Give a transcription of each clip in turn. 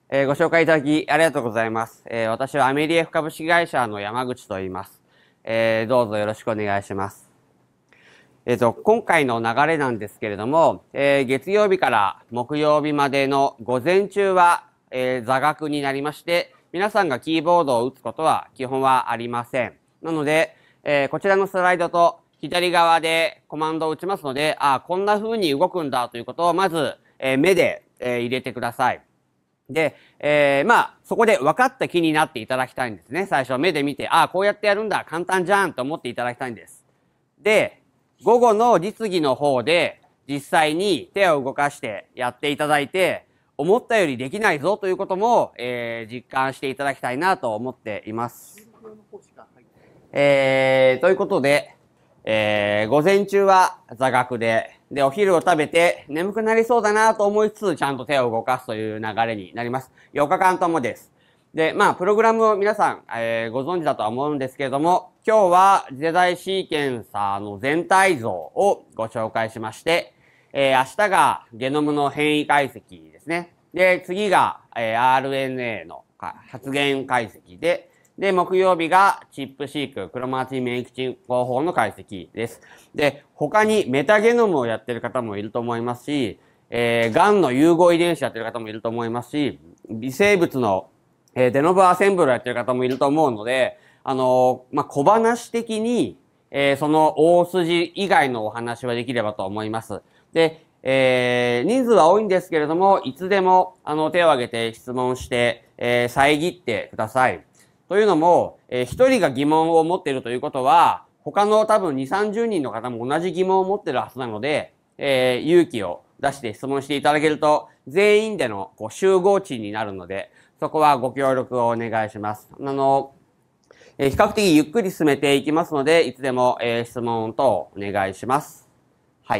ご紹介いただきありがとうございます。私はアメリエフ株式会社の山口と言います。どうぞよろしくお願いします。今回の流れなんですけれども、月曜日から木曜日までの午前中は、座学になりまして、皆さんがキーボードを打つことは基本はありません。なので、こちらのスライドと左側でコマンドを打ちますので、こんな風に動くんだということをまず、目で、入れてください。で、そこで分かった気になっていただきたいんですね。最初目で見て、こうやってやるんだ、簡単じゃんと思っていただきたいんです。で、午後の実技の方で実際に手を動かしてやっていただいて、思ったよりできないぞということも、実感していただきたいなと思っています。ということで、午前中は座学で、お昼を食べて眠くなりそうだなと思いつつ、ちゃんと手を動かすという流れになります。4日間ともです。で、プログラムを皆さん、ご存知だとは思うんですけれども、今日は次世代シーケンサーの全体像をご紹介しまして、明日がゲノムの変異解析ですね。で、次が、RNA の発現解析で、木曜日がチップシーク、クロマティ免疫進行法の解析です。で、他にメタゲノムをやってる方もいると思いますし、がんの融合遺伝子やってる方もいると思いますし、微生物の、デノブアセンブルをやってる方もいると思うので、小話的に、その大筋以外のお話はできればと思います。で、人数は多いんですけれども、いつでも、手を挙げて質問して、遮ってください。というのも、一人が疑問を持っているということは、他の多分2、30人の方も同じ疑問を持っているはずなので、勇気を出して質問していただけると、全員での集合値になるので、そこはご協力をお願いします。比較的ゆっくり進めていきますので、いつでも、質問等お願いします。はい。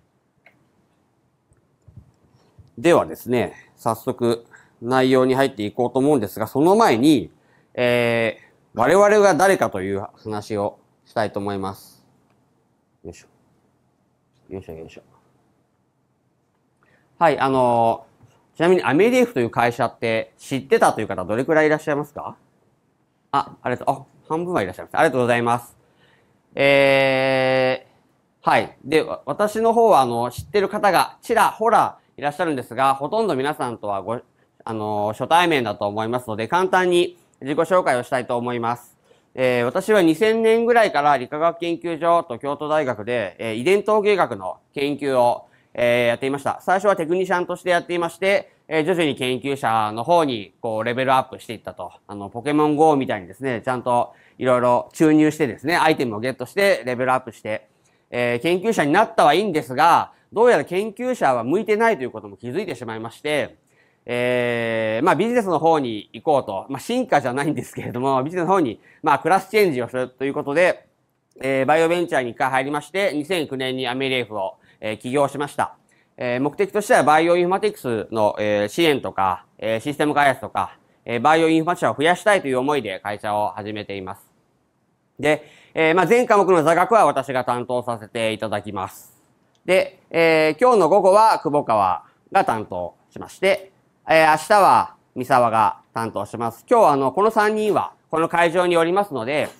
ではですね、早速内容に入っていこうと思うんですが、その前に、我々が誰かという話をしたいと思います。よいしょ。よいしょよいしょ。はい、ちなみにアメリエフという会社って知ってたという方どれくらいいらっしゃいますか？ありがとう。半分はいらっしゃいます。ありがとうございます。はい。で、私の方は知ってる方がちらほらいらっしゃるんですが、ほとんど皆さんとは初対面だと思いますので、簡単に自己紹介をしたいと思います。私は2000年ぐらいから理化学研究所と京都大学で、遺伝統計学の研究を、やっていました。最初はテクニシャンとしてやっていまして、徐々に研究者の方にレベルアップしていったと。ポケモン GO みたいにですね、ちゃんといろいろ注入してですね、アイテムをゲットしてレベルアップして、研究者になったはいいんですが、どうやら研究者は向いてないということも気づいてしまいまして、ビジネスの方に行こうと、進化じゃないんですけれども、ビジネスの方に、クラスチェンジをするということで、バイオベンチャーに一回入りまして、2009年にアメリエフを、起業しました。目的としてはバイオインフォマティクスの、支援とか、システム開発とか、バイオインフォマティクスを増やしたいという思いで会社を始めています。で、全科目の座学は私が担当させていただきます。で、今日の午後は久保川が担当しまして、明日は三沢が担当します。今日はこの3人はこの会場におりますので、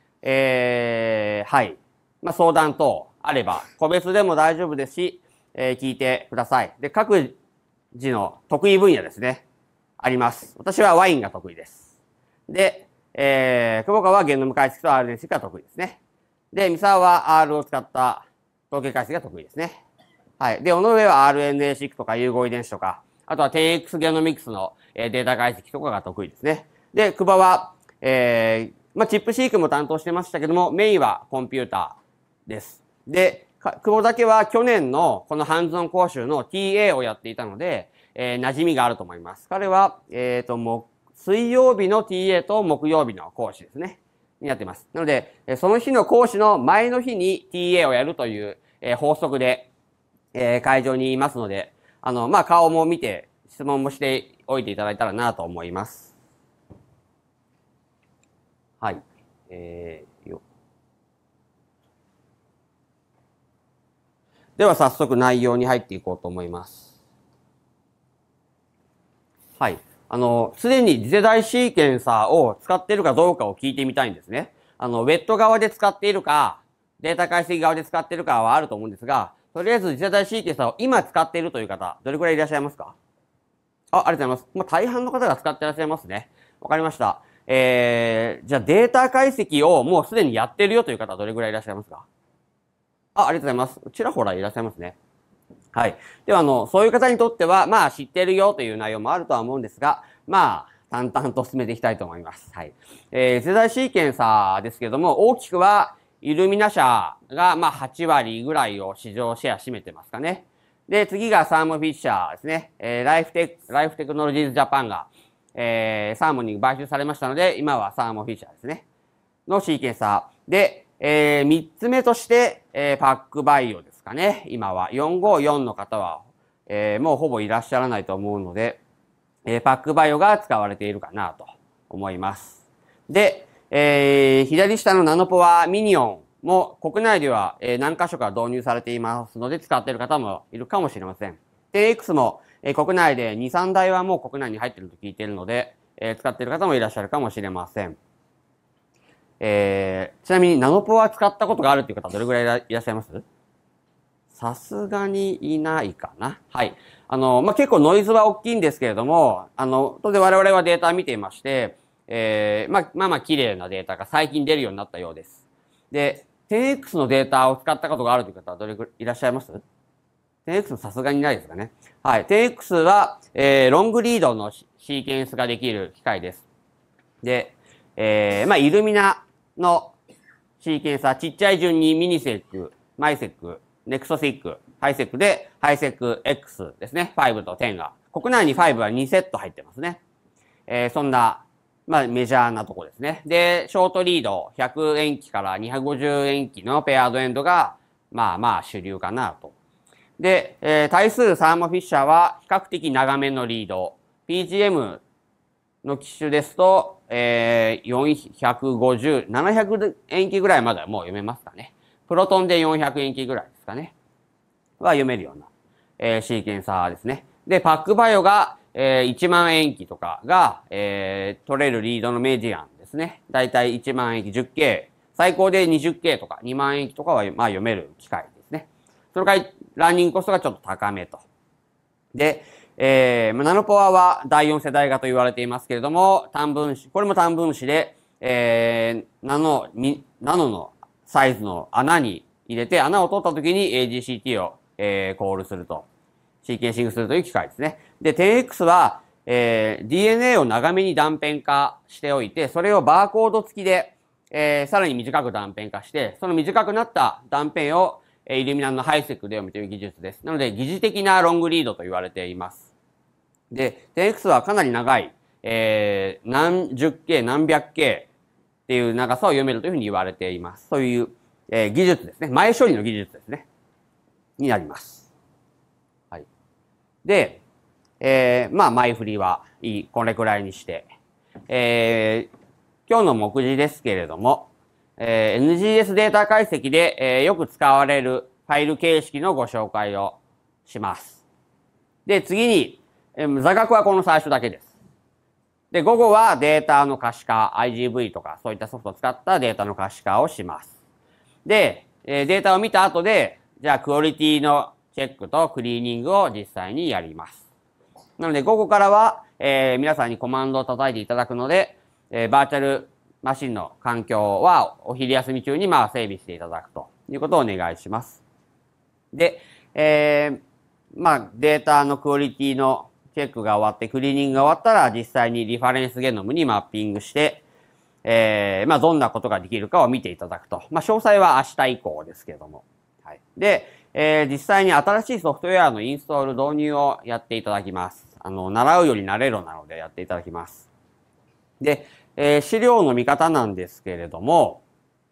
はい。相談等あれば、個別でも大丈夫ですし、聞いてください。で、各自の得意分野ですね。あります。私はワインが得意です。で、久保川はゲノム解析と RNA が得意ですね。で、三沢は R を使った統計解析が得意ですね。はい。で、尾上は RNA-seq とか融合遺伝子とか、あとは 10X ゲノミクスのデータ解析とかが得意ですね。で、久保は、チップシークも担当してましたけども、メインはコンピューターです。で、久保だけは去年のこのハンズオン講習の TA をやっていたので、馴染みがあると思います。彼は、水曜日の TA と木曜日の講師ですね。になっています。なので、その日の講師の前の日に TA をやるという、法則で、会場にいますので、顔も見て質問もしておいていただいたらなと思います。はい。では早速内容に入っていこうと思います。はい。 すでに次世代シーケンサーを使っているかどうかを聞いてみたいんですね。ウェット側で使っているか、データ解析側で使っているかはあると思うんですが、とりあえず次世代シーケンサーを今使っているという方、どれくらいいらっしゃいますか？ありがとうございます。大半の方が使っていらっしゃいますね。わかりました。じゃあデータ解析をもうすでにやっているよという方、どれくらいいらっしゃいますか？ありがとうございます。ちらほらいらっしゃいますね。はい。では、そういう方にとっては、知ってるよという内容もあるとは思うんですが、淡々と進めていきたいと思います。はい。次世代シーケンサーですけれども、大きくは、イルミナ社が、8割ぐらいを市場シェア占めてますかね。で、次がサーモフィッシャーですね。ライフテクノロジーズジャパンが、サーモに買収されましたので、今はサーモフィッシャーですね。のシーケンサー。で、3つ目として、パックバイオですかね。今は454の方は、もうほぼいらっしゃらないと思うので、パックバイオが使われているかなと思います。で、左下のナノポワミニオンも国内では、何箇所か導入されていますので使っている方もいるかもしれません。10X も、国内で2、3台はもう国内に入っていると聞いているので、使っている方もいらっしゃるかもしれません。ちなみにナノポワ使ったことがあるという方どれぐらいいらっしゃいます？さすがにいないかな。はい。結構ノイズは大きいんですけれども、当然我々はデータを見ていまして、綺麗なデータが最近出るようになったようです。で、10X のデータを使ったことがあるという方はどれくらいいらっしゃいます？ 10X さすがにないですかね。はい。10X は、ロングリードのシーケンスができる機械です。で、イルミナのシーケンサー、ちっちゃい順にミニセック、マイセック、ネクソセック、ハイセックで、ハイセック X ですね。5と10が。国内に5は2セット入ってますね。そんな、メジャーなとこですね。で、ショートリード、100円機から250円機のペアードエンドが、主流かなと。で、対数サーモフィッシャーは比較的長めのリード。PGM の機種ですと、450、700円機ぐらいまではもう読めますかね。プロトンで400円機ぐらいですかね。は読めるような、シーケンサーですね。で、パックバイオが、1万円機とかが、取れるリードのメディアンですね。だいたい1万円機 10K、最高で 20K とか2万円機とかは、読める機械ですね。その代わり、ランニングコストがちょっと高めと。で、ナノポワは第4世代型と言われていますけれども、単分子、これも単分子で、ナノのサイズの穴に入れて、穴を取った時に AGCT を、コールすると。シーケンシングするという機械ですね。で、10X は、DNA を長めに断片化しておいて、それをバーコード付きで、さらに短く断片化して、その短くなった断片を、イルミナンのハイセックで読むという技術です。なので、疑似的なロングリードと言われています。で、10X はかなり長い、何十 K、何百 K っていう長さを読めるというふうに言われています。そういう、技術ですね。前処理の技術ですね。になります。はい。で、前振りはいい、これくらいにして、今日の目次ですけれども、NGS データ解析で、よく使われるファイル形式のご紹介をします。で、次に、座学はこの最初だけです。で、午後はデータの可視化、IGV とかそういったソフトを使ったデータの可視化をします。で、データを見た後で、じゃあクオリティのチェックとクリーニングを実際にやります。なので午後からは、皆さんにコマンドを叩いていただくので、バーチャルマシンの環境はお昼休み中に整備していただくということをお願いします。で、データのクオリティのチェックが終わってクリーニングが終わったら実際にリファレンスゲノムにマッピングして、どんなことができるかを見ていただくと。詳細は明日以降ですけれども。はい。で、実際に新しいソフトウェアのインストール導入をやっていただきます。習うより慣れろなのでやっていただきます。で、資料の見方なんですけれども、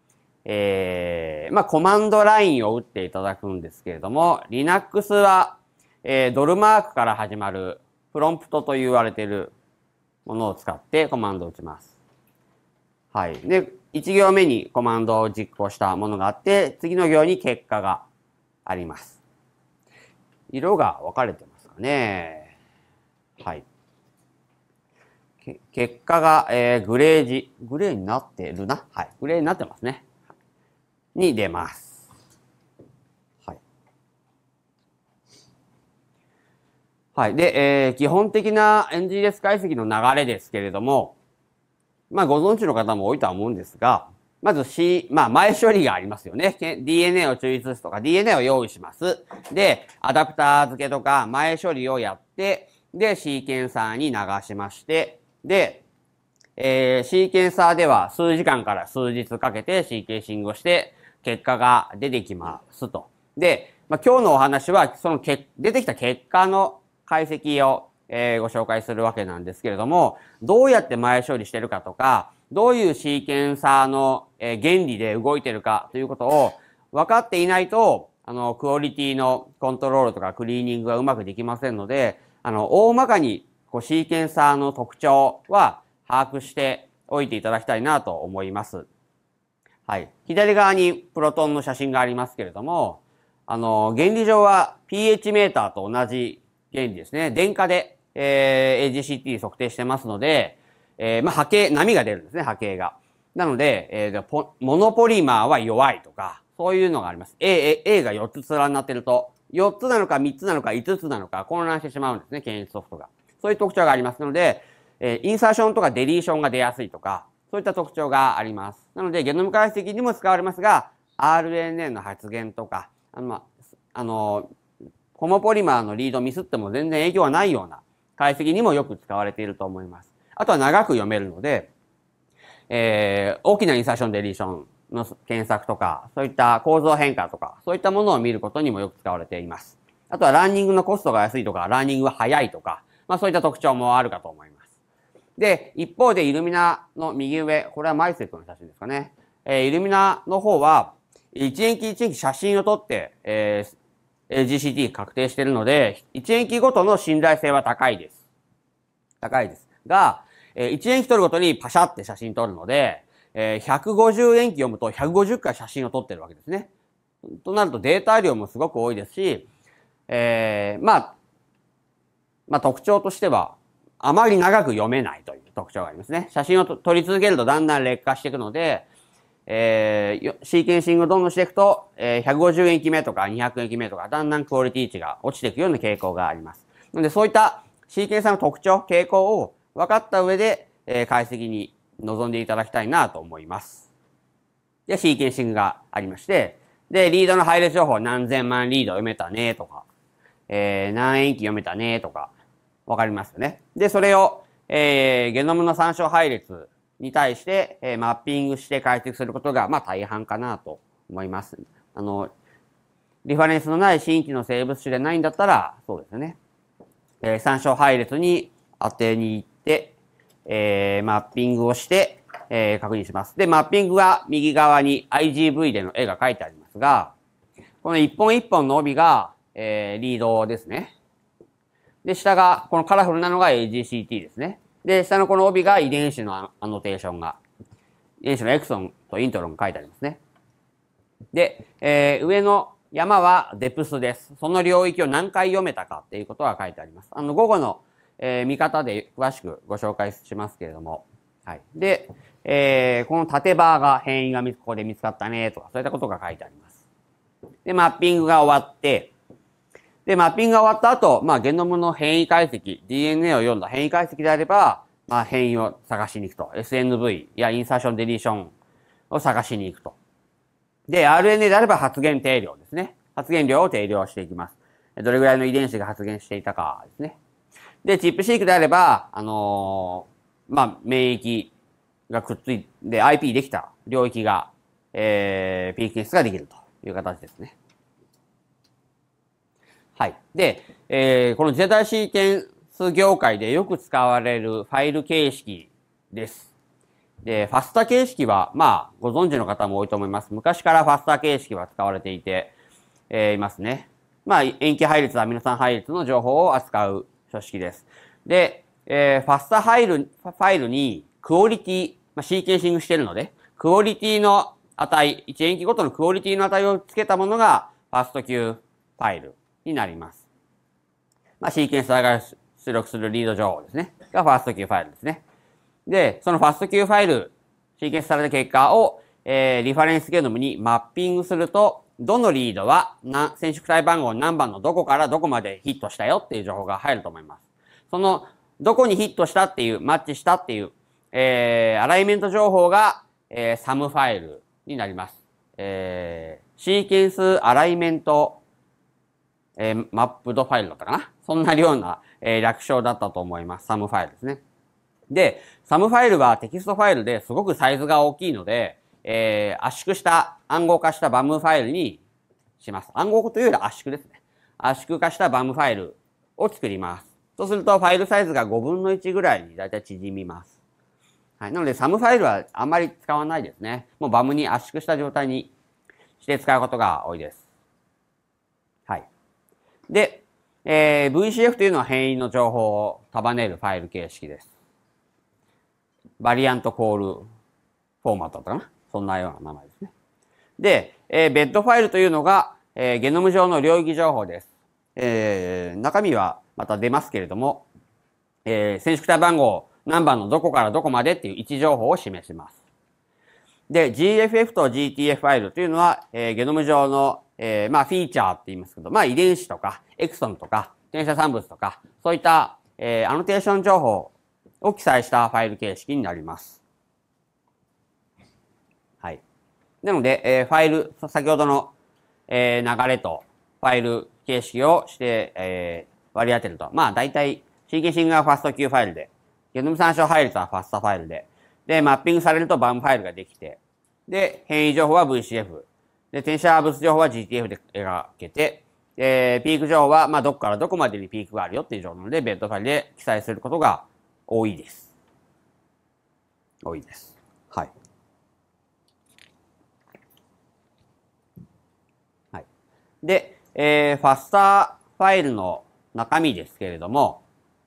コマンドラインを打っていただくんですけれども、Linux は、ドルマークから始まるプロンプトと言われているものを使ってコマンドを打ちます。はい。で、1行目にコマンドを実行したものがあって、次の行に結果があります。色が分かれてますかね。はい。 結果が、グレーになってるな。はい。グレーになってますね。に出ます。はい。はい。で、基本的な NGS 解析の流れですけれども、まあ、ご存知の方も多いとは思うんですが、まず前処理がありますよね。DNA を抽出すとか DNA を用意します。で、アダプター付けとか前処理をやって、で、シーケンサーに流しまして、で、シーケンサーでは数時間から数日かけてシーケンシングをして結果が出てきますと。で、今日のお話はその出てきた結果の解析を、ご紹介するわけなんですけれども、どうやって前処理してるかとか、どういうシーケンサーの、原理で動いてるかということを分かっていないと、クオリティのコントロールとかクリーニングがうまくできませんので、大まかにシーケンサーの特徴は把握しておいていただきたいなと思います。はい。左側にプロトンの写真がありますけれども、原理上は pH メーターと同じ原理ですね。電荷で、AGCT 測定してますので、波形、波が出るんですね、波形が。なので、モノポリマーは弱いとか、そういうのがあります。A が4つ連なってると、4つなのか3つなのか5つなのか混乱してしまうんですね、検出ソフトが。そういう特徴がありますので、インサーションとかデリーションが出やすいとか、そういった特徴があります。なので、ゲノム解析にも使われますが、RNA の発現とか、ホモポリマーのリードミスっても全然影響はないような解析にもよく使われていると思います。あとは長く読めるので、大きなインサーションデリーションの検索とか、そういった構造変化とか、そういったものを見ることにもよく使われています。あとはランニングのコストが安いとか、ランニングが早いとか、そういった特徴もあるかと思います。で、一方でイルミナの右上、これはマイセットの写真ですかね。イルミナの方は、一延期一延期写真を撮って、GCT 確定しているので、一延期ごとの信頼性は高いです。高いです。が、1延期撮るごとにパシャって写真撮るので、150延期読むと150回写真を撮ってるわけですね。となるとデータ量もすごく多いですし、特徴としては、あまり長く読めないという特徴がありますね。写真を撮り続けるとだんだん劣化していくので、シーケンシングをどんどんしていくと、150延期目とか200延期目とか、だんだんクオリティ値が落ちていくような傾向があります。なので、そういったシーケンサーの特徴、傾向を分かった上で、解析に臨んでいただきたいなと思います。で、シーケンシングがありまして、で、リードの配列情報何千万リード読めたねとか、何延期読めたねとか、わかりますよね。で、それを、ゲノムの参照配列に対して、マッピングして解析することが、大半かなと思います。リファレンスのない新規の生物種でないんだったら、そうですよね。参照配列に当てに行って、マッピングをして、確認します。で、マッピングは右側に IGV での絵が書いてありますが、この一本一本の帯が、リードですね。で、下が、このカラフルなのが AGCT ですね。で、下のこの帯が遺伝子のアノテーションが、遺伝子のエクソンとイントロンが書いてありますね。で、上の山はデプスです。その領域を何回読めたかっていうことが書いてあります。午後の、見方で詳しくご紹介しますけれども。はい。で、この縦バーが変異がここで見つかったねとか、そういったことが書いてあります。で、マッピングが終わって、で、マッピングが終わった後、ゲノムの変異解析、DNA を読んだ変異解析であれば、変異を探しに行くと。SNV やインサーションデリーションを探しに行くと。で、RNA であれば発現定量ですね。発現量を定量していきます。どれぐらいの遺伝子が発現していたかですね。で、チップシークであれば、免疫がくっついて、IP できた領域が、ピーク検出ができるという形ですね。はい。で、この次世代シーケンス業界でよく使われるファイル形式です。で、ファスタ形式は、ご存知の方も多いと思います。昔からファスタ形式は使われていて、いますね。塩基配列、アミノ酸配列の情報を扱う書式です。で、ファスタファイルにクオリティ、シーケンシングしているので、クオリティの値、1塩基ごとのクオリティの値をつけたものがファスト級ファイルになります。シーケンサーが出力するリード情報ですね。がファースト級ファイルですね。 で、そのファスト Q ファイル、シーケンスされた結果を、リファレンスゲノムにマッピングすると、どのリードは染色体番号何番のどこからどこまでヒットしたよっていう情報が入ると思います。その、どこにヒットしたっていう、マッチしたっていう、アライメント情報が、サムファイルになります。シーケンスアライメント、マップドファイルだったかな、そんなような、略称だったと思います。サムファイルですね。で、サムファイルはテキストファイルですごくサイズが大きいので、圧縮した暗号化したバムファイルにします。暗号というより圧縮ですね。圧縮化したバムファイルを作ります。そうするとファイルサイズが5分の1ぐらいにだいたい縮みます。はい。なのでサムファイルはあんまり使わないですね。もうバムに圧縮した状態にして使うことが多いです。はい。で、VCF というのは変異の情報を束ねるファイル形式です。バリアントコールフォーマットだったかな、そんなような名前ですね。で、ベッドファイルというのが、ゲノム上の領域情報です。中身はまた出ますけれども、染色体番号何番のどこからどこまでっていう位置情報を示します。で、GFF と GTF ファイルというのは、ゲノム上の、フィーチャーって言いますけど、遺伝子とか、エクソンとか、転写産物とか、そういった、アノテーション情報を記載したファイル形式になります。はい。なので、ファイル、先ほどの、流れとファイル形式をして、割り当てると。大体、シーケンシングはファスト Q ファイルで、ゲノム参照配列はファストファイルで、で、マッピングされるとバムファイルができて、で、変異情報は VCF、で、転写物情報は GTF で描けて、ピーク情報は、どこからどこまでにピークがあるよっていう情報なので、ベッドファイルで記載することが多いです。多いです。はい。はい。で、ファスターファイルの中身ですけれども、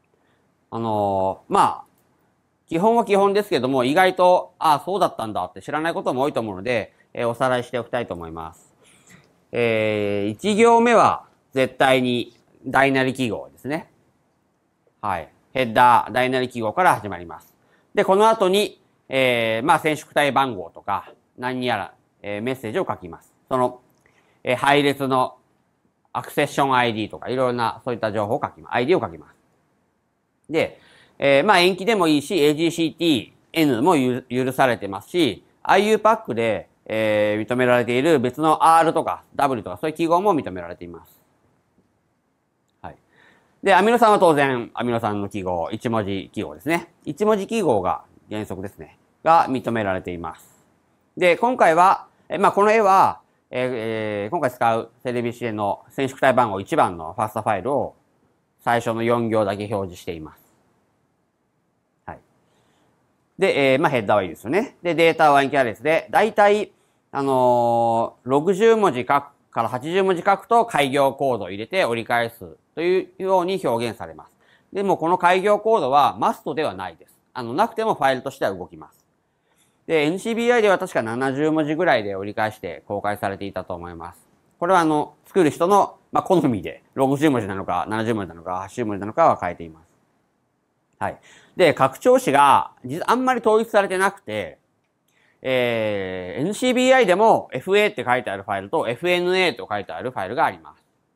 基本は基本ですけれども、意外と、そうだったんだって知らないことも多いと思うので、おさらいしておきたいと思います。1行目は絶対に大なり記号ですね。はい。ヘッダー、大なり記号から始まります。で、この後に、染色体番号とか、何やら、メッセージを書きます。その、配列のアクセッション ID とか、いろいろな、そういった情報を書きます。ID を書きます。で、延期でもいいし、AGCT、N も許されてますし、IUPAC で、認められている別の R とか W とかそういう記号も認められています。はい。で、アミノ酸は当然、アミノ酸の記号、1文字記号ですね。1文字記号が原則ですね。が認められています。で、今回は、この絵は、今回使うテレビ CN の染色体番号1番のファストファイルを最初の4行だけ表示しています。はい。で、ヘッダーはいいですよね。で、データは円キャレスで、だいたい、60文字書くから80文字書くと開業コードを入れて折り返すというように表現されます。でもこの開業コードはマストではないです。なくてもファイルとしては動きます。で、NCBI では確か70文字ぐらいで折り返して公開されていたと思います。これは作る人の、好みで60文字なのか70文字なのか80文字なのかは変えています。はい。で、拡張子があんまり統一されてなくて、NCBI でも FA って書いてあるファイルと FNA と書いてあるファイルがあります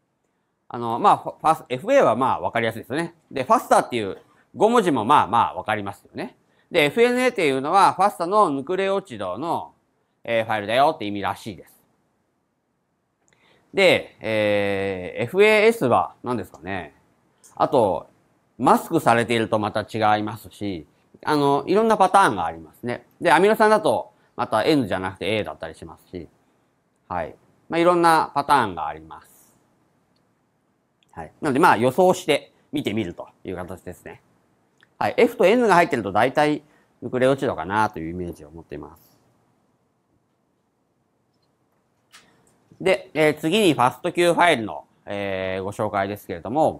。FA はわかりやすいですよね。で、ファスタっていう5文字もわかりますよね。で、FNA っていうのはファスタのヌクレオチドの、ファイルだよって意味らしいです。で、FAS は何ですかね。あと、マスクされているとまた違いますし、いろんなパターンがありますね。で、アミノ酸だと、また N じゃなくて A だったりしますし、はい。いろんなパターンがあります。はい。なので、予想して見てみるという形ですね。はい。F と N が入ってると大体ヌクレオチドかなというイメージを持っています。で、次にファスト Q ファイルの、ご紹介ですけれども、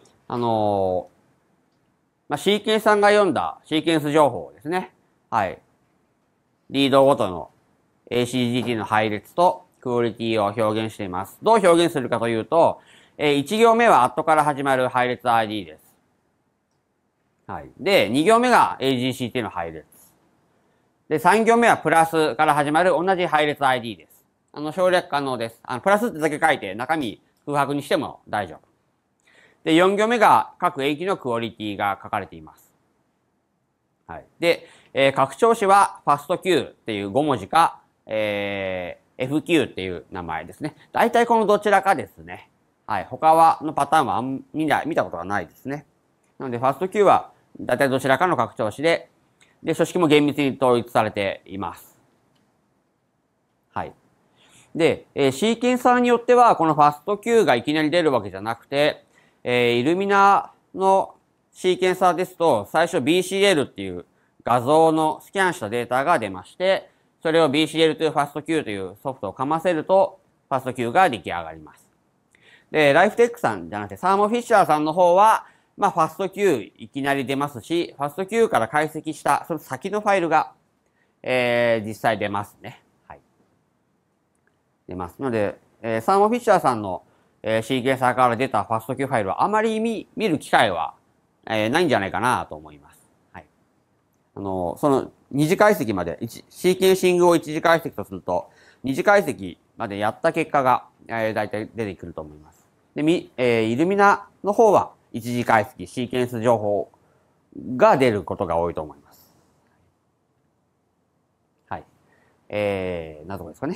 シーケンスさんが読んだシーケンス情報ですね。はい。リードごとの ACGT の配列とクオリティを表現しています。どう表現するかというと、1行目はアットから始まる配列 ID です。 はい。で、2行目が AGCT の配列。で、3行目はプラスから始まる同じ配列 ID です。省略可能です。プラスってだけ書いて中身空白にしても大丈夫。で、4行目が各駅のクオリティが書かれています。はい。で、拡張子はファスト Q っていう5文字か、FQ っていう名前ですね。大体このどちらかですね。はい。他のパターンは見たことがないですね。なので、ファスト Q は大体どちらかの拡張子で、書式も厳密に統一されています。はい。で、シーケンサーによっては、このファスト Q がいきなり出るわけじゃなくて、イルミナのシーケンサーですと、最初 BCL っていう画像のスキャンしたデータが出まして、それを BCL というファスト Q というソフトをかませると、ファスト Q が出来上がります。で、ライフテックさんじゃなくて、サーモフィッシャーさんの方は、ファスト Q いきなり出ますし、ファスト Q から解析した、その先のファイルが、実際出ますね。はい。出ます。ので、サーモフィッシャーさんの、シーケンサーから出たファスト Q ファイルはあまり見る機会は、ないんじゃないかなと思います。はい。その二次解析まで、シーケンシングを一次解析とすると、二次解析までやった結果が、大体出てくると思います。で、イルミナの方は一次解析、シーケンス情報が出ることが多いと思います。はい。なとこですかね。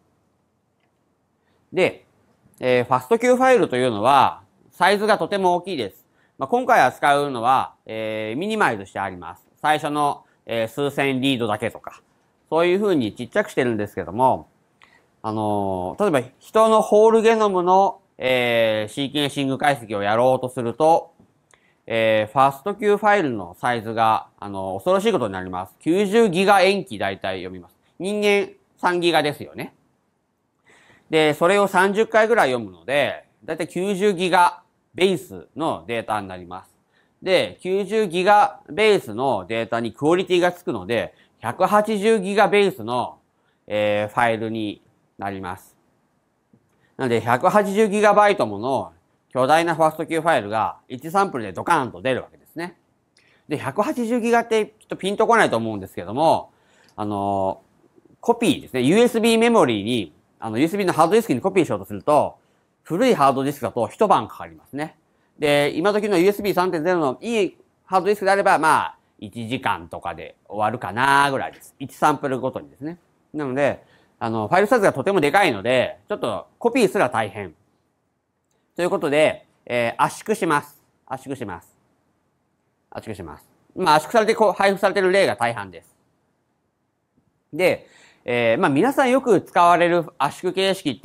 で、ファスト Q ファイルというのは、サイズがとても大きいです。今回扱うのは、ミニマイズしてあります。最初の、数千リードだけとか、そういう風にちっちゃくしてるんですけども、例えば人のホールゲノムの、シーケンシング解析をやろうとすると、ファスト Q ファイルのサイズが、恐ろしいことになります。90ギガ塩基大体読みます。人間3ギガですよね。で、それを30回ぐらい読むので、だいたい90ギガベースのデータになります。で、90ギガベースのデータにクオリティがつくので、180ギガベースの、ファイルになります。なので、180ギガバイトもの巨大なファスト Q ファイルが1サンプルでドカーンと出るわけですね。で、180ギガってきっとピンとこないと思うんですけども、コピーですね。USB メモリーに、USB のハードディスクにコピーしようとすると、古いハードディスクだと一晩かかりますね。で、今時の USB 3.0 のいいハードディスクであれば、1時間とかで終わるかなぐらいです。1サンプルごとにですね。なので、ファイルサイズがとてもでかいので、ちょっとコピーすら大変。ということで、圧縮します。圧縮します。圧縮します。圧縮されて配布されている例が大半です。で、皆さんよく使われる圧縮形式って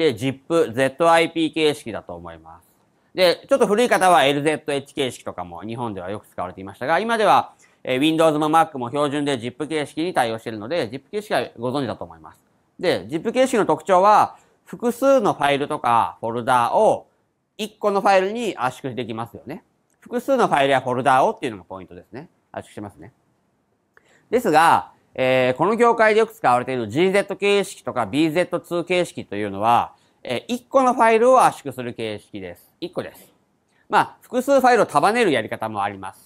ZIP、ZIP 形式だと思います。で、ちょっと古い方は LZH 形式とかも日本ではよく使われていましたが、今では、Windows も Mac も標準で ZIP 形式に対応しているので、ZIP 形式はご存知だと思います。で、ZIP 形式の特徴は、複数のファイルとかフォルダを1個のファイルに圧縮できますよね。複数のファイルやフォルダをっていうのがポイントですね。圧縮しますね。ですが、この業界でよく使われている GZ 形式とか BZ2 形式というのは、1個のファイルを圧縮する形式です。1個です。複数ファイルを束ねるやり方もあります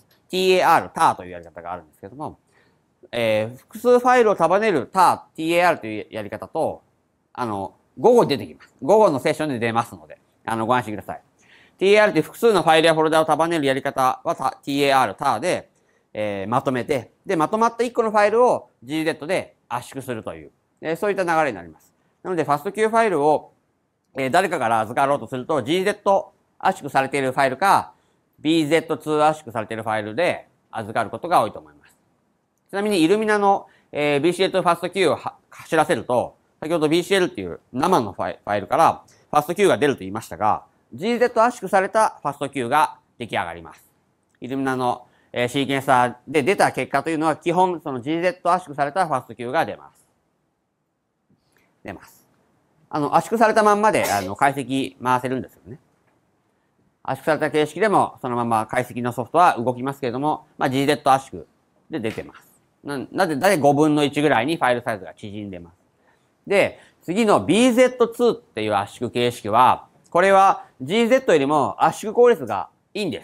。TAR というやり方があるんですけども、複数ファイルを束ねる TAR というやり方と、午後に出てきます。午後のセッションで出ますので、ご安心ください。TAR という複数のファイルやフォルダを束ねるやり方は TAR で、まとめて、で、まとまった1個のファイルを GZ で圧縮するという、そういった流れになります。なので、ファスト Q ファイルを、誰かから預かろうとすると、GZ 圧縮されているファイルか、BZ2 圧縮されているファイルで預かることが多いと思います。ちなみに、イルミナの、BCL とファスト Q を走らせると、先ほど BCL っていう生のファイルからファスト Q が出ると言いましたが、GZ 圧縮されたファスト Q が出来上がります。イルミナのシーケンサーで出た結果というのは基本その GZ 圧縮されたファスト Q が出ます。出ます。圧縮されたまんまで解析回せるんですよね。圧縮された形式でもそのまま解析のソフトは動きますけれども、GZ 圧縮で出てます。なぜだいたい5分の1ぐらいにファイルサイズが縮んでます。で、次の BZ2 っていう圧縮形式は、これは GZ よりも圧縮効率がいいんです。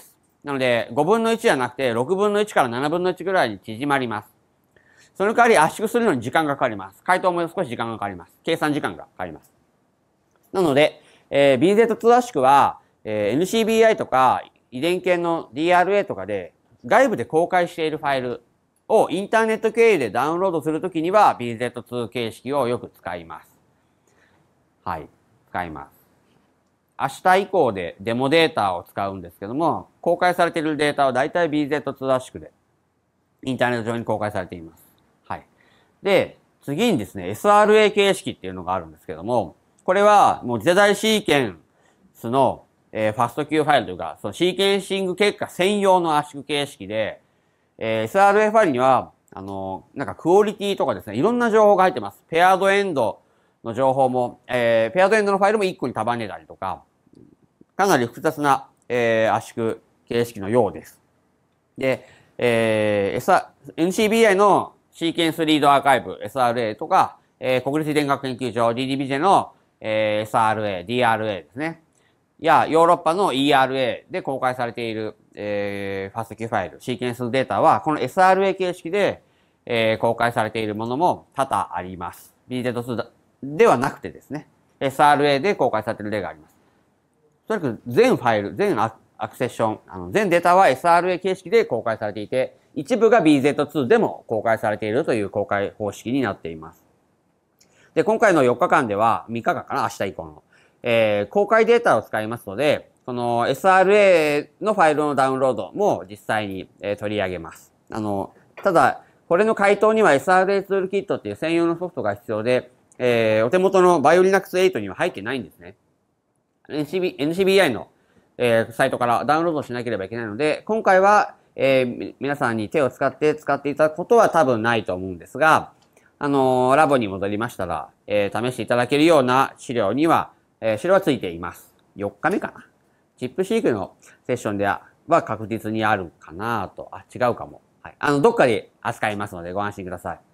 なので、5分の1じゃなくて、6分の1から7分の1ぐらいに縮まります。その代わり圧縮するのに時間がかかります。解凍も少し時間がかかります。計算時間がかかります。なので、BZ2 圧縮は、NCBI とか遺伝系の DRA とかで外部で公開しているファイルをインターネット経由でダウンロードするときには BZ2 形式をよく使います。はい、使います。明日以降でデモデータを使うんですけども、公開されているデータは大体 BZ2 圧縮でインターネット上に公開されています。はい。で、次にですね、SRA 形式っていうのがあるんですけども、これはもう次世代シーケンスの、ファスト Q ファイルというか、そのシーケンシング結果専用の圧縮形式で、SRA ファイルには、なんかクオリティとかですね、いろんな情報が入ってます。ペアードエンドの情報も、ペアードエンドのファイルも1個に束ねたりとか、かなり複雑な、圧縮形式のようです。で、NCBI のシーケンスリードアーカイブ SRA とか、国立遺伝学研究所 DDBJ の、SRA、DRA ですね。や、ヨーロッパの ERA で公開されている、ファスト Q ファイル、シーケンスデータは、この SRA 形式で、公開されているものも多々あります。BZ2 ではなくてですね、SRA で公開されている例があります。とにかく全ファイル、全アクセッション、全データは SRA 形式で公開されていて、一部が BZ2 でも公開されているという公開方式になっています。で、今回の4日間では、3日間かな、明日以降の。公開データを使いますので、この SRA のファイルのダウンロードも実際に、取り上げます。ただ、これの回答には SRA ツールキットっていう専用のソフトが必要で、お手元の BioLinux 8には入ってないんですね。NCBI の、サイトからダウンロードしなければいけないので、今回は、皆さんに手を使っていただくことは多分ないと思うんですが、ラボに戻りましたら、試していただけるような資料には、資料はついています。4日目かな。チップシークのセッションでは確実にあるかなと。違うかも。はい。どっかで扱いますのでご安心ください。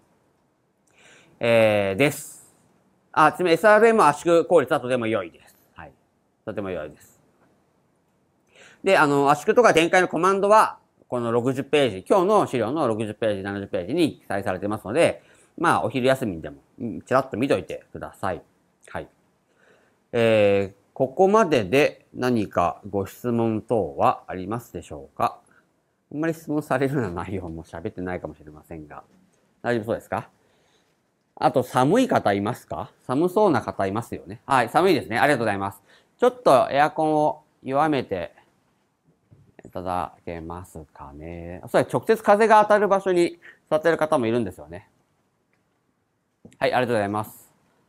です。ちなみに SRA も圧縮効率はとても良いです。はい。とても良いです。で、圧縮とか展開のコマンドは、この60ページ、今日の資料の60ページ、70ページに記載されてますので、お昼休みにでも、ちらっと見といてください。はい。ここまでで何かご質問等はありますでしょうか？あんまり質問されるような内容も喋ってないかもしれませんが、大丈夫そうですか？あと、寒い方いますか？寒そうな方いますよね。はい、寒いですね。ありがとうございます。ちょっとエアコンを弱めていただけますかね。それ直接風が当たる場所に座っている方もいるんですよね。はい、ありがとうございます。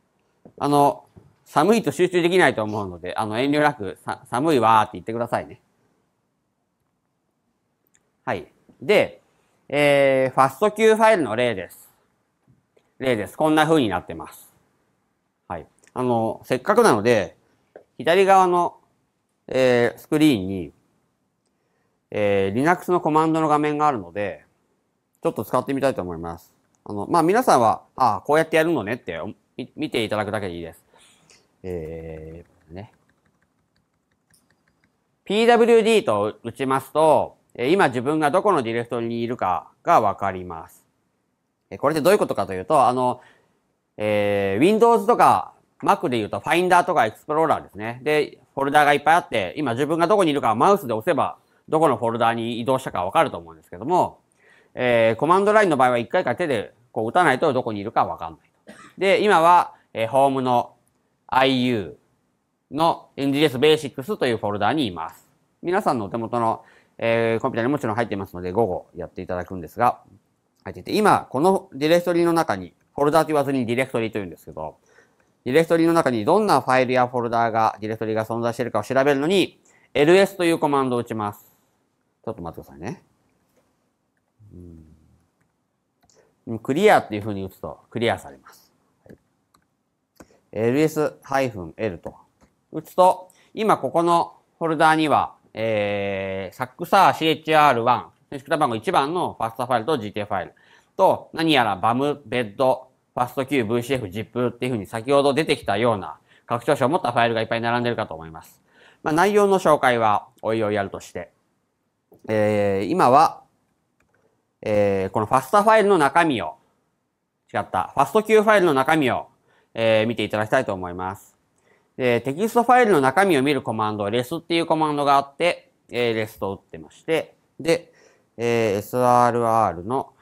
寒いと集中できないと思うので、遠慮なく、寒いわーって言ってくださいね。はい。で、ファスト Q ファイルの例です。こんな風になってます。はい。せっかくなので、左側の、スクリーンに、Linux のコマンドの画面があるので、ちょっと使ってみたいと思います。皆さんは、こうやってやるのねって見ていただくだけでいいです。pwd と打ちますと、今自分がどこのディレクトリにいるかがわかります。これってどういうことかというと、Windows とか Mac で言うと Finder とか Explorer ですね。で、フォルダがいっぱいあって、今自分がどこにいるかマウスで押せば、どこのフォルダに移動したかわかると思うんですけども、コマンドラインの場合は一回か手でこう打たないとどこにいるかわかんないと。で、今は、ホームの IU の NGS Basics というフォルダにいます。皆さんのお手元の、コンピューターにもちろん入っていますので、午後やっていただくんですが、入っていて、今、このディレクトリの中に、フォルダと言わずにディレクトリと言うんですけど、ディレクトリの中にどんなファイルやフォルダが、ディレクトリが存在しているかを調べるのに、ls というコマンドを打ちます。ちょっと待ってくださいね。クリアっていう風に打つとクリアされます。ls-l と打つと、今ここのフォルダには、saxar-chr1、選手番号1番のファストファイルと GT ファイルと、何やら BAM、ベッド、ファスト Q、VCF、ZIP っていう風に先ほど出てきたような拡張子を持ったファイルがいっぱい並んでるかと思います。内容の紹介はおいおいやるとして、 今は、このファスタファイルの中身を、ファスト Q ファイルの中身を、見ていただきたいと思います。テキストファイルの中身を見るコマンド、res っていうコマンドがあって、res と打ってまして、で、srr の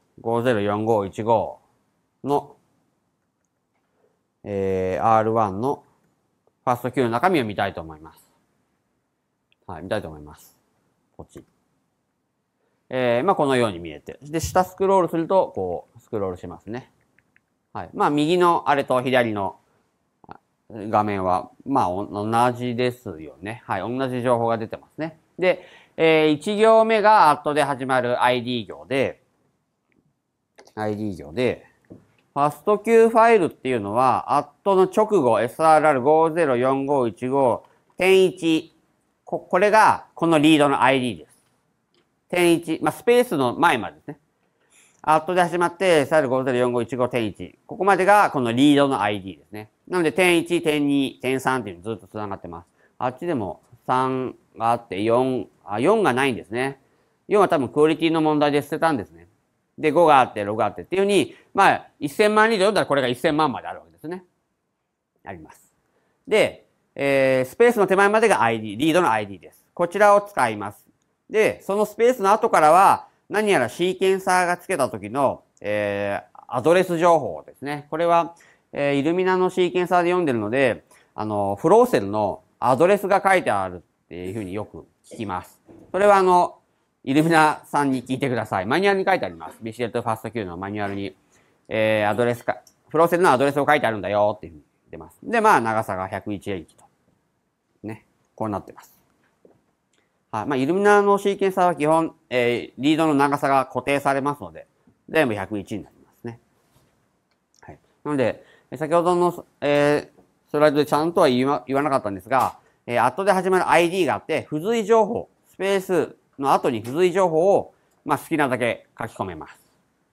504515の、R1 のファースト Q の中身を見たいと思います。はい、見たいと思います。こっち。まあ、このように見えて。で、下スクロールすると、こう、スクロールしますね。はい。まあ、右のあれと左の画面は、まあ、同じですよね。はい。同じ情報が出てますね。で、1行目が at で始まる ID 行で、ファスト Q ファイルっていうのは、at の直後、srr504515.1、これがこのリードの ID です。点1、まあ、スペースの前までですね。at で始まって、srr504515.1。ここまでがこのリードの ID ですね。なので、点1、点2、点3っていうのずっと繋がってます。あっちでも3があって4がないんですね。4は多分クオリティの問題で捨てたんですね。で、5があって、6があってっていうふうに、まあ、1000万リード読んだらこれが1000万まであるわけですね。あります。で、スペースの手前までが ID、リードの ID です。こちらを使います。で、そのスペースの後からは、何やらシーケンサーがつけた時の、アドレス情報ですね。これは、イルミナのシーケンサーで読んでるので、フローセルのアドレスが書いてあるっていうふうによく聞きます。それはイルミナさんに聞いてください。マニュアルに書いてあります。ビシエットファスト Q のマニュアルに、アドレスか、フローセルのアドレスを書いてあるんだよっていうふうに出ます。で、まあ、長さが101駅と。ね。こうなってます。はい。まあ、イルミナのシーケンサーは基本、リードの長さが固定されますので、全部101になりますね。はい。なので、先ほどの、スライドでちゃんとは言わなかったんですが、at で始まる ID があって、付随情報、スペースの後に付随情報を、まあ、好きなだけ書き込めます。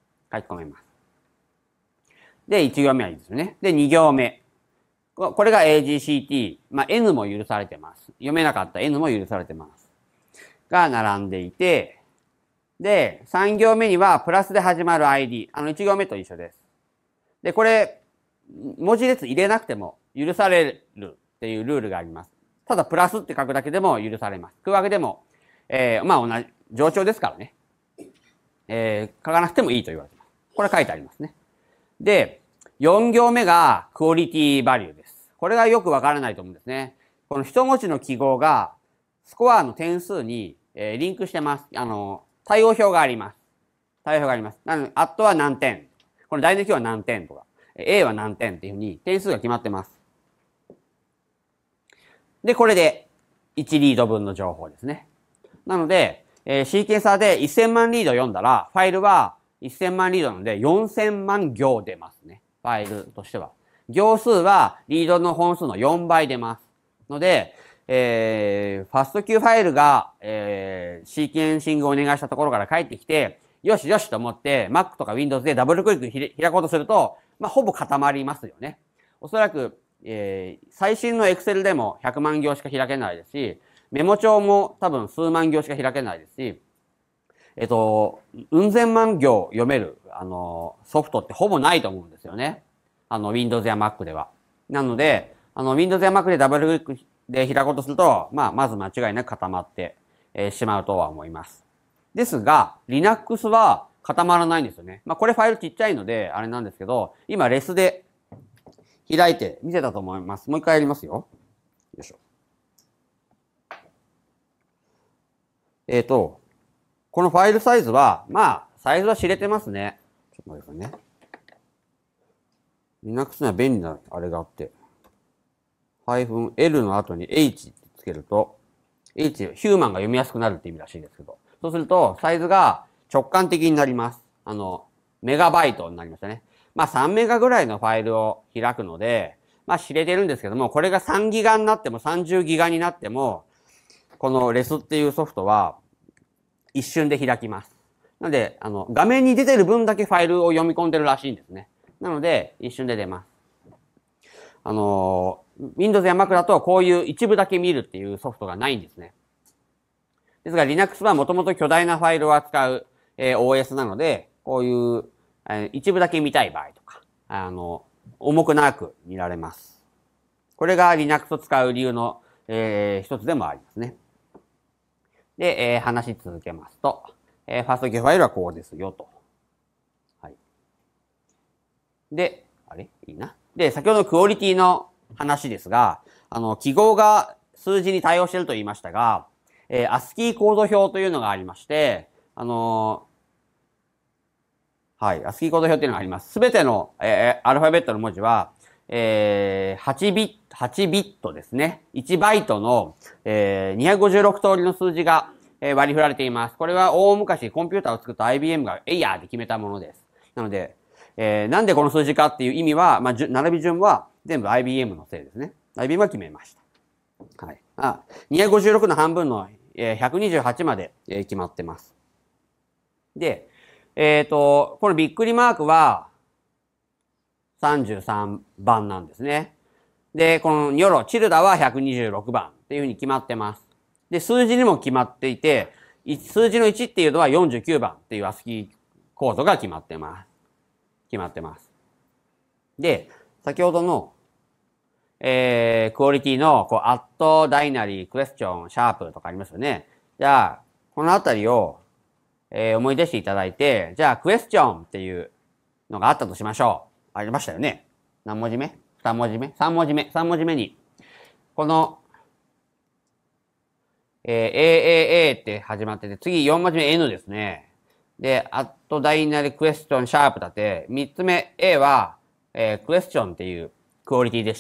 で、1行目はいいですよね。で、2行目。これが AGCT。まあ、N も許されてます。読めなかった N も許されてます。が並んでいて、で、3行目にはプラスで始まる ID。1行目と一緒です。で、これ、文字列入れなくても許されるっていうルールがあります。ただ、プラスって書くだけでも許されます。空白でも、まあ、同じ、冗長ですからね。書かなくてもいいと言われてます。これ書いてありますね。で、4行目がクオリティバリューです。これがよくわからないと思うんですね。この一文字の記号がスコアの点数に、リンクしてます。対応表があります。なので、at は何点。この大の表は何点とか、A は何点っていうふうに点数が決まってます。で、これで1リード分の情報ですね。なので、シーケンサーで1000万リード読んだら、ファイルは1000万リードなので4000万行出ますね。ファイルとしては。行数はリードの本数の4倍出ます。ので、ファスト Q ファイルが、シーケンシングをお願いしたところから帰ってきて、よしよしと思って、Mac とか Windows でダブルクリック開こうとすると、まあ、ほぼ固まりますよね。おそらく、最新の Excel でも100万行しか開けないですし、メモ帳も多分数万行しか開けないですし、うん千万行読める、ソフトってほぼないと思うんですよね。Windows や Mac では。なので、Windows や Mac でダブルクリックで開こうとすると、まあ、まず間違いなく固まって、しまうとは思います。ですが、Linux は固まらないんですよね。まあ、これファイルちっちゃいので、あれなんですけど、今、レスで開いて見せたと思います。もう一回やりますよ。よいしょ。このファイルサイズは、まあ、サイズは知れてますね。ちょっと待ってくださいね。Linux には便利なあれがあって、-L の後に H ってつけると、H、ヒューマンが読みやすくなるって意味らしいですけど、そうすると、サイズが直感的になります。メガバイトになりましたね。まあ3メガぐらいのファイルを開くので、まあ知れてるんですけども、これが3ギガになっても30ギガになっても、このレスっていうソフトは一瞬で開きます。なので、画面に出てる分だけファイルを読み込んでるらしいんですね。なので、一瞬で出ます。Windows や Mac だとこういう一部だけ見るっていうソフトがないんですね。 ですが Linux はもともと巨大なファイルを扱う、OS なので、こういう、一部だけ見たい場合とか、重くなく見られます。これが Linux を使う理由の、一つでもありますね。で、話し続けますと、ファーストキーファイルはこうですよと。はい。で、いいな。で、先ほどのクオリティの話ですが、記号が数字に対応していると言いましたが、ASCII コード表というのがありまして、はい、ASCII コード表というのがあります。すべての、アルファベットの文字は、8ビットですね。1バイトの、256通りの数字が、割り振られています。これは大昔コンピューターを作った IBM がエイヤーで決めたものです。なので、なんでこの数字かっていう意味は、並び順は全部 IBM のせいですね。IBM が決めました。はい。256の半分の、128まで、決まってます。で、このびっくりマークは33番なんですね。で、このニョロ、チルダは126番っていうふうに決まってます。で、数字にも決まっていて、数字の1っていうのは49番っていう ASCII コードが決まってます。で、先ほどの、クオリティの、アット、ダイナリー、クエスチョン、シャープとかありますよね。じゃあ、このあたりを、思い出していただいて、じゃあ、クエスチョンっていうのがあったとしましょう。ありましたよね。何文字目 ?3 文字目 ?3 文字目 ?3 文字目に、この、AAA って始まってて、次4文字目 N ですね。で、アットダイナリクエスチョンシャープだって、3つ目 A は、クエスチョンっていうクオリティでした。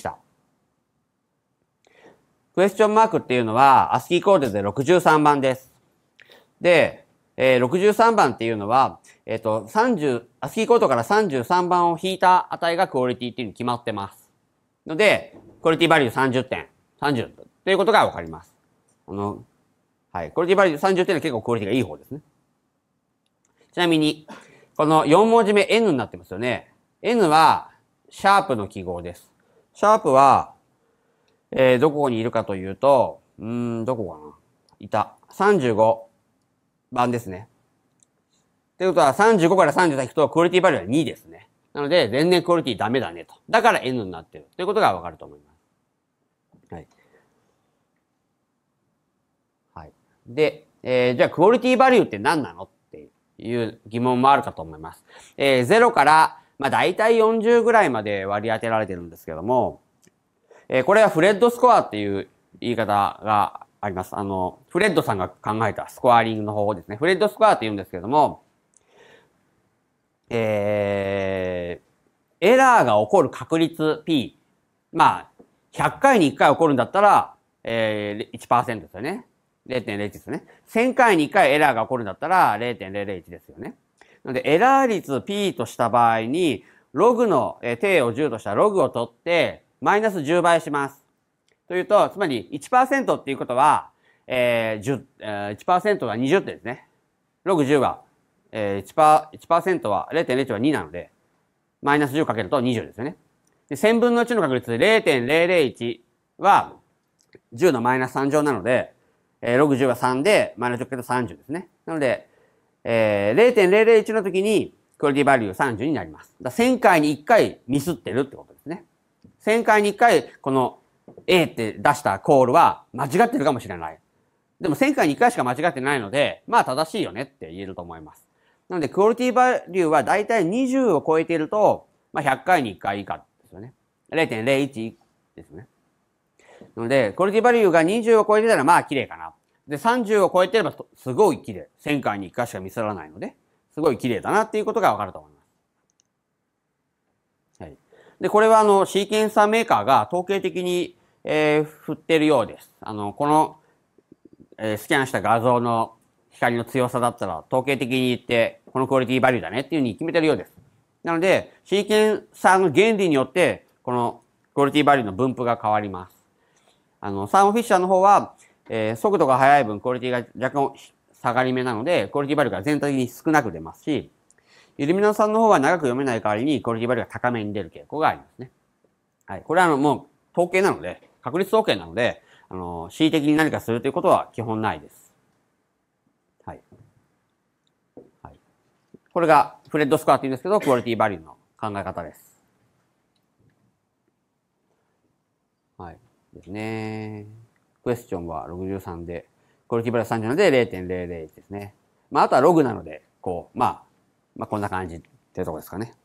クエスチョンマークっていうのは ASCII コードで63番です。で、63番っていうのは、ASCII コードから33番を引いた値がクオリティっていうのに決まってます。ので、クオリティバリュー30点、30ということがわかります。はい。クオリティバリュー30点は結構クオリティがいい方ですね。ちなみに、この4文字目 N になってますよね。N は、シャープの記号です。シャープは、どこにいるかというと、どこかな。いた。35番ですね。ということは、35から33行くと、クオリティバリューは2ですね。なので、全然クオリティダメだねと。だから N になってる。ということがわかると思います。はい。はい。で、じゃあ、クオリティバリューって何なのっていう疑問もあるかと思います。0から、だいたい40ぐらいまで割り当てられてるんですけども、これはフレッドスコアっていう言い方があります。フレッドさんが考えたスコアリングの方法ですね。フレッドスコアって言うんですけども、エラーが起こる確率 P。100回に1回起こるんだったら、1% ですよね。0.01 ですよね。1000回に1回エラーが起こるんだったら 0.001 ですよね。なので、エラー率 P とした場合に、ログの、定を10としたログを取って、マイナス10倍します。というと、つまり 1% っていうことは、1% は20点ですね。ログ10は、1% は 0.01 は2なので、マイナス10かけると20ですよね。で、1000分の1の確率 0.001 は10のマイナス3乗なので、ログ10は3で、マイナス10かけると30ですね。なので、0.001 の時に、クオリティバリュー30になります。1000回に1回ミスってるってことですね。1000回に1回、この A って出したコールは間違ってるかもしれない。でも1000回に1回しか間違ってないので、正しいよねって言えると思います。なので、クオリティバリューはだいたい20を超えていると、100回に1回以下ですよね。0.01 ですね。なので、クオリティバリューが20を超えてたら綺麗かな。で、30を超えてればすごい綺麗。1000回に1回しかミスらないので、すごい綺麗だなっていうことがわかると思います。はい。で、これはシーケンサーメーカーが統計的に、振ってるようです。この、スキャンした画像の光の強さだったら統計的に言って、このクオリティバリューだねっていうふうに決めてるようです。なので、シーケンサーの原理によって、このクオリティバリューの分布が変わります。サーモフィッシャーの方は、速度が速い分クオリティが若干下がり目なので、クオリティバリューが全体的に少なく出ますし、イルミナさんの方は長く読めない代わりにクオリティバリューが高めに出る傾向がありますね。はい。これはもう統計なので、確率統計なので、恣意的に何かするということは基本ないです。 これがフレッドスコアって言うんですけど、クオリティバリューの考え方です。はい。ですね。クエスチョンは63で、クオリティバリュー37で 0.001 ですね。まあ、あとはログなので、こう、まあこんな感じっていうところですかね。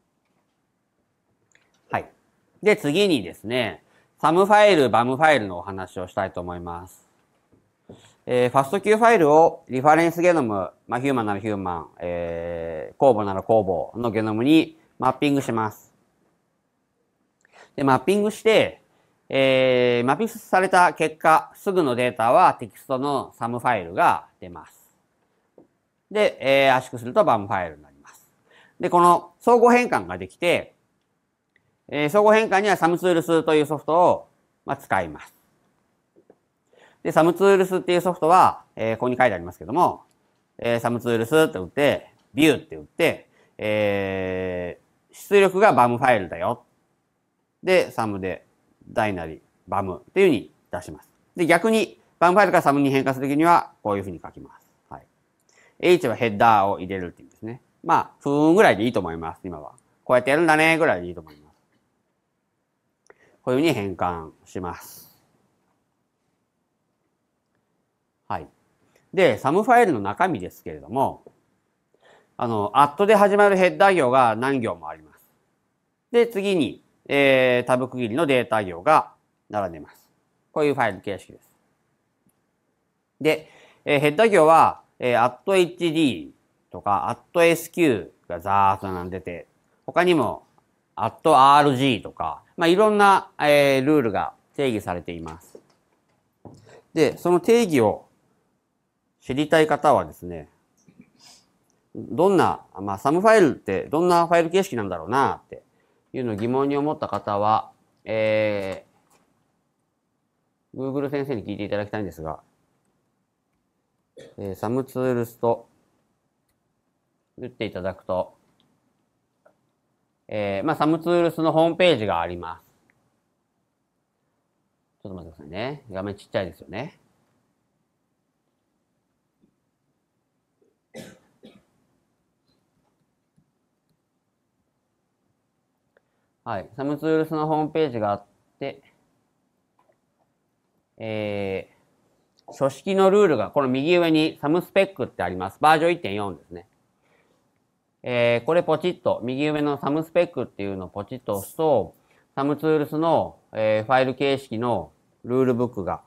はい。で、次にですね、SAM ファイル、BAM ファイルのお話をしたいと思います。ファスト Q ファイルをリファレンスゲノム、まあ、ヒューマンならヒューマン、酵母なら酵母のゲノムにマッピングします。で、マッピングして、マッピングされた結果、すぐのデータはテキストの SAM ファイルが出ます。で、圧縮すると BAM ファイルになります。で、この相互変換ができて、相互変換には SAMTools というソフトを、使います。で、SAMTools っていうソフトは、ここに書いてありますけども、SAMTools って打って、View って打って、出力が BAM ファイルだよ。で、SAM で大なり BAM っていう風に出します。で、逆に BAM ファイルから SAM に変化するときには、こういう風に書きます。はい。H はヘッダーを入れるっていうんですね。まあ、不運ぐらいでいいと思います、今は。こうやってやるんだね、ぐらいでいいと思います。こういう風に変換します。はい。で、SAM ファイルの中身ですけれども、@で始まるヘッダー行が何行もあります。で、次に、タブ区切りのデータ行が並んでいます。こういうファイル形式です。で、ヘッダー行は、@hd とか @sq がざーっと並んでて、他にも @rg とか、いろんな、ルールが定義されています。で、その定義を知りたい方はですね、どんな、SAM ファイルってどんなファイル形式なんだろうなっていうのを疑問に思った方は、Google 先生に聞いていただきたいんですが、SAMTools と打っていただくと、SAMTools のホームページがあります。ちょっと待ってくださいね。画面ちっちゃいですよね。はい。SAMTools のホームページがあって、書式のルールが、この右上に SAMSpec ってあります。バージョン 1.4 ですね。これポチッと、右上の SAMSpec っていうのをポチッと押すと、SAMTools の、ファイル形式のルールブックが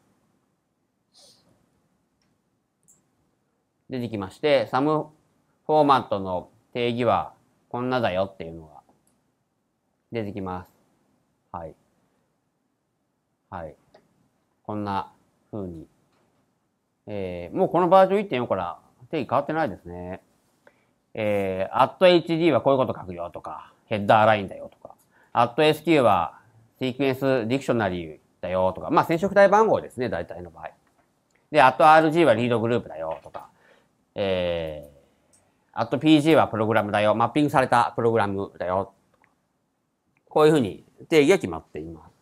出てきまして、SAM フォーマットの定義はこんなだよっていうのが出てきます。はい。はい。こんな風に。もうこのバージョン 1.4 から定義変わってないですね。@hd はこういうこと書くよとか、ヘッダーラインだよとか、@sq はシークエンスディクショナリーだよとか、染色体番号ですね、大体の場合。で、@rg はリードグループだよとか、@pg はプログラムだよ、マッピングされたプログラムだよ。こういうふうに定義が決まっています。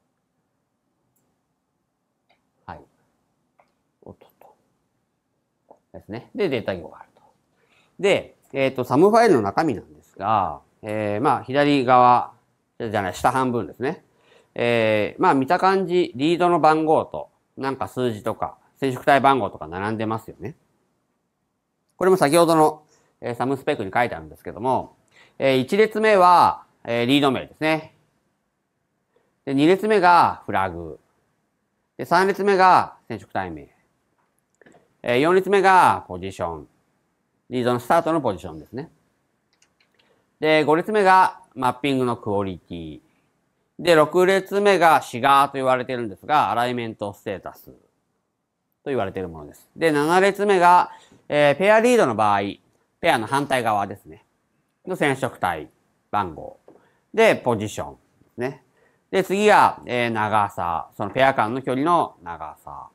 はい。おっとっと。ですね。で、データ行があると。で、SAM ファイルの中身なんですが、左側、じゃない、下半分ですね。見た感じ、リードの番号と、なんか数字とか、染色体番号とか並んでますよね。これも先ほどの、SAM スペックに書いてあるんですけども、1列目は、リード名ですね。で、2列目がフラグ。で、3列目が染色体名。4列目がポジション。リードのスタートのポジションですね。で、5列目がマッピングのクオリティ。で、6列目がシガーと言われているんですが、アライメントステータスと言われているものです。で、7列目が、ペアリードの場合、ペアの反対側ですね。の染色体番号。で、ポジションですね。で、次が、長さ。そのペア間の距離の長さ。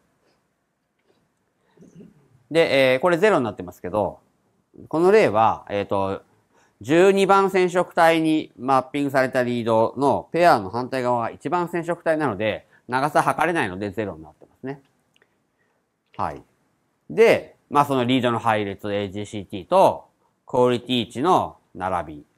で、これ0になってますけど、この例は、12番染色体にマッピングされたリードのペアの反対側が1番染色体なので、長さ測れないので0になってますね。はい。で、そのリードの配列 AGCT と、 クオリティ値の並び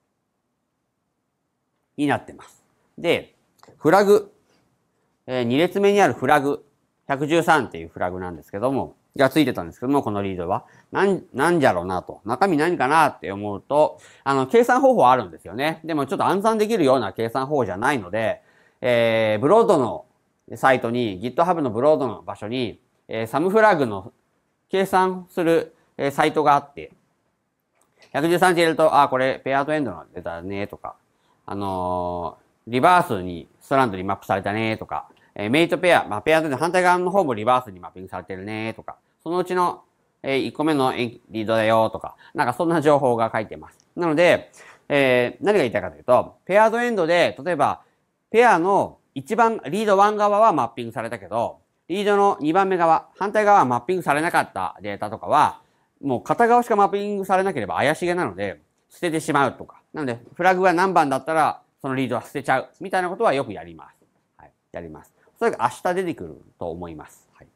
になってます。で、フラグ、2列目にあるフラグ、113っていうフラグなんですけども、がついてたんですけども、このリードは。なんじゃろうなと。中身何かなって思うと、計算方法あるんですよね。でもちょっと暗算できるような計算方法じゃないので、ブロードのサイトに、GitHub のブロードの場所に、サムフラグの計算する、サイトがあって、113って入れると、これペアとエンドのデータだねとか、リバースに、ストランドにマップされたねとか、メイトペア、ペアと反対側の方もリバースにマッピングされてるねとか、そのうちの、1個目のリードだよとか、なんかそんな情報が書いてます。なので、何が言いたいかというと、ペアドエンドで、例えば、ペアの一番、リード1側はマッピングされたけど、リードの2番目側、反対側はマッピングされなかったデータとかは、もう片側しかマッピングされなければ怪しげなので、捨ててしまうとか。なので、フラグが何番だったら、そのリードは捨てちゃう。みたいなことはよくやります。はい。やります。それが明日出てくると思います。はい。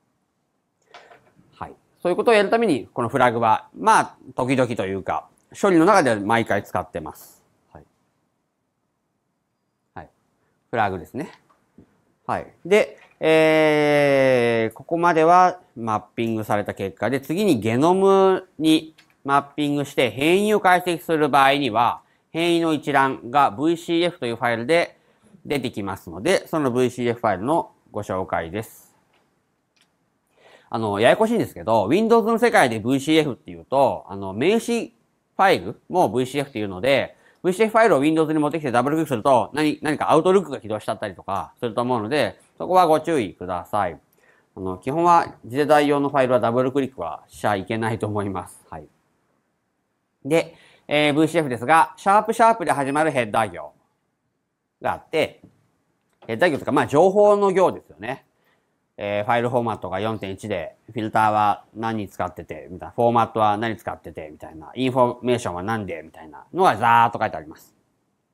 はい。そういうことをやるために、このフラグは、時々というか、処理の中では毎回使ってます。はい。はい。フラグですね。はい。で、ここまではマッピングされた結果で、次にゲノムにマッピングして変異を解析する場合には、変異の一覧が VCF というファイルで出てきますので、その VCF ファイルのご紹介です。ややこしいんですけど、Windows の世界で VCF っていうと、名詞ファイルも VCF っていうので、VCF ファイルを Windows に持ってきてダブルクリックすると、何かアウトルックが起動しちゃったりとかすると思うので、そこはご注意ください。基本は次世代用のファイルはダブルクリックはしちゃいけないと思います。はい。で、VCF ですが、シャープで始まるヘッダー行があって、ヘッダー行とか、情報の行ですよね。ファイルフォーマットが 4.1 で、フィルターは何使ってて、みたいな、フォーマットは何使ってて、みたいな、インフォメーションは何で、みたいなのがざーっと書いてあります。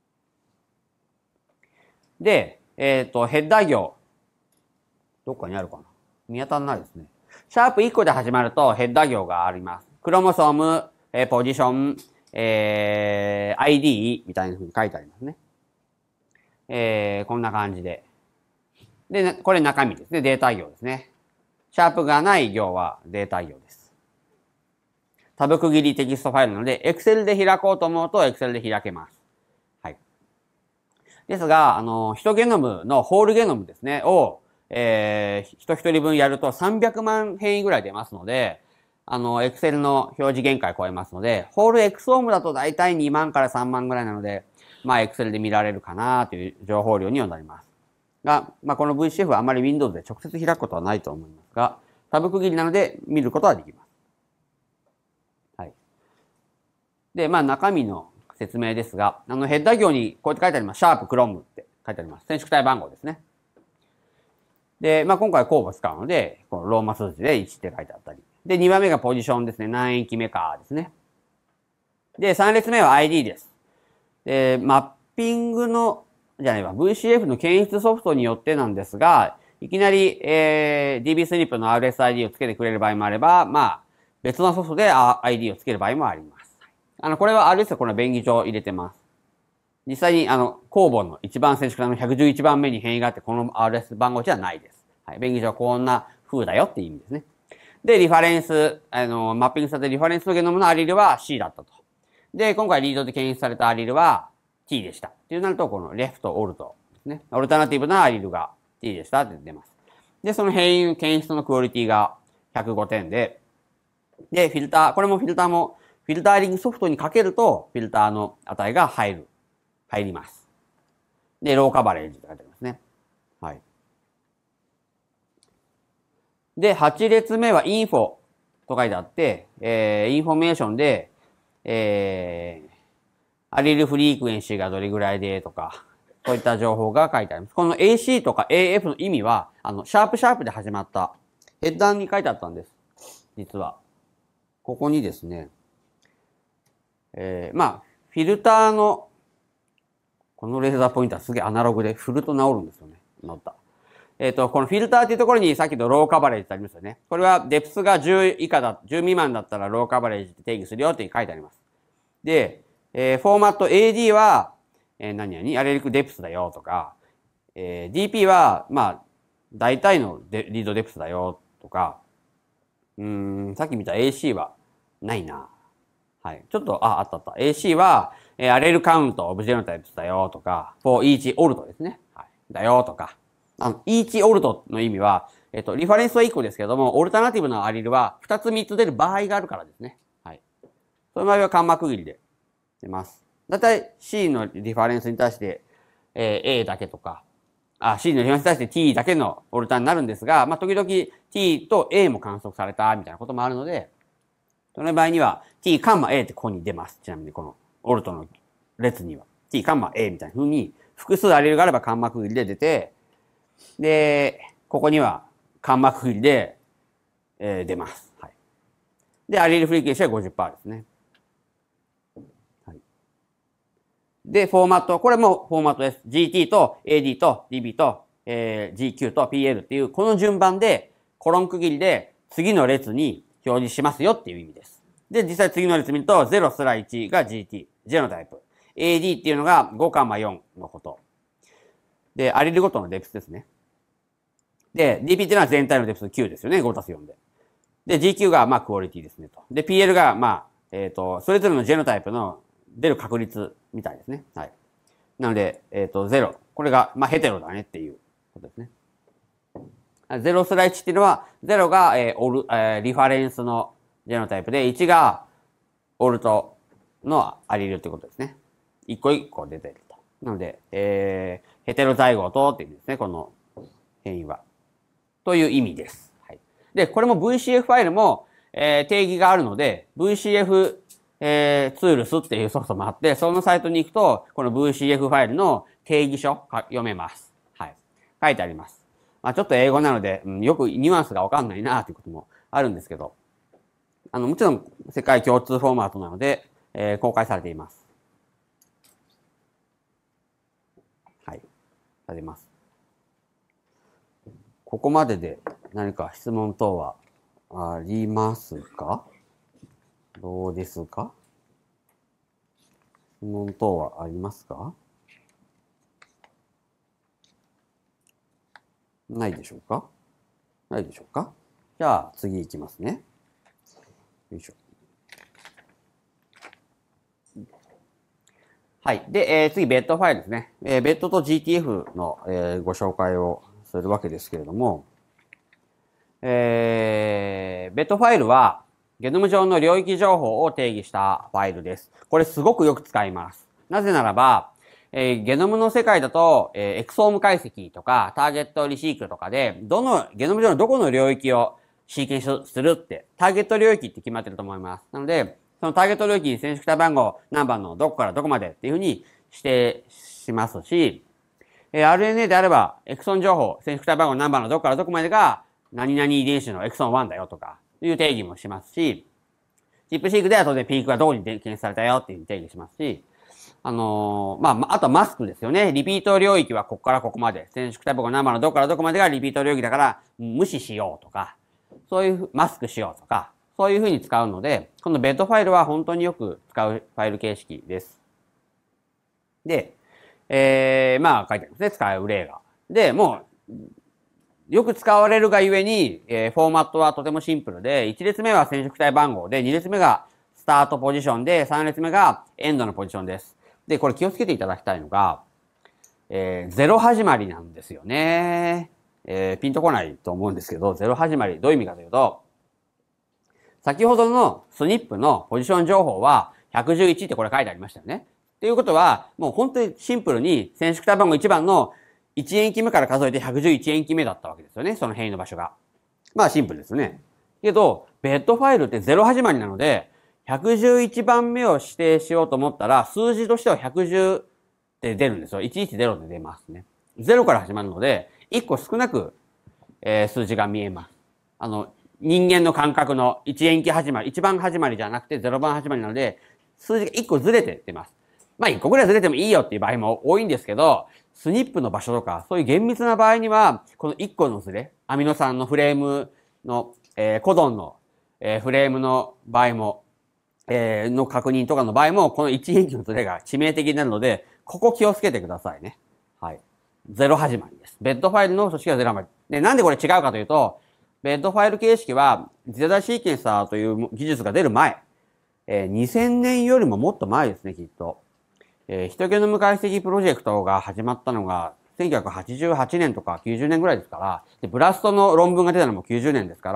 で、ヘッダー行、どっかにあるかな、見当たらないですね。シャープ1個で始まるとヘッダー行があります。クロモソーム、ポジション、ID みたいな風に書いてありますね。こんな感じで。で、これ中身ですね。データ行ですね。シャープがない行はデータ行です。タブ区切りテキストファイルなので、Excel で開こうと思うと Excel で開けます。はい。ですが、ヒトゲノムのホールゲノムですね、を、人一人分やると300万変異ぐらい出ますので、Excel の表示限界を超えますので、ホール XOM だとだいたい2万から3万ぐらいなので、Excel で見られるかなという情報量にはなります。が、この VCF はあまり Windows で直接開くことはないと思いますが、タブ区切りなので見ることはできます。はい。で、中身の説明ですが、ヘッダー行にこうやって書いてあります。シャープクロムって書いてあります。染色体番号ですね。で、今回は公募使うので、このローマ数字で1って書いてあったり。で、2番目がポジションですね。何円期目かですね。で、3列目は ID です。で、マッピングの、VCF の検出ソフトによってなんですが、いきなり、DBSNP の RSID をつけてくれる場合もあれば、別のソフトで ID をつける場合もあります。これは RS はこの便宜上入れてます。実際に、公募の一番染色体の111番目に変異があって、この RS 番号じゃないです。はい。便宜上こんな風だよっていう意味ですね。で、リファレンス、マッピングされたリファレンスのゲノムのアリルは C だったと。で、今回リードで検出されたアリルは T でした。っていうなると、このレフト、オルトですね。オルタナティブなアリルが T でしたって出ます。で、その変異検出のクオリティが105点で、で、フィルター、これもフィルターも、フィルターリングソフトにかけると、フィルターの値が入ります。で、ローカバレージって書いてありますね。はい。で、8列目はインフォと書いてあって、インフォメーションで、アリルフリークエンシーがどれぐらいでとか、そういった情報が書いてあります。この AC とか AF の意味は、シャープで始まったヘッダーに書いてあったんです。実は。ここにですね、フィルターの、このレーザーポインターすげえアナログで振ると治るんですよね。乗った。 このフィルターっていうところにさっきのローカバレージってありますよね。これはデプスが10以下だ、10未満だったらローカバレージって定義するよって書いてあります。で、フォーマット AD は、何々、アレリックデプスだよとか、DP は、まあ、大体のリードデプスだよとか、さっき見た AC はないな。はい。ちょっと、あった。AC は、アレルカウントオブジェノタイプスだよとか、for each オルトですね。はい。だよとか。each オルトの意味は、リファレンスは1個ですけども、オルタナティブのアリルは2つ3つ出る場合があるからですね。はい。その場合はカンマ区切りで出ます。だいたい C のリファレンスに対して、A だけとか、C のリファレンスに対して T だけのオルタになるんですが、まあ、時々 T と A も観測されたみたいなこともあるので、その場合には T カンマ A ってここに出ます。ちなみにこのオルトの列には T カンマ A みたいな風に複数アリルがあればカンマ区切りで出て、で、ここにはカンマ区切りで、出ます。はい。で、アリルフリーケンシは 50% ですね。はい。で、フォーマット、これもフォーマットです。GT と AD と DB と、GQ と PL っていう、この順番で、コロン区切りで次の列に表示しますよっていう意味です。で、実際次の列見ると、0すら1が GT、J のタイプ。AD っていうのが5、4のこと。で、アリルごとのデプスですね。で、DP っていうのは全体のデプス9ですよね。5たす4で。で、GQ が、まあ、クオリティですねと。で、PL が、まあ、それぞれのジェノタイプの出る確率みたいですね。はい。なので、0。これが、まあ、ヘテロだねっていうことですね。0すら1っていうのは、0が、リファレンスのジェノタイプで、1がオルトのアリルってことですね。一個一個出ていると。なので、ヘテロザイゴートっていう意味ですね、この変異は。という意味です。はい。で、これも VCF ファイルも、定義があるので、VCF、ツールスっていうソフトもあって、そのサイトに行くと、この VCF ファイルの定義書読めます。はい。書いてあります。まあちょっと英語なので、よくニュアンスがわかんないなということもあるんですけど、もちろん世界共通フォーマットなので、公開されています。はい。されます。ここまでで何か質問等はありますか？どうですか？質問等はありますか？ないでしょうか？ないでしょうか？じゃあ次いきますね。よいしょ。はい。で、次、ベッドファイルですね。ベッドと GTF の、ご紹介をするわけですけれども、ベッドファイルは、ゲノム上の領域情報を定義したファイルです。これすごくよく使います。なぜならば、ゲノムの世界だと、エクソーム解析とか、ターゲットリシークとかで、ゲノム上のどこの領域をシーケンスするって、ターゲット領域って決まってると思います。なので、そのターゲット領域に染色体番号何番のどこからどこまでっていうふうに指定しますし、RNA であれば、エクソン情報、染色体番号何番のどこからどこまでが、何々遺伝子のエクソン1だよとか、いう定義もしますし、チップシークでは当然ピークがどこに検出されたよっていう定義しますし、あとはマスクですよね。リピート領域はここからここまで。染色体番号何番のどこからどこまでがリピート領域だから無視しようとか、そういうマスクしようとか、そういうふうに使うので、このベッドファイルは本当によく使うファイル形式です。で、書いてありますね。使う例が。で、もう、よく使われるがゆえに、フォーマットはとてもシンプルで、1列目は染色体番号で、2列目がスタートポジションで、3列目がエンドのポジションです。で、これ気をつけていただきたいのが、0始まりなんですよね。ピンとこないと思うんですけど、0始まり、どういう意味かというと、先ほどのスニップのポジション情報は111ってこれ書いてありましたよね。っていうことは、もう本当にシンプルに染色体番号1番の1塩基目から数えて111塩基目だったわけですよね。その変異の場所が。まあシンプルですよね。けど、ベッドファイルって0始まりなので、111番目を指定しようと思ったら、数字としては110って出るんですよ。110で出ますね。0から始まるので、1個少なく、数字が見えます。人間の感覚の1塩基始まり、1番始まりじゃなくて0番始まりなので、数字が1個ずれて出ます。まあ1個ぐらいずれてもいいよっていう場合も多いんですけど、 スニップの場所とか、そういう厳密な場合には、この1個のズレ、アミノ酸のフレームの、コドンの、フレームの場合も、の確認とかの場合も、この1塩基のズレが致命的になるので、ここ気をつけてくださいね。はい。0始まりです。ベッドファイルの組織は0始まり。で、なんでこれ違うかというと、ベッドファイル形式は、次世代シーケンサーという技術が出る前、2000年よりももっと前ですね、きっと。ヒトゲノム解析プロジェクトが始まったのが、1988年とか90年ぐらいですから、でブラストの論文が出たのも90年ですから、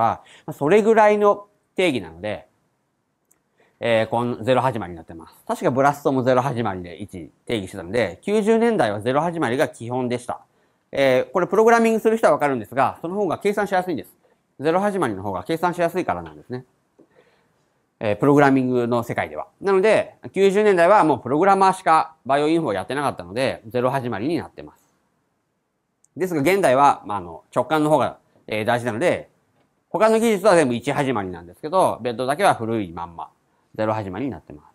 それぐらいの定義なので、この0始まりになってます。確かブラストも0始まりで1定義してたので、90年代は0始まりが基本でした。これプログラミングする人はわかるんですが、その方が計算しやすいんです。0始まりの方が計算しやすいからなんですね。プログラミングの世界では。なので、90年代はもうプログラマーしかバイオインフォをやってなかったので、0始まりになってます。ですが、現代は、直感の方が大事なので、他の技術は全部1始まりなんですけど、ベッドだけは古いまんま。0始まりになってます。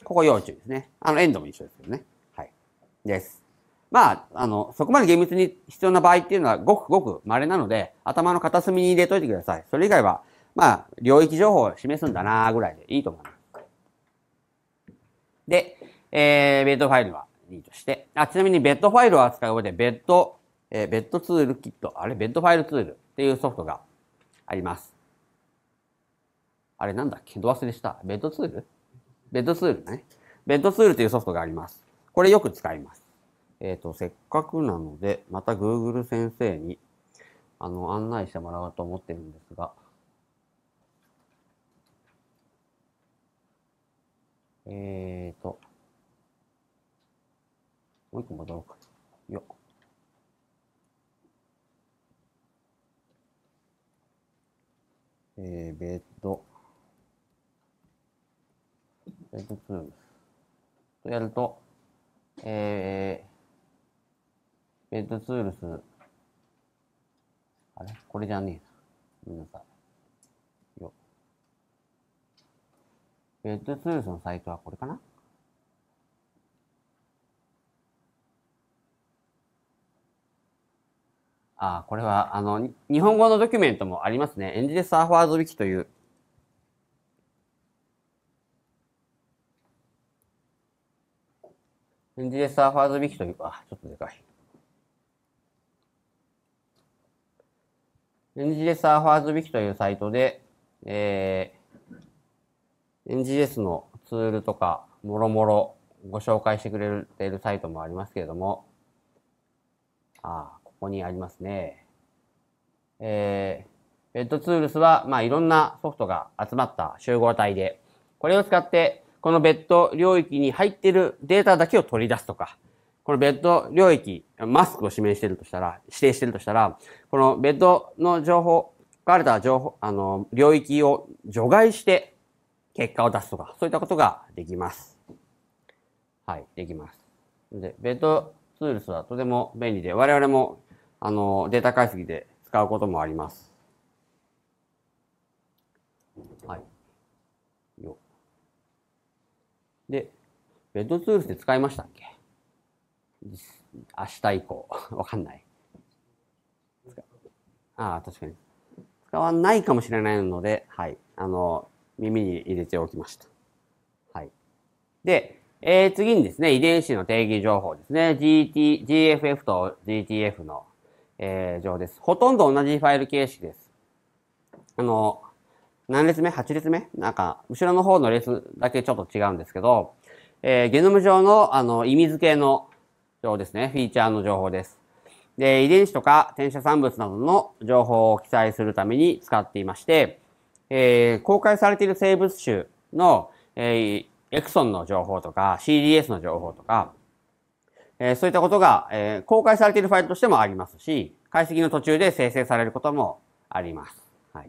ここ要注意ですね。エンドも一緒ですけどね。はい。です。そこまで厳密に必要な場合っていうのはごくごく稀なので、頭の片隅に入れといてください。それ以外は、領域情報を示すんだなぐらいでいいと思います。で、ベッドファイルはいいとして、ちなみにベッドファイルを扱う上で、ベッドツールキット、ベッドファイルツールっていうソフトがあります。なんだっけど忘れした。ベッドツールね。ベッドツールというソフトがあります。これよく使います。せっかくなので、また Google 先生に、案内してもらおうと思ってるんですが、もう一個戻ろうか。よっ。ベッドツールとやると、ベッドツールス、これじゃねえな。ごめんなさい。よ。ベッドツールスのサイトはこれかな？これは、日本語のドキュメントもありますね。エンジネスサーファーズウィキという。エンジネスサーファーズウィキという、ちょっとでかい。エンジネスサーファーズウィキというサイトで、NGS のツールとか、もろもろご紹介してくれているサイトもありますけれども、ここにありますね。ベッドツールスは、いろんなソフトが集まった集合体で、これを使って、このベッド領域に入っているデータだけを取り出すとか、このベッド領域、マスクを指定しているとしたら、このベッドの情報、書かれた領域を除外して結果を出すとか、そういったことができます。はい、できます。で、ベッドツールスはとても便利で、我々も、データ解析で使うこともあります。はい。で、ベッドツールスで使いましたっけ？明日以降。わかんない。確かに。使わないかもしれないので、はい。耳に入れておきました。はい。で、次にですね、遺伝子の定義情報ですね。GFF と GTF の、情報です。ほとんど同じファイル形式です。何列目 ?8 列目後ろの方の列だけちょっと違うんですけど、ゲノム上の、意味付けの情報ですね。フィーチャーの情報です。で、遺伝子とか転写産物などの情報を記載するために使っていまして、公開されている生物種の、エクソンの情報とか CDS の情報とか、そういったことが、公開されているファイルとしてもありますし、解析の途中で生成されることもあります。はい。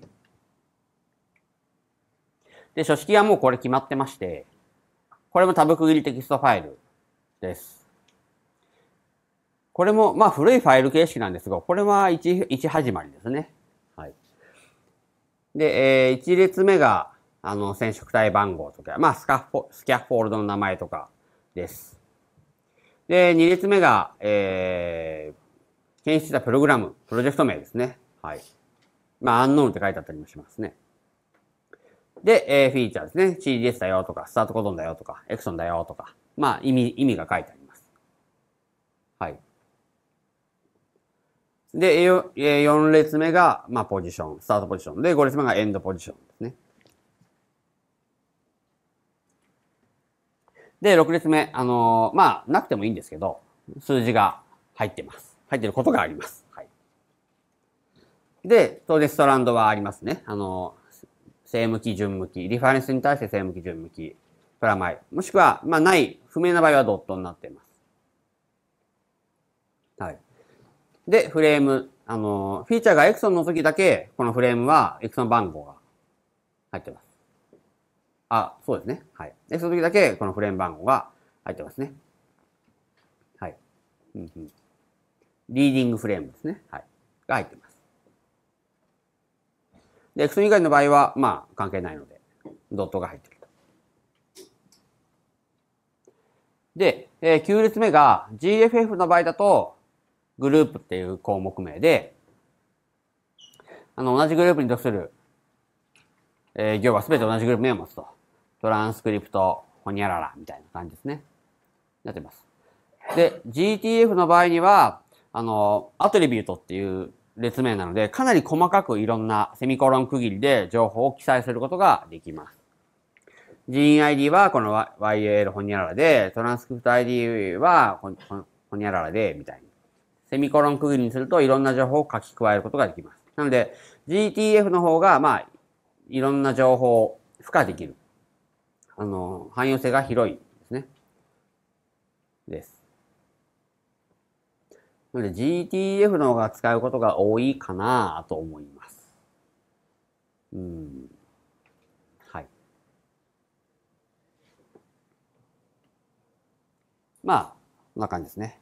で、書式はもうこれ決まってまして、これもタブ区切りテキストファイルです。これも、古いファイル形式なんですが、これは1始まりですね。はい。で、1列目が、染色体番号とか、スキャフォールドの名前とかです。 で、2列目が、検出したプログラム、プロジェクト名ですね。はい。まあ、アンノーンって書いてあったりもしますね。で、フィーチャーですね。CDS だよとか、スタートコドンだよとか、エクソンだよとか、まあ、意味が書いてあります。はい。で、4列目が、まあ、ポジション、スタートポジション。で、5列目がエンドポジションですね。で、6列目、まあ、なくてもいいんですけど、数字が入ってます。入ってることがあります。はい。で、当然ストランドはありますね。正向き、順向き、リファレンスに対して正向き、順向き、プラマイ。もしくは、まあ、不明な場合はドットになっています。はい。で、フレーム、フィーチャーがエクソンの時だけ、このフレームはエクソン番号が入ってます。あ、そうですね。はい。で、その時だけ、このフレーム番号が入ってますね。はい。リーディングフレームですね。はい。が入ってます。で、エクソン以外の場合は、まあ、関係ないので、ドットが入ってると。で、9列目が GFF の場合だと、グループっていう項目名で、同じグループに属する、行はすべて同じグループ名を持つと。トランスクリプト、ホニャララみたいな感じですね。なってます。で、GTF の場合には、アトリビュートっていう列名なので、かなり細かくいろんなセミコロン区切りで情報を記載することができます。人員 ID はこの YAL ホニャララで、トランスクリプト ID はホニャララで、みたいに。セミコロン区切りにするといろんな情報を書き加えることができます。なので、GTF の方が、まあ、いろんな情報を付加できる。汎用性が広いですね。です。なので GTF の方が使うことが多いかなと思います。はい。まあ、こんな感じですね。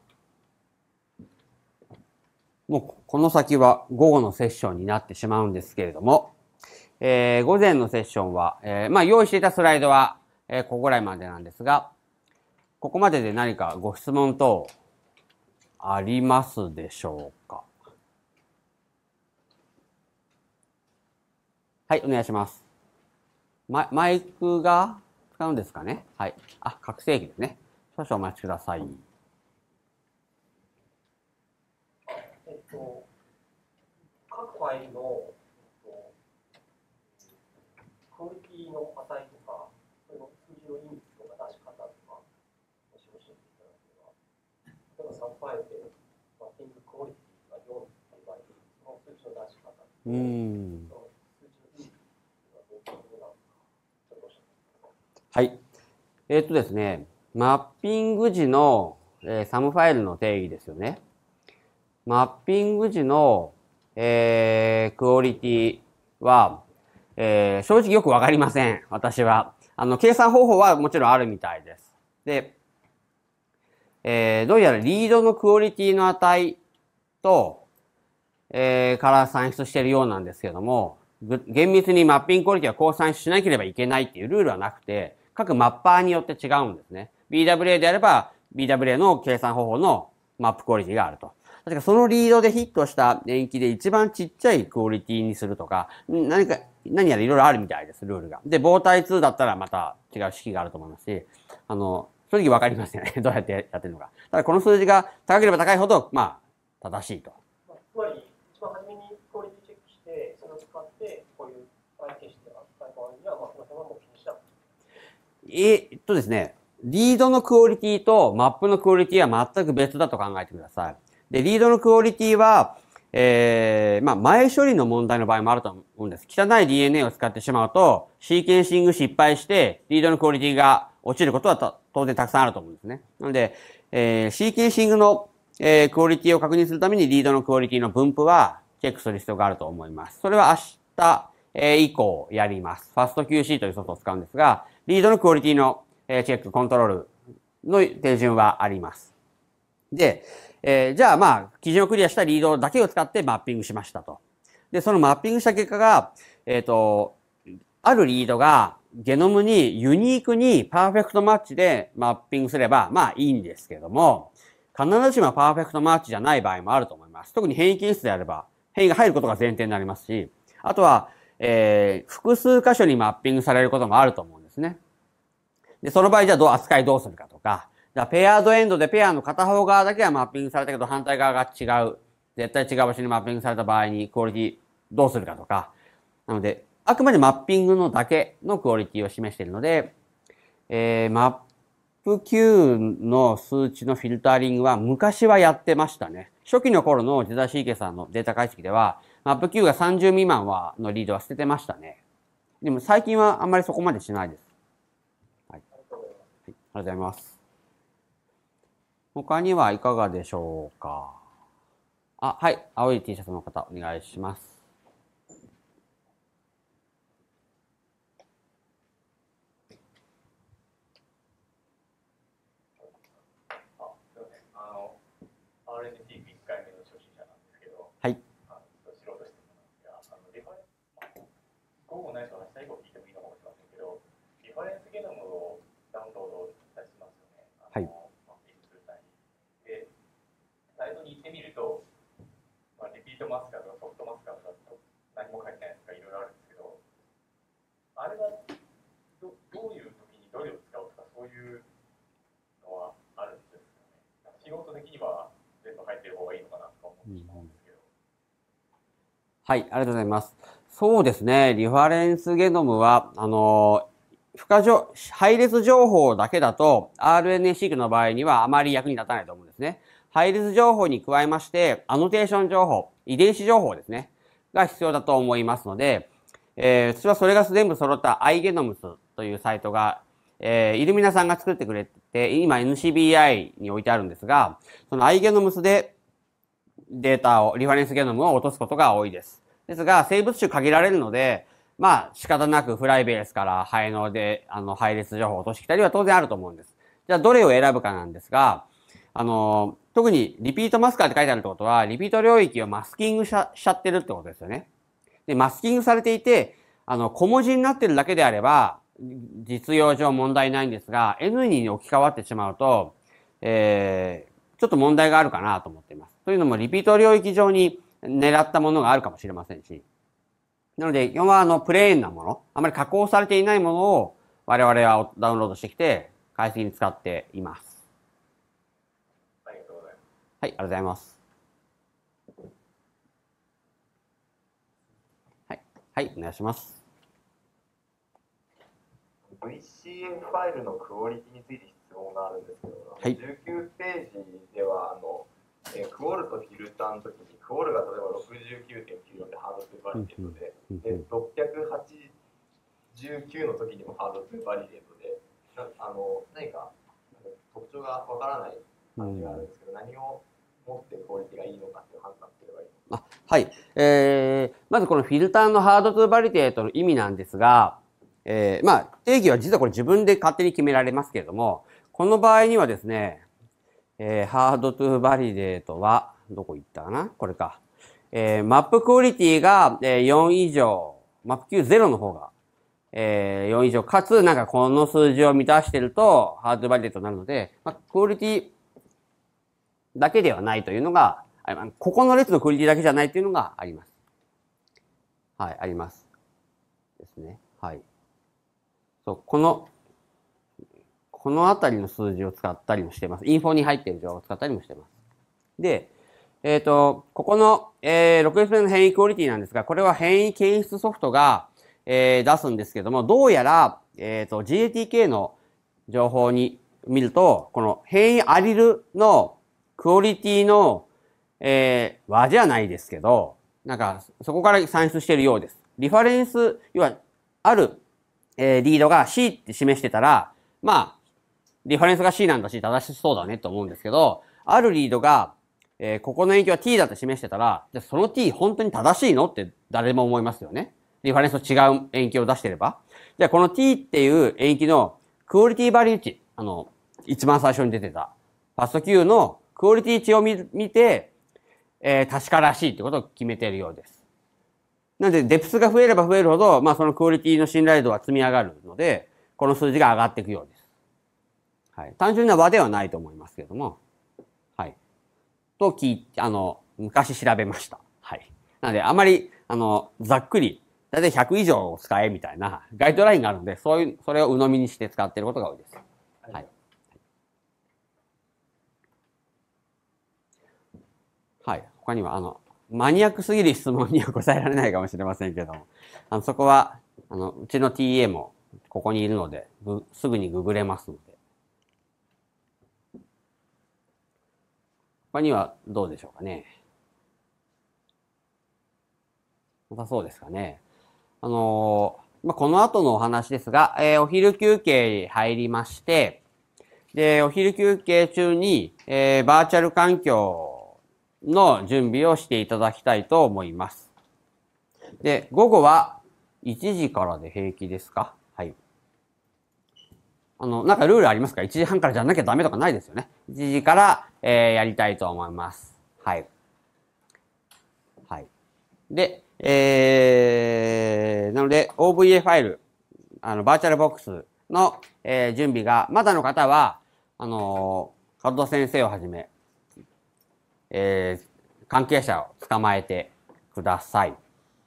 もうこの先は午後のセッションになってしまうんですけれども、午前のセッションは、まあ用意していたスライドは、ここぐらいまでなんですが、ここまでで何かご質問等ありますでしょうか？はい、お願いします。マイクが使うんですかね？はい。あ、拡声器ですね。少々お待ちください。 各ファイルのクオリティの値とか、その数字のインプットの出し方とか、もし教えていただければ、例えば3ファイルでマッピングクオリティが4っていう場合、その数字の出し方と、その数字のインプットがどういうことなのか、ちょっと教えてください。 はい。ですね、マッピング時の、サムファイルの定義ですよね。マッピング時の、クオリティは、正直よくわかりません。私は。計算方法はもちろんあるみたいです。で、どうやらリードのクオリティの値と、から算出しているようなんですけども、厳密にマッピングクオリティはこう算出しなければいけないっていうルールはなくて、各マッパーによって違うんですね。BWA であれば、BWA の計算方法のマップクオリティがあると。確かそのリードでヒットした延期で一番ちっちゃいクオリティにするとか、何やらいろいろあるみたいです、ルールが。で、傍体2だったらまた違う式があると思いますし、正直わかりませんね。どうやってやってるのか。ただこの数字が高ければ高いほど、まあ、正しいと。 つまり、一番初めにクオリティチェックして、それを使って、こういう相手して扱い場合には、その辺はもう気にしなくて。 ですね、リードのクオリティとマップのクオリティは全く別だと考えてください。で、リードのクオリティは、まあ、前処理の問題の場合もあると思うんです。汚い DNA を使ってしまうと、シーケンシング失敗して、リードのクオリティが落ちることは当然たくさんあると思うんですね。なので、シーケンシングの、クオリティを確認するためにリードのクオリティの分布はチェックする必要があると思います。それは明日、以降やります。ファスト QC というソフトを使うんですが、リードのクオリティの、チェック、コントロールの手順はあります。で、じゃあまあ、基準をクリアしたリードだけを使ってマッピングしましたと。で、そのマッピングした結果が、あるリードがゲノムにユニークにパーフェクトマッチでマッピングすれば、まあいいんですけども、 必ずしもパーフェクトマッチじゃない場合もあると思います。特に変異検出であれば、変異が入ることが前提になりますし、あとは、複数箇所にマッピングされることもあると思うんですね。で、その場合じゃあ扱いどうするかとか、じゃあペアードエンドでペアの片方側だけはマッピングされたけど反対側が違う、絶対違う場所にマッピングされた場合にクオリティどうするかとか、なので、あくまでマッピングのだけのクオリティを示しているので、マップ Q の数値のフィルタリングは昔はやってましたね。初期の頃のジェザーシーケさんのデータ解析では、マップ Q が30未満のリードは捨ててましたね。でも最近はあんまりそこまでしないです。はい。ありがとうございます。他にはいかがでしょうか。はい。青い T シャツの方、お願いします。 RNT1 回目の初心者なんですけど、 はい。 素人質問なんですが、午後ないしは明日以降聞いてもいいのかもしれませんけど、リファレンスゲノムをダウンロードしたりしますよね。 はい。 マッピングする際に。で、サイトに行ってみると、リピートマスカーとかソフトマスカーとか何も書いてないとかいろいろあるんですけど、あれはどういう時にどれを使うとかそういうのはあるんですかね。仕事的には全部入ってる方がいいのかなと思うんですけど。 はい、ありがとうございます。そうですね。リファレンスゲノムは、配列情報だけだと RNA-seq の場合にはあまり役に立たないと思うんですね。配列情報に加えまして、アノテーション情報、遺伝子情報ですね。が必要だと思いますので、私はそれが全部揃った iGenoms というサイトが、イルミナさんが作ってくれて、今 NCBI に置いてあるんですが、その iGenoms でデータを、リファレンスゲノムを落とすことが多いです。ですが、生物種限られるので、仕方なくフライベースから配能で、配列情報を落としてきたりは当然あると思うんです。じゃあ、どれを選ぶかなんですが、特にリピートマスカーって書いてあるってことは、リピート領域をマスキングしちゃってるってことですよね。で、マスキングされていて、小文字になってるだけであれば、実用上問題ないんですが、N に置き換わってしまうと、ちょっと問題があるかなと思っています。というのも、リピート領域上に狙ったものがあるかもしれませんし。なので、基本はプレーンなもの、あまり加工されていないものを我々はダウンロードしてきて、解析に使っています。 ありがとうございます。 はい、ありがとうございます。はい、はい、お願いします。 VCF ファイルのクオリティについて質問があるんですけど、 はい、 19ページではクオルとフィルターの時にクオルが例えば 69.94 でハードトゥーバリデートで、689の時にもハードトゥーバリデートで、何か特徴がわからない感じがあるんですけど、何を持ってクオリティがいいのかっていう判断すればいいのか。 はい。まずこのフィルターのハードトゥーバリデートの意味なんですが、定義は実はこれ自分で勝手に決められますけれども、この場合にはですね、ハードトゥーバリデートは、どこ行ったかなこれか。マップクオリティが4以上、マップ Q0 の方が、4以上、かつ、なんかこの数字を満たしてると、ハードトゥーバリデートになるので、クオリティだけではないというのが、ここの列のクオリティだけじゃないというのがあります。はい、あります。ですね。はい。そう、このあたりの数字を使ったりもしてます。インフォに入っている情報を使ったりもしてます。で、ここの、6列目の変異クオリティなんですが、これは変異検出ソフトが、出すんですけども、どうやら、GATK の情報に見ると、この変異アリルのクオリティの、和じゃないですけど、なんか、そこから算出しているようです。リファレンス、要は、ある、リードが C って示してたら、リファレンスが C なんだし、正しそうだねと思うんですけど、あるリードが、ここの延期は T だって示してたら、じゃその T 本当に正しいのって誰も思いますよね。リファレンスと違う延期を出してれば。じゃあこの T っていう延期のクオリティバリュー値、一番最初に出てた、ファスト Q のクオリティ値を見て、確からしいってことを決めているようです。なので、デプスが増えれば増えるほど、そのクオリティの信頼度は積み上がるので、この数字が上がっていくようです。はい。単純な和ではないと思いますけれども。はい。 と昔調べました。はい。なので、あまり、ざっくり、だいたい100以上使えみたいなガイドラインがあるので、それを鵜呑みにして使っていることが多いです。はい。はい。他には、マニアックすぎる質問には答えられないかもしれませんけども、そこは、うちの TA もここにいるので、すぐにググれますので。他にはどうでしょうかね。なさそうですかね。この後のお話ですが、お昼休憩に入りまして、で、お昼休憩中に、バーチャル環境の準備をしていただきたいと思います。で、午後は1時からで平気ですか？はい。なんかルールありますか？ 1 時半からじゃなきゃダメとかないですよね。1時から、やりたいと思います。はい。はい。で、なので、OVA ファイル、バーチャルボックスの、準備が、まだの方は、門先生をはじめ、関係者を捕まえてください。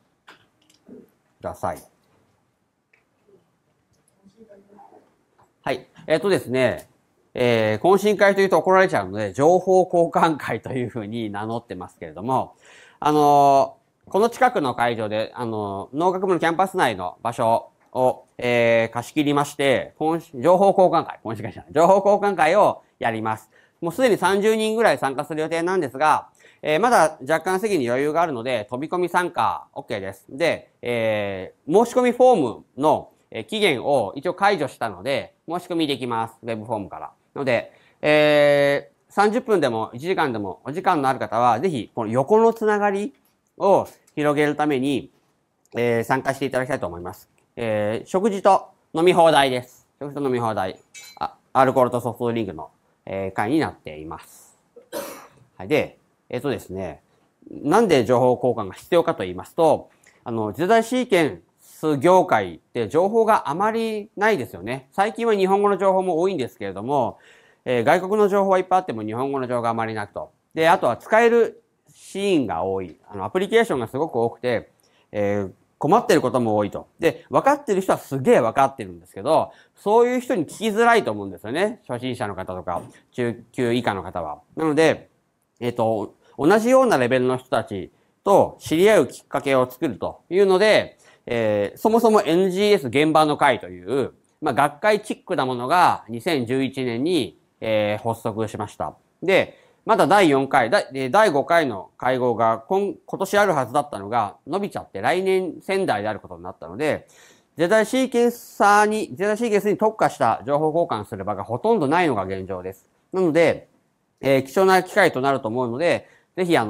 はい。ですね、懇親会というと怒られちゃうので、情報交換会というふうに名乗ってますけれども、この近くの会場で、農学部のキャンパス内の場所を、貸し切りまして、情報交換会、懇親会じゃない、情報交換会をやります。もうすでに30人ぐらい参加する予定なんですが、まだ若干席に余裕があるので、飛び込み参加 OK です。で、申し込みフォームの期限を一応解除したので、申し込みできます。ウェブフォームから。ので、30分でも1時間でもお時間のある方は、ぜひ、この横のつながりを広げるために、参加していただきたいと思います。食事と飲み放題です。食事と飲み放題。アルコールとソフトドリンクの、会になっています。はい。で、ですね、なんで情報交換が必要かと言いますと、次世代シーケンス業界って情報があまりないですよね。最近は日本語の情報も多いんですけれども、外国の情報はいっぱいあっても日本語の情報があまりなくと。で、あとは使えるシーンが多い。アプリケーションがすごく多くて、困ってることも多いと。で、分かってる人はすげえ分かってるんですけど、そういう人に聞きづらいと思うんですよね。初心者の方とか、中級以下の方は。なので、同じようなレベルの人たちと知り合うきっかけを作るというので、そもそも NGS 現場の会という、学会チックなものが2011年に、発足しました。で、まだ第4回、第5回の会合が今年あるはずだったのが伸びちゃって来年仙台であることになったので、次世代シーケンスに特化した情報交換する場がほとんどないのが現状です。なので、貴重な機会となると思うので、ぜひ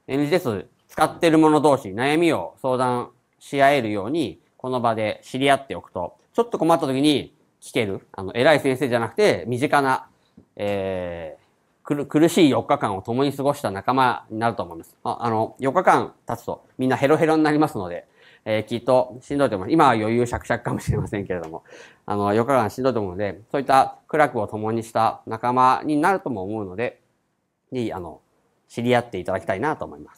NGS 使っている者同士悩みを相談し合えるように、この場で知り合っておくと、ちょっと困った時に聞ける、偉い先生じゃなくて、身近な、苦しい4日間を共に過ごした仲間になると思います。4日間経つとみんなヘロヘロになりますので、きっとしんどいと思います。今は余裕しゃくしゃくかもしれませんけれども、4日間しんどいと思うので、そういった苦楽を共にした仲間になるとも思うので、ぜひ、知り合っていただきたいなと思います。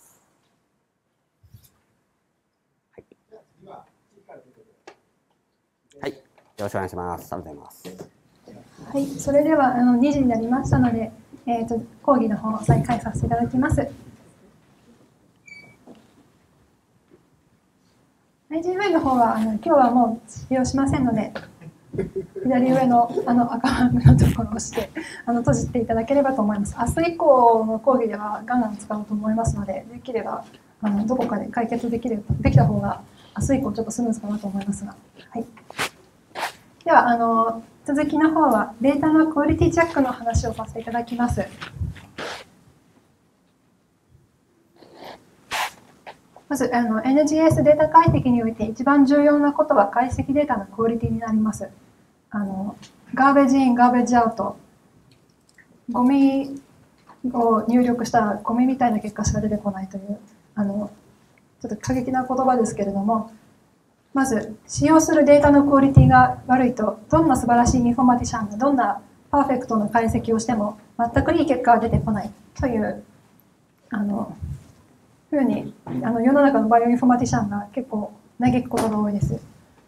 はい。はい。よろしくお願いします。ありがとうございます。 はい。それでは、2時になりましたので、講義の方を再開させていただきます。IGY の方は今日はもう使用しませんので、左上の赤マークのところを押して閉じていただければと思います。明日以降の講義ではガンガン使おうと思いますので、できればどこかで解決できた方が明日以降ちょっとスムーズかなと思いますが、はい。では続きの方はデータのクオリティチェックの話をさせていただきます。まずNGS データ解析において一番重要なことは解析データのクオリティになります。ガーベージイン、ガーベージアウト、ゴミを入力したらゴミみたいな結果しか出てこないというちょっと過激な言葉ですけれども、まず使用するデータのクオリティが悪いと、どんな素晴らしいインフォマティシャンがどんなパーフェクトな解析をしても全くいい結果が出てこないというふうに世の中のバイオインフォマティシャンが結構嘆くことが多いです。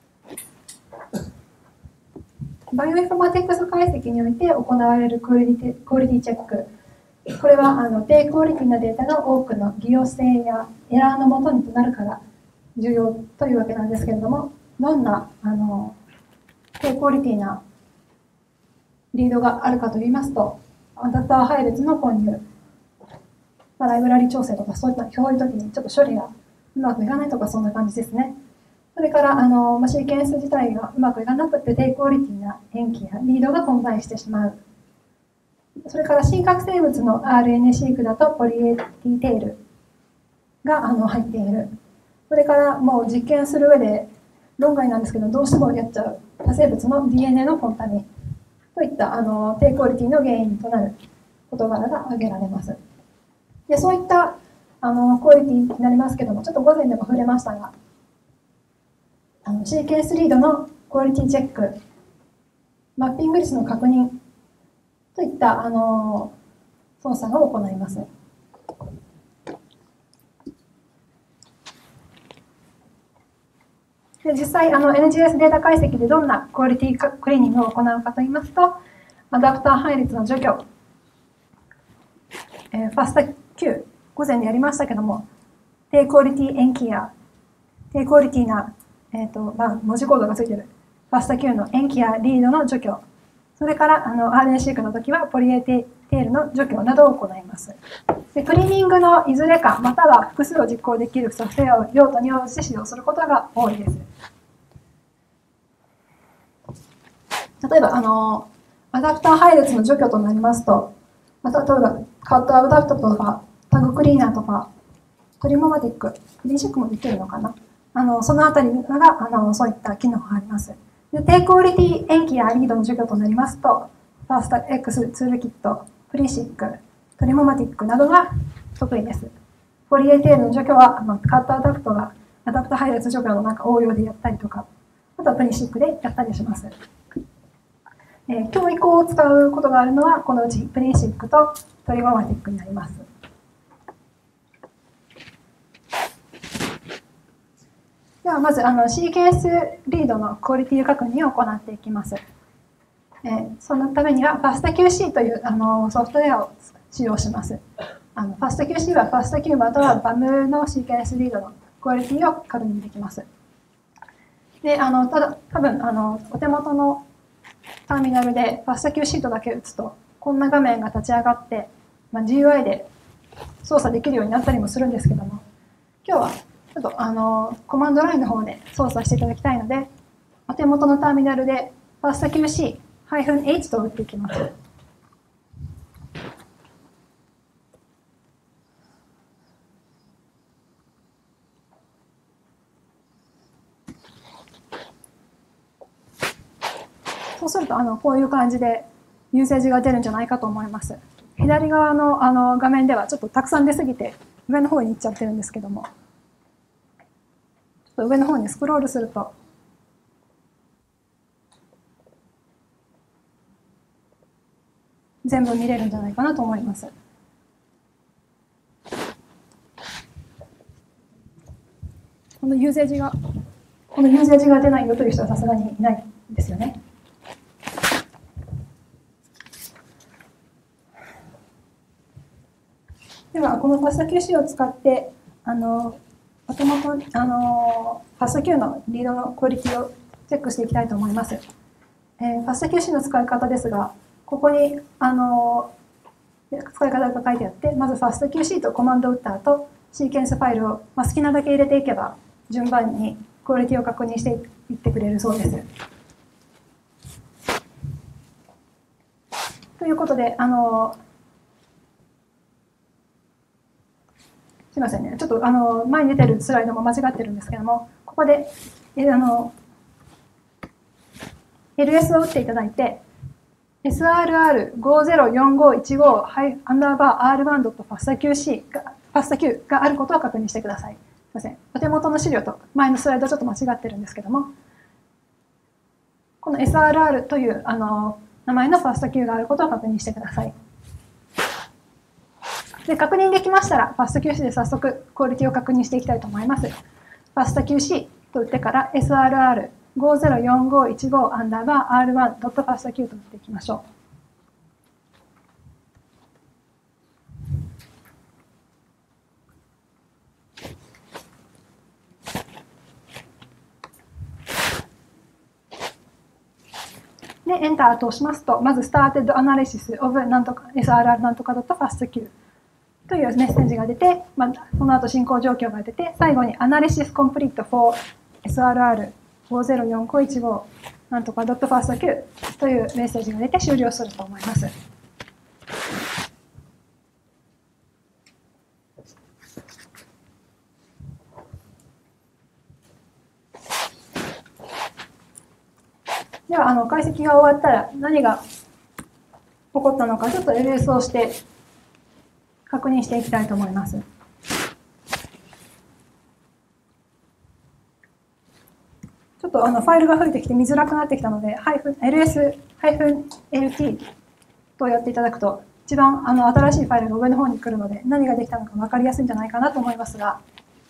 バイオインフォマティクス解析において行われるクオリティチェック、これは低クオリティなデータが多くの偽陽性やエラーの元になるから重要というわけなんですけれども、どんな低クオリティなリードがあるかといいますと、アダプター配列の混入、ライブラリ調整とかそういう時にちょっと処理がうまくいかないとか、そんな感じですね。それからシーケンス自体がうまくいかなくて低クオリティな塩基やリードが混在してしまう。それから真核生物の RNA シークだとポリエティテールが入っている。それからもう実験する上で論外なんですけど、どうしてもやっちゃう多生物の DNA のコンタミといった低クオリティの原因となる事柄が挙げられます。でそういったクオリティになりますけども、ちょっと午前でも触れましたが、シーケンスリードのクオリティチェック、マッピング率の確認といった操作を行います。で実際NGS データ解析でどんなクオリティクリーニングを行うかといいますと、アダプター配列の除去、ファスタ Q、午前でやりましたけども、低クオリティ塩基や低クオリティな、文字コードがついているファスタ Q の塩基やリードの除去、それからRNA シークの時はポリエテールの除去などを行います。でクリーニングのいずれかまたは複数を実行できるソフトウェアを用途に応じて使用することが多いです。例えばアダプター配列の除去となりますと、例えばカットアダプタとかタグクリーナーとかトリモマティック、フリーシックもできるのかな、そのあたりがそういった機能があります。で低クオリティ塩基やリードの除去となりますと、ファースタ X ツールキット、フリーシック、トリモマティックなどが得意です。ポリエテールの除去はカットアダプトがアダプタ配列除去の応用でやったりとか、あとはプリーシックでやったりします。今日以降使うことがあるのはこのうちプリーシックとトリモマティックになります。ではまずシーケンスリードのクオリティ確認を行っていきます。そのためには FASTQC というソフトウェアを使用します。FASTQC は FASTQ または BAM のシーケンスリードのクオリティを確認できます。でただ多分お手元のターミナルで FASTQ シートだけ打つとこんな画面が立ち上がって、GUI で操作できるようになったりもするんですけども、今日はちょっとコマンドラインの方で操作していただきたいので、お手元のターミナルで FASTQC-H と打っていきます。そうするとこういう感じでユーセージが出るんじゃないかと思います。左側の画面ではちょっとたくさん出すぎて上の方に行っちゃってるんですけども、ちょっと上の方にスクロールすると全部見れるんじゃないかなと思います。このユーセージが出ないよという人はさすがにいないですよね。ではこの FASTQC を使ってお手元FASTQ のリードのクオリティをチェックしていきたいと思います。FASTQC の使い方ですが、ここに使い方が書いてあって、まず FASTQC とコマンドを打った後、シーケンスファイルを、好きなだけ入れていけば順番にクオリティを確認していってくれるそうです。ということで、すみませんね、ちょっと前に出てるスライドも間違ってるんですけども、ここでLS を打っていただいて、SRR504515-R1.FASTQ があることを確認してください。すみません、お手元の資料と前のスライドちょっと間違ってるんですけども、この SRR という名前の FASTQ があることを確認してください。 で、確認できましたら、ファスト QC で早速クオリティを確認していきたいと思います。ファスト QC と打ってから SRR504515_R1.fastq と打っていきましょう。で、エンターと押しますと、まず Started Analysis of なんとか SRR なんとか .fastq というメッセージが出て、その後進行状況が出て、最後に Analysis Complete for SRR504515 なんとか .fastq というメッセージが出て終了すると思います。では、解析が終わったら何が起こったのか、ちょっと LS をして確認していきたいと思います。ちょっとファイルが増えてきて見づらくなってきたので、ls-lt とやっていただくと、一番新しいファイルが上の方に来るので、何ができたのか分かりやすいんじゃないかなと思いますが、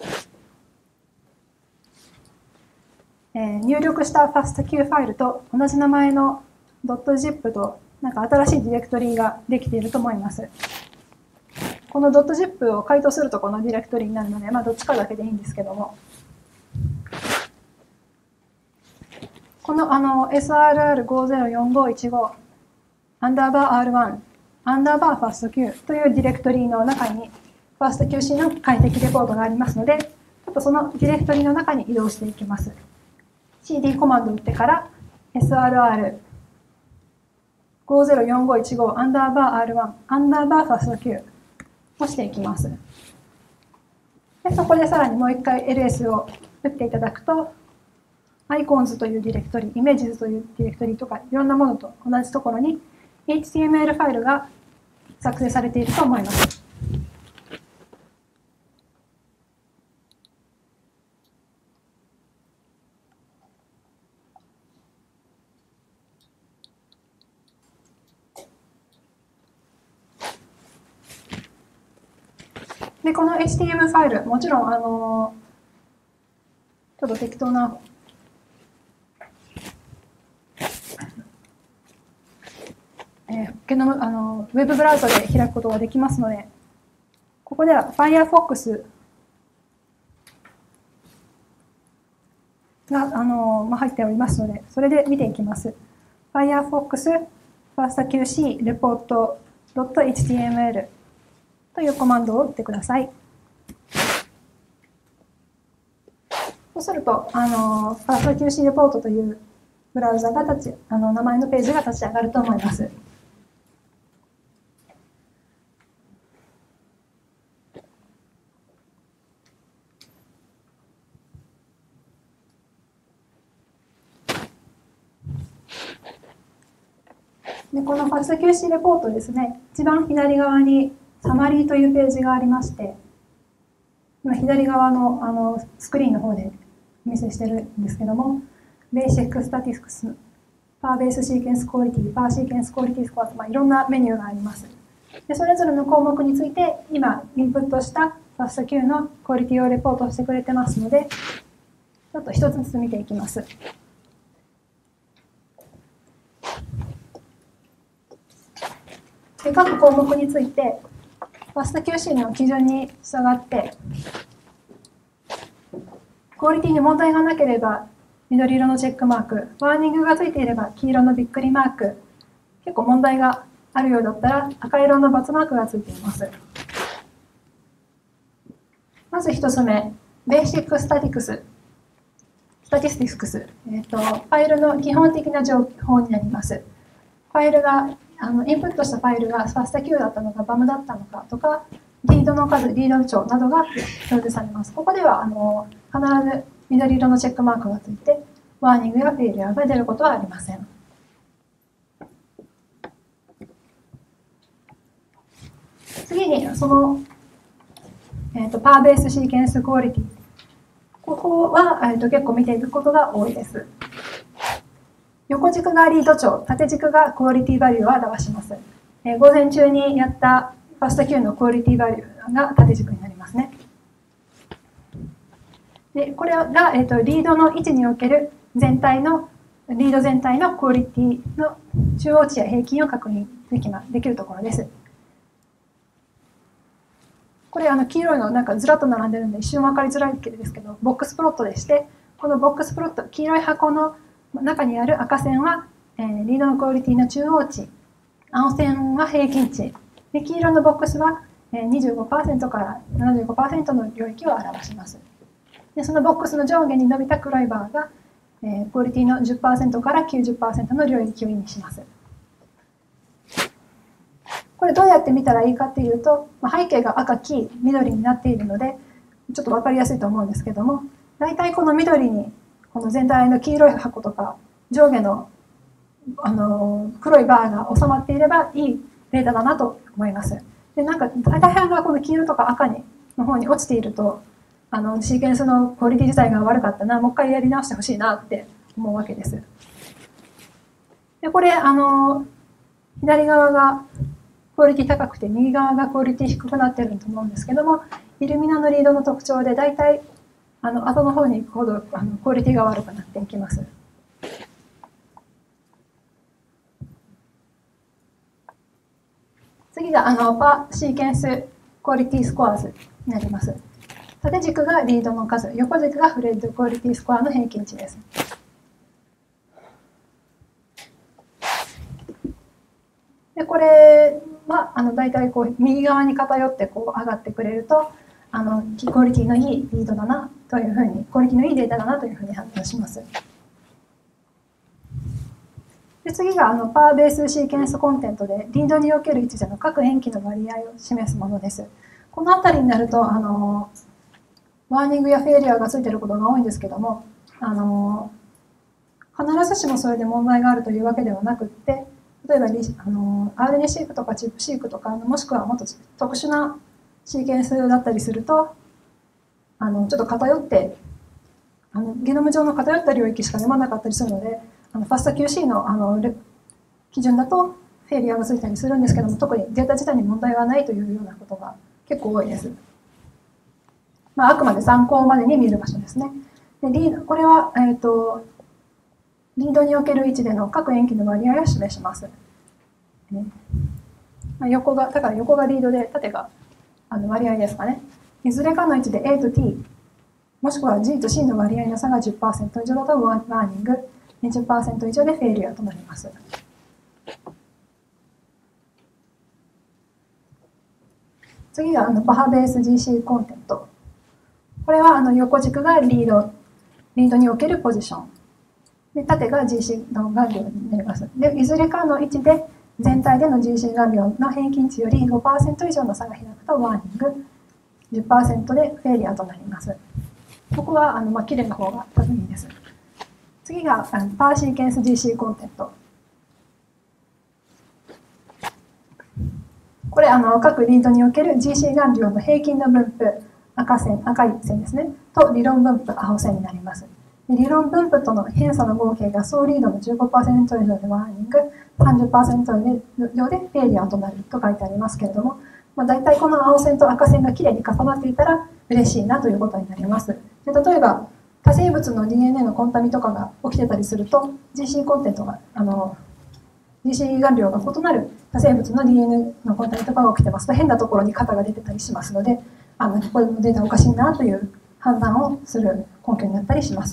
入力した FASTQ ファイルと同じ名前の .zip となんか新しいディレクトリができていると思います。この .zip を解凍するとこのディレクトリになるので、どっちかだけでいいんですけども、このSRR504515 _R1 _fastq というディレクトリの中に FASTQC の解析レポートがありますので、ちょっとそのディレクトリの中に移動していきます。cd コマンドを打ってから SRR504515 %R1 %fastq をしていきます。でそこでさらにもう一回 ls を打っていただくと、icons というディレクトリ、images というディレクトリとかいろんなものと同じところに HTML ファイルが作成されていると思います。で、この HTML ファイル、もちろんちょっと適当なウェブブラウザで開くことができますので、ここでは Firefox が入っておりますので、それで見ていきます。Firefox FASTQC report.html というコマンドを打ってください。そうすると、FASTQC レポートというブラウザが名前のページが立ち上がると思います。でこの FASTQC レポートですね、一番左側にサマリーというページがありまして、今左側のスクリーンの方でお見せしてるんですけども、Basic Statistics、Per-Base Sequence Quality、Per-Sequence Quality Score といろんなメニューがあります。でそれぞれの項目について今インプットした FASTQ のクオリティをレポートしてくれてますので、ちょっと一つずつ見ていきます。で各項目について FASTQC の基準に従ってクオリティに問題がなければ緑色のチェックマーク、ワーニングがついていれば黄色のびっくりマーク、結構問題があるようだったら赤色の×マークがついています。まず一つ目、Basic Statistics。ファイルの基本的な情報になります。ファイルがインプットしたファイルが FASTQ だったのか BAM だったのかとか、リードの数、リード長などが表示されます。ここでは必ず緑色のチェックマークがついて、ワーニングやフェイリアが出ることはありません。次に、その、Per-Base Sequence Quality。ここは、結構見ていくことが多いです。横軸がリード長、縦軸がクオリティバリューを表します。午前中にやったファスト Q のクオリティバリューが縦軸になりますね。でこれが、リードの位置におけるリード全体のクオリティの中央値や平均を確認できるところです。これ黄色いのなんかずらっと並んでるんで一瞬分かりづらいですけど、ボックスプロットでして、このボックスプロット、黄色い箱の中にある赤線は、リードのクオリティの中央値、青線は平均値で、黄色のボックスは 25% から 75% の領域を表します。でそのボックスの上下に伸びた黒いバーが、クオリティの 10% から 90% の領域を意味します。これどうやって見たらいいかっていうと、背景が赤、黄、緑になっているのでちょっと分かりやすいと思うんですけども、大体この緑にこの全体の黄色い箱とか上下の、黒いバーが収まっていればいいデータだなと思います。でなんか大半がこの黄色とか赤の方に落ちているとシーケンスのクオリティ自体が悪かったな、もう一回やり直してほしいなって思うわけです。でこれ左側がクオリティ高くて右側がクオリティ低くなってると思うんですけども、イルミナのリードの特徴で大体後の方に行くほどクオリティが悪くなっていきます。次がパーシーケンスクオリティスコア図になります。縦軸がリードの数、横軸がフレッドクオリティスコアの平均値です。でこれは大体右側に偏って上がってくれるとクオリティのいいリードだなというふうに、クオリティのいいデータだなというふうに判断します。で次がパーベースシーケンスコンテントでリードにおける位置での各塩基の割合を示すものです。この辺りになるとワーニングやフェイリアがついていることが多いんですけども、必ずしもそれで問題があるというわけではなくって、例えばRNA シークとかチップシークとか、もしくはもっと特殊なシーケンスだったりするとちょっと偏ってゲノム上の偏った領域しか読まなかったりするので、ファスト QC の基準だとフェイリアがついたりするんですけども、特にデータ自体に問題はないというようなことが結構多いです。あくまで参考までに見る場所ですね。でこれは、リードにおける位置での各塩基の割合を示します。だから横がリードで縦が割合ですかね。いずれかの位置で A と T もしくは G と C の割合の差が 10% 以上だとワーニング、20% 以上でフェイリアとなります。次がパハベース GC コンテント。これは横軸がリードにおけるポジションで、縦が GC の顔料になります。でいずれかの位置で全体での GC 顔料の平均値より 5% 以上の差が開くとワーニング、10% でフェイリアとなります。ここは綺麗な方が多分いいです。次がパーシーケンス GC コンテント。これ各リードにおける GC 顔料の平均の分布、赤い線ですね、と理論分布、青線になります。で理論分布との偏差の合計が総リードの 15% 以上でワーニング、30% 以上でフェイリアとなると書いてありますけれども、大体この青線と赤線がきれいに重なっていたら嬉しいなということになります。で例えば多生物の DNA のコンタミとかが起きてたりすると GC コンテントがGC 顔料が異なる多生物の DNA のコンタミとかが起きてますと変なところに型が出てたりしますので、これのデータおかしいなという判断をする根拠になったりします。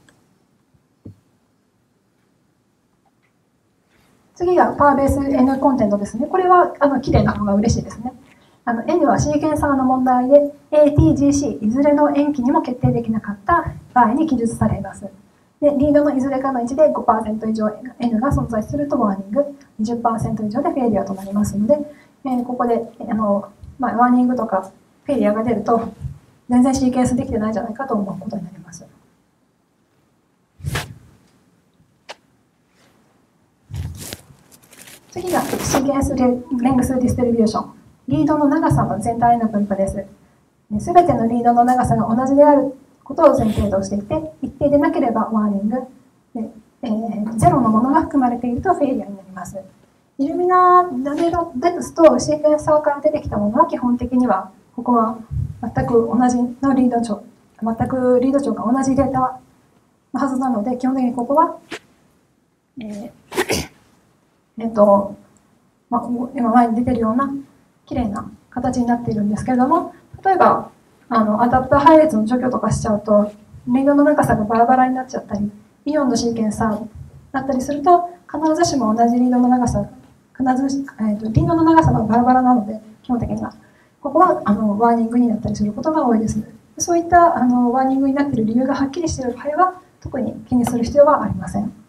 次がパーベース N コンテントですね。これは綺麗な方が嬉しいですね。N はシーケンサーの問題で ATGC いずれの塩基にも決定できなかった場合に記述されます。でリードのいずれかの位置で 5% 以上 N が存在するとワーニング、20% 以上でフェイリアとなりますので、ここでワーニングとかフェイリアが出ると全然シーケンスできてないんじゃないかと思うことになります。次がシーケンスレングスディストリビューション。リードの長さの全体の分布です。すべてのリードの長さが同じであることを前提としていて、一定でなければワーニングで、ゼロのものが含まれているとフェイリアになります。 イルミナデプスとシークエンサーから出てきたものは基本的にはここは全く同じのリード帳、全くリード帳が同じデータのはずなので、基本的にここは、今前に出てるような綺麗な形になっているんですけれども、例えばアダプター配列の除去とかしちゃうとリードの長さがバラバラになっちゃったり、イオンのシーケンサーだったりすると、必ずしも同じリードの長さ、リードの長さがバラバラなので、基本的にはここはワーニングになったりすることが多いです。そういったワーニングになっている理由がはっきりしている場合は特に気にする必要はありません。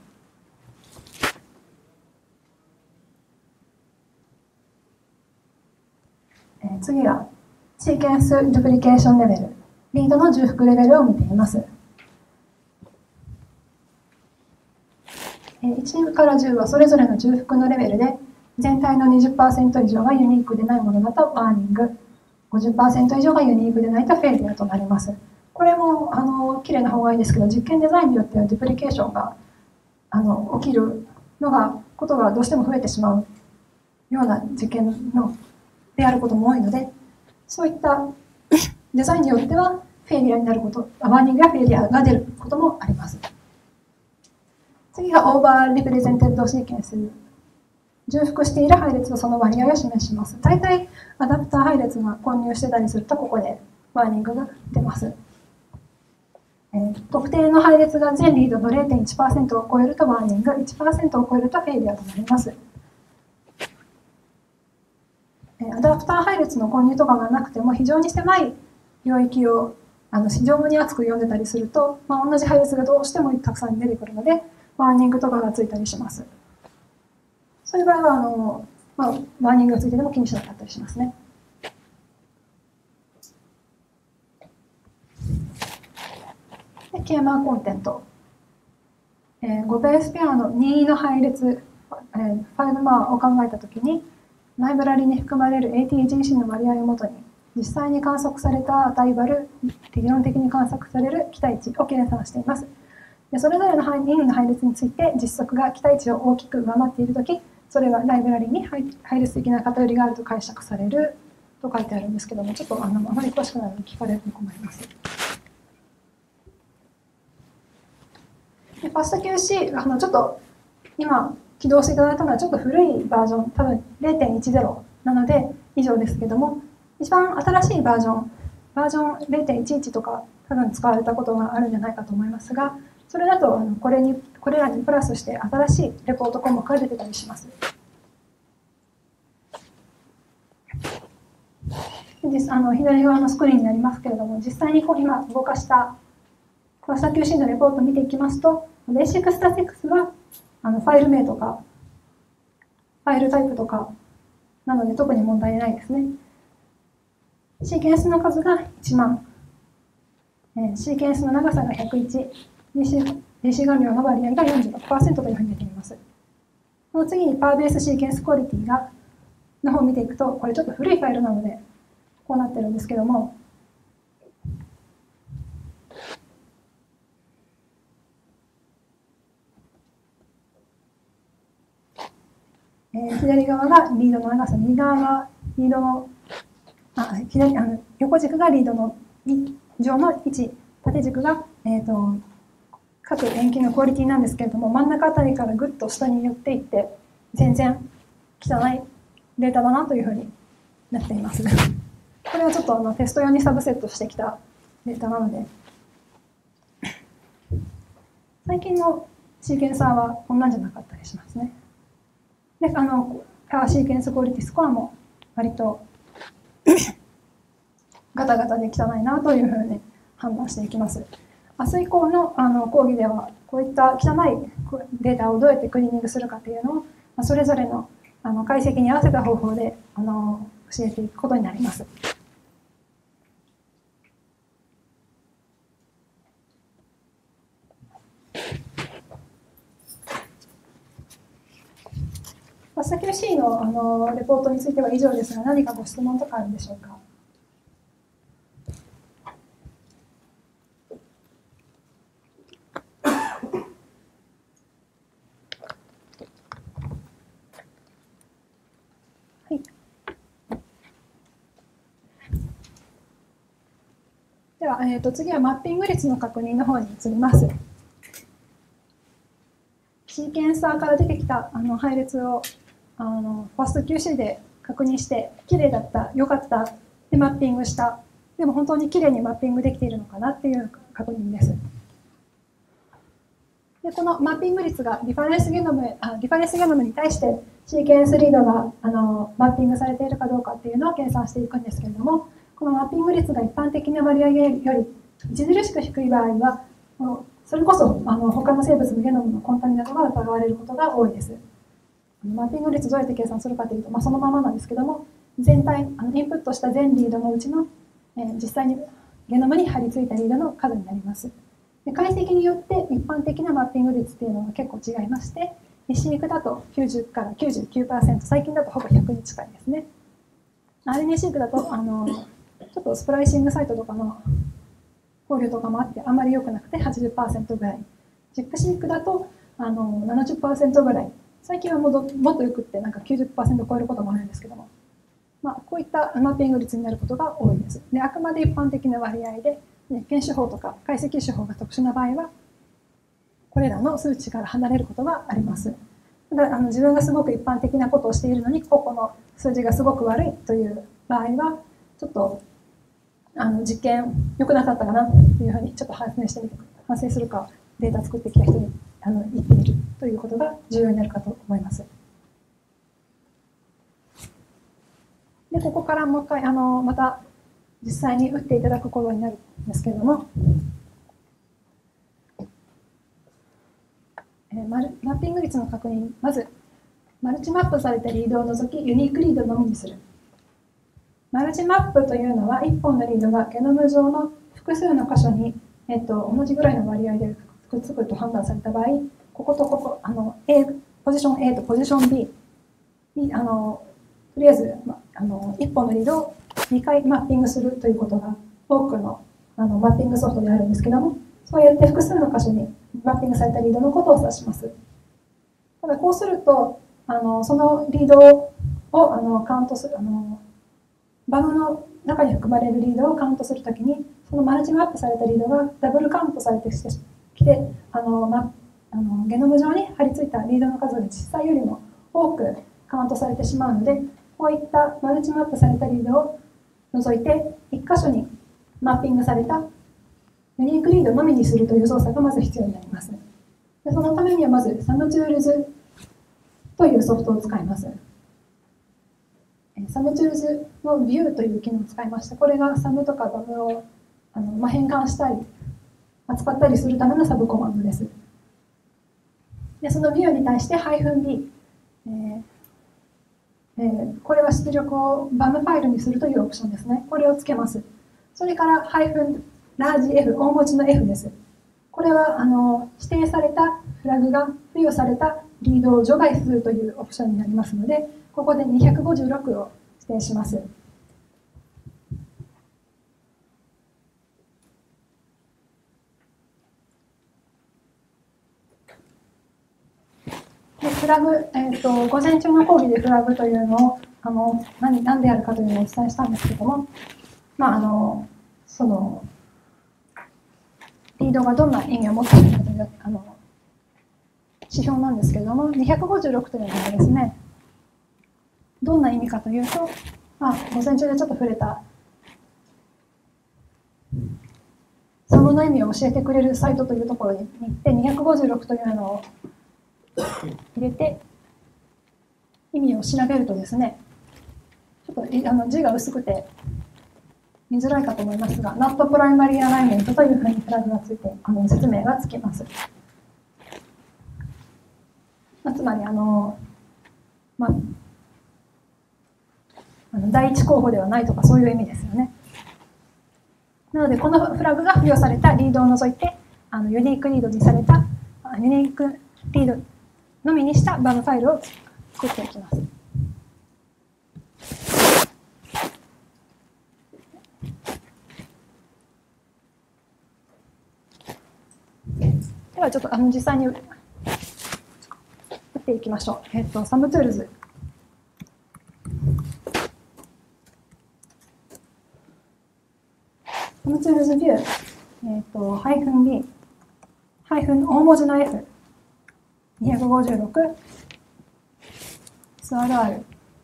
次がシーケンスデュプリケーションレベル、リードの重複レベルを見ています。1から10はそれぞれの重複のレベルで、全体の 20% 以上がユニークでないものだとワーニング、50% 以上がユニークでないとフェイリアとなります。これも綺麗な方がいいですけど、実験デザインによってはデュプリケーションが起きることがどうしても増えてしまうような実験であることも多いので、そういったデザインによってはフェイリアになること、ワーニングやフェイリアが出ることもあります。次がオーバーリプレゼンテッドシーケンス。重複している配列とその割合を示します。大体アダプター配列が混入してたりすると、ここでワーニングが出ます。特定の配列が全リードの 0.1% を超えるとワーニング、1% を超えるとフェイリアとなります。アダプター配列の混入とかがなくても、非常に狭い領域を非常に厚く読んでたりすると、同じ配列がどうしてもたくさん出てくるので、ワーニングとかがついたりします。そういう場合はワーニングがついてても気にしなかったりしますね。で、ケーマーコンテント。5ベースペアの任意の配列、ファイルマーを考えたときに、ライブラリに含まれる ATGC の割合をもとに、実際に観測された値割る、理論的に観測される期待値を計算しています。で、それぞれの任意の配列について実測が期待値を大きく上回っているとき、それはライブラリに配列的な偏りがあると解釈されると書いてあるんですけども、ちょっとあまり詳しくないので聞かれると困ります。で、ファスト QC、ちょっと今起動していただいたのはちょっと古いバージョン、多分 0.10 なので以上ですけども、一番新しいバージョン 0.11 とか多分使われたことがあるんじゃないかと思いますが、それだとこれらにプラスして新しいレポート項目が出てたりします。左側のスクリーンになりますけれども、実際に今動かしたファスト QC のレポートを見ていきますと、ベーシックスタティクスはファイル名とかファイルタイプとかなので特に問題ないですね。シーケンスの数が1万、シーケンスの長さが101、DC 含量の割合が 46% というふうに出ています。その次にパーベースシーケンスクオリティの方を見ていくと、これちょっと古いファイルなのでこうなってるんですけども、左側がリードの長さ、右側がリードの横軸がリードの上の位置、縦軸が、各塩基のクオリティなんですけれども、真ん中あたりからぐっと下に寄っていって全然汚いデータだなというふうになっています。これはちょっとテスト用にサブセットしてきたデータなので、最近のシーケンサーはこんなんじゃなかったりしますね。で、シーケンスクオリティスコアも割とガタガタで汚いなというふうに判断していきます。明日以降の講義では、こういった汚いデータをどうやってクリーニングするかというのを、それぞれの解析に合わせた方法で教えていくことになります。ファスト QC のレポートについては以上ですが、何かご質問とかあるでしょうか。 次はマッピング率の確認の方に移ります。シーケンサーから出てきた配列をファスト QC で確認して、綺麗だった、良かった、でマッピングした、でも本当に綺麗にマッピングできているのかなっていう確認です。でこのマッピング率がリファレンスゲノムに対してシーケンスリードがマッピングされているかどうかっていうのを計算していくんですけれども、このマッピング率が一般的な割合より著しく低い場合は、それこそ他の生物のゲノムのコンタミナートが疑われることが多いです。マッピング率どうやって計算するかというと、そのままなんですけども、全体インプットした全リードのうちの、実際にゲノムに貼り付いたリードの数になります。で解析によって一般的なマッピング率っていうのが結構違いまして、飼育だと90から 99%、最近だとほぼ100に近いですね。RNA 飼育だとちょっとスプライシングサイトとかの考慮とかもあってあんまり良くなくて 80% ぐらい、ジップ飼育だと70% ぐらい、最近はもっとよくってなんか 90% 超えることもあるんですけども、こういったマッピング率になることが多いです。であくまで一般的な割合で、検手法とか解析手法が特殊な場合はこれらの数値から離れることがあります。ただ自分がすごく一般的なことをしているのにここの数字がすごく悪いという場合はちょっと実験良くなかったかなというふうにちょっと反省してみて、反省するかデータ作ってきた人に言ってみるということが重要になるかと思います。でここからもう一回また実際に打っていただくことになるんですけれども、マッピング率の確認、まずマルチマップされたリードを除きユニークリードのみにする。マルチマップというのは1本のリードがゲノム上の複数の箇所に、同じぐらいの割合でくっつくと判断された場合、こことここポジション A とポジション B にとりあえず、1本のリードを2回マッピングするということが多くのマッピングソフトであるんですけども、そうやって複数の箇所にマッピングされたリードのことを指します。ただこうするとそのリードをカウントするバグの中に含まれるリードをカウントするときに、そのマルチマップされたリードがダブルカウントされてきてゲノム上に貼り付いたリードの数が実際よりも多くカウントされてしまうので、こういったマルチマップされたリードを除いて1箇所にマッピングされたユニークリードのみにするという操作がまず必要になります。でそのためにはまず SumTools というソフトを使います。SumTools の View という機能を使いまして、これが Sum とか Bum を変換したり扱ったりするためのサブコマンドです。でその View に対して -b、これは出力を BAM ファイルにするというオプションですね。これをつけます。それからラージ F、大文字の F です。これは指定されたフラグが付与されたリードを除外するというオプションになりますので、ここで256を指定します。でフラグ、午前中の講義でフラグというのを何であるかというのをお伝えしたんですけども、そのリードがどんな意味を持っているかという指標なんですけれども、256というのはですね、どんな意味かというと、午前中でちょっと触れたサムの意味を教えてくれるサイトというところに行って256というのを入れて意味を調べるとですね、ちょっと字が薄くて見づらいかと思いますが、Not Primary Alignment というふうにフラグがついて説明がつきます。つまり第一候補ではないとかそういう意味ですよね。なのでこのフラグが付与されたリードを除いてユニークリードにされたユニークリードのみにした BAM ファイルを作っていきます。ではちょっと実際に打っていきましょう。SumTools。 サムツールズビュー、ハイフン B、ハイフン大文字の F、256、SRR、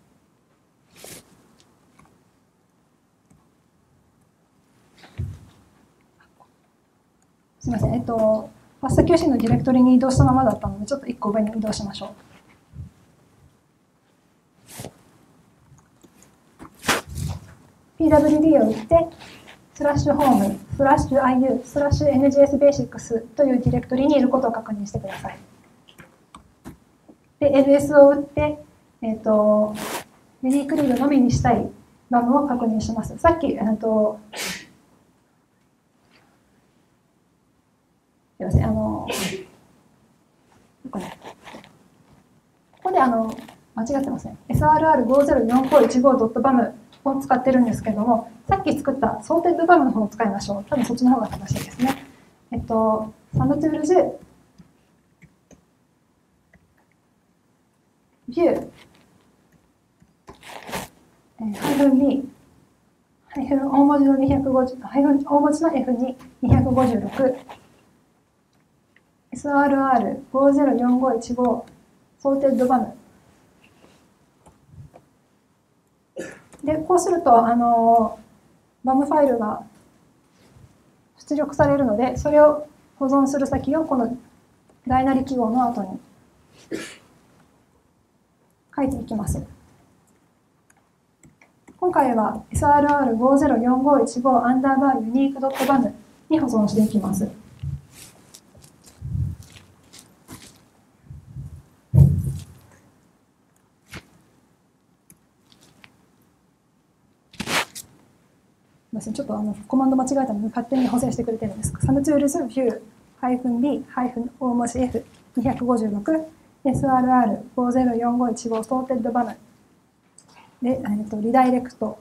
すみません、ファスト QC のディレクトリに移動したままだったので、ちょっと1個上に移動しましょう。PWD を打って、スラッシュホーム、スラッシュ IU、スラッシュ NGS Basics というディレクトリにいることを確認してください。で、LS を打って、ユニークリードのみにしたいバムを確認します。さっき、すみません、ここで間違ってますね。SRR504515.bam を使ってるんですけども、さっき作ったソーテッドバムの方を使いましょう。多分そっちの方が正しいですね。サムツールズ、ビュー、ハイフン B、ハイフン大文字の250、ハイフン大文字の F に256、SRR504515 ソーテッドバム。で、こうすると、バムファイルが出力されるので、それを保存する先をこの大なり記号の後に書いていきます。今回は SRR504515 アンダーバーユニークドットバムに保存していきます。ちょっとコマンド間違えたので勝手に補正してくれてるんです。サムツールズビュー -B- 大文字 F256 SRR504515 ソーテッドバムで、リダイレクト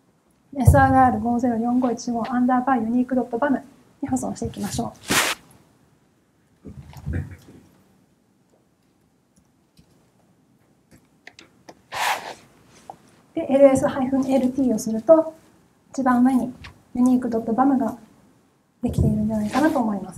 SRR504515 アンダーバーユニークドットバムに保存していきましょう。で ls-lt をすると一番上にユニークドットバムができているんじゃないかなと思います。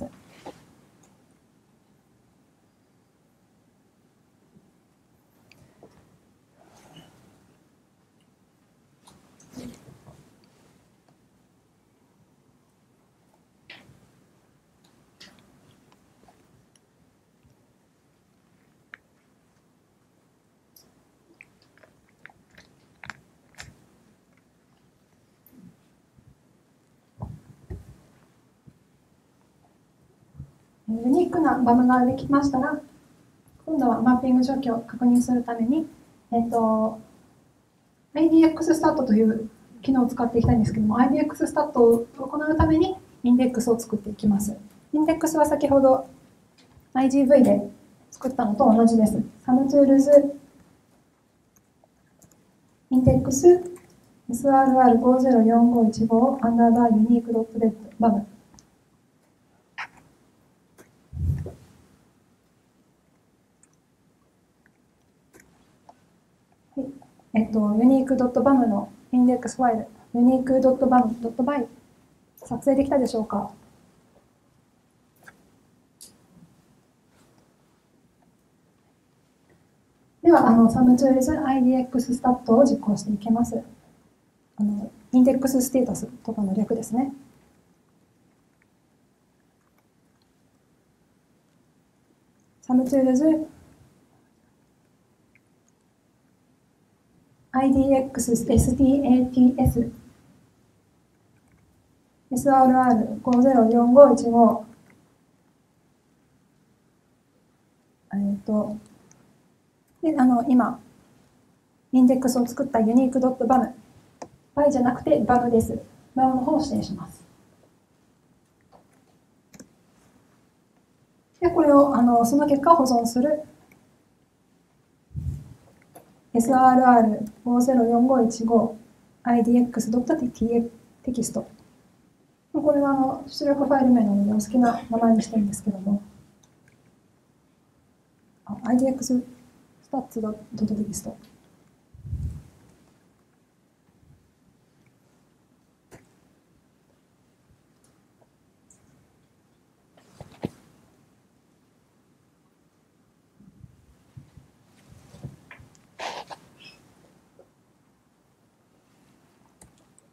ユニークなバムができましたら、今度はマッピング状況を確認するために、IDXstat という機能を使っていきたいんですけども、IDXstat を行うためにインデックスを作っていきます。インデックスは先ほど IGV で作ったのと同じです。サムツールズインデックス SRR504515 アンダーバーユニークドットデッドバム。ユニークドットバムのインデックスファイル、ユニークドットバムドットバイ作成できたでしょうか。では、サムツールズ IDXstat を実行していきます。インデックスステータスとかの略ですね。サムツールズIDXstats SRR504515 で今インデックスを作ったユニークドットバムバイじゃなくてバムです。バムの方を指定します。でこれをその結果を保存するSRR504515 IDX.txt これは出力ファイル名なのでお好きな名前にしてるんですけども、IDX.stats.txt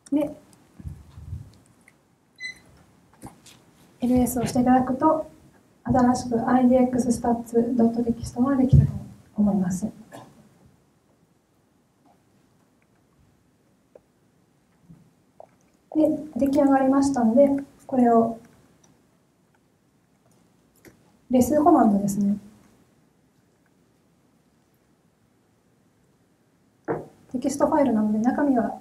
で、LS をしていただくと、新しく idxstats.txt ができたと思います。で、出来上がりましたので、これをレスコマンドですね。テキストファイルなので中身は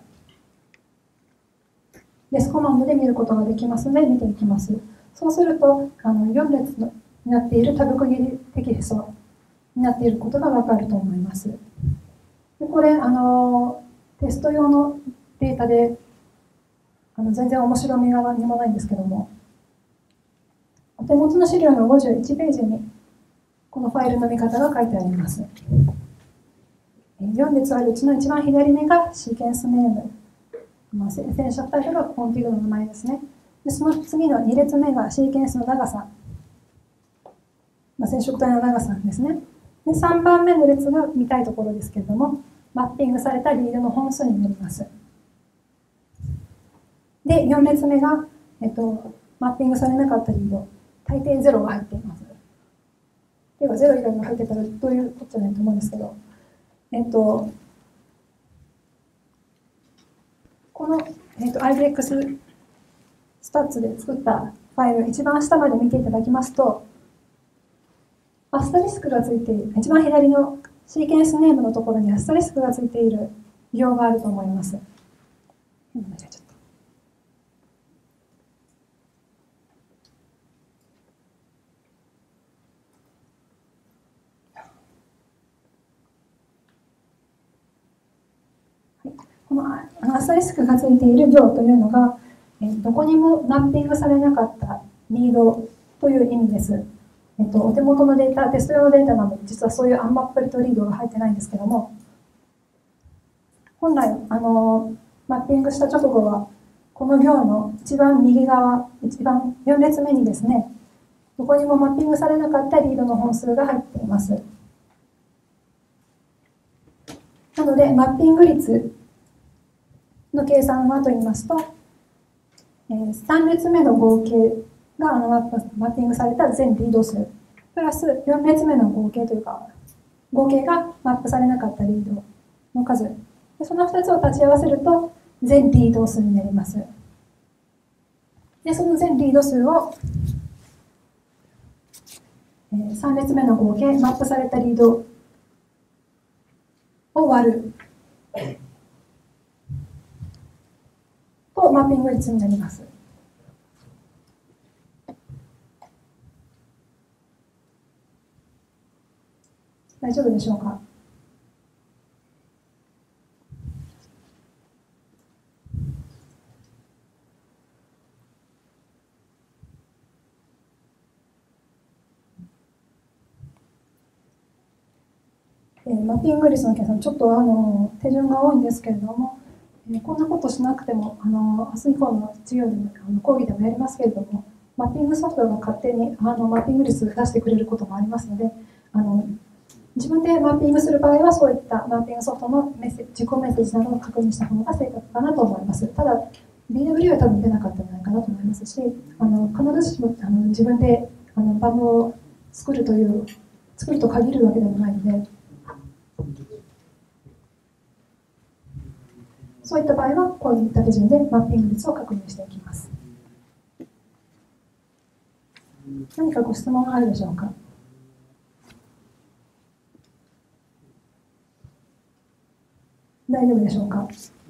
レスコマンドで見ることができますので見ていきます。そうすると4列になっているタブ区切りテキストになっていることがわかると思います。でこれテスト用のデータで全然面白みが何もないんですけども、お手元の資料の51ページにこのファイルの見方が書いてあります。4列あるうちの一番左目がシーケンスネーム、染色タイプがコンフィグの名前ですね。でその次の2列目がシーケンスの長さ、染色体の長さですね。で3番目の列が見たいところですけれども、マッピングされたリードの本数になります。で4列目が、マッピングされなかったリード、大抵0が入っています。では0以外が入ってたらどういうことじゃないと思うんですけど、この、IDX スタッツで作ったファイル、一番下まで見ていただきますと、アスタリスクがついている、一番左のシーケンスネームのところにアスタリスクがついている行があると思います。間違えちゃった。このアスタリスクがついている行というのが、どこにもマッピングされなかったリードという意味です。お手元のデータ、テスト用のデータなので、実はそういうアンマップリとリードが入ってないんですけども、本来、マッピングした直後は、この行の一番右側、一番4列目にですね、どこにもマッピングされなかったリードの本数が入っています。なので、マッピング率の計算はと言いますと、3列目の合計がマッピングされた全リード数、プラス4列目の合計というか、合計がマップされなかったリードの数、その2つを足し合わせると全リード数になります。で、その全リード数を、3列目の合計、マップされたリードを割るとマッピング率になります。大丈夫でしょうか。マッピング率の計算、ちょっと手順が多いんですけれども、こんなことしなくても、明日以降の授業でも講義でもやりますけれども、マッピングソフトが勝手にマッピング率出してくれることもありますので、自分でマッピングする場合は、そういったマッピングソフトの自己メッセージなどを確認した方が正確かなと思います。ただ、BW は多分出なかったんじゃないかなと思いますし、必ずしも自分でバグを作ると限るわけでもないので、そういった場合は、こういった手順でマッピング率を確認していきます。何かご質問あるでしょうか。大丈夫でしょうか。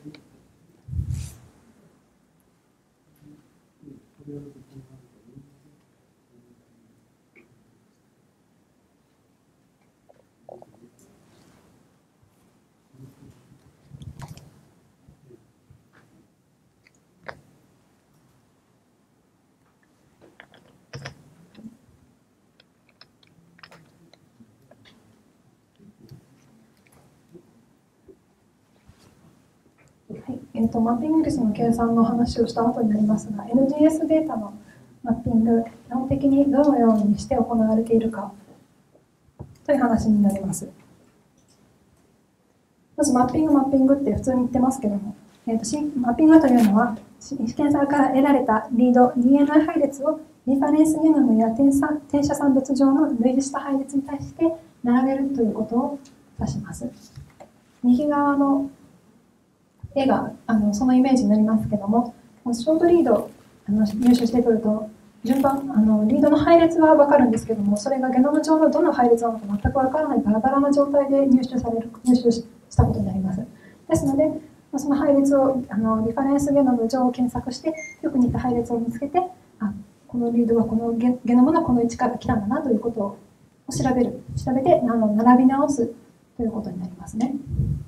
マッピング率の計算の話をした後になりますが、NGS データのマッピング、基本的にどのようにして行われているかという話になります。まずマッピングって普通に言ってますけども、 マッピングというのは、センサーから得られたリード DNA 配列をリファレンスゲノムや転写産物上の類似した配列に対して並べるということを指します。右側の絵がそのイメージになりますけども、ショートリードを入手してくると、順番リードの配列は分かるんですけども、それがゲノム上のどの配列なのか全く分からないバラバラな状態で入手したことになります。ですので、その配列をリファレンスゲノム上を検索して、よく似た配列を見つけて、このリードはこのゲノムのこの位置から来たんだなということを調べて並び直すということになりますね。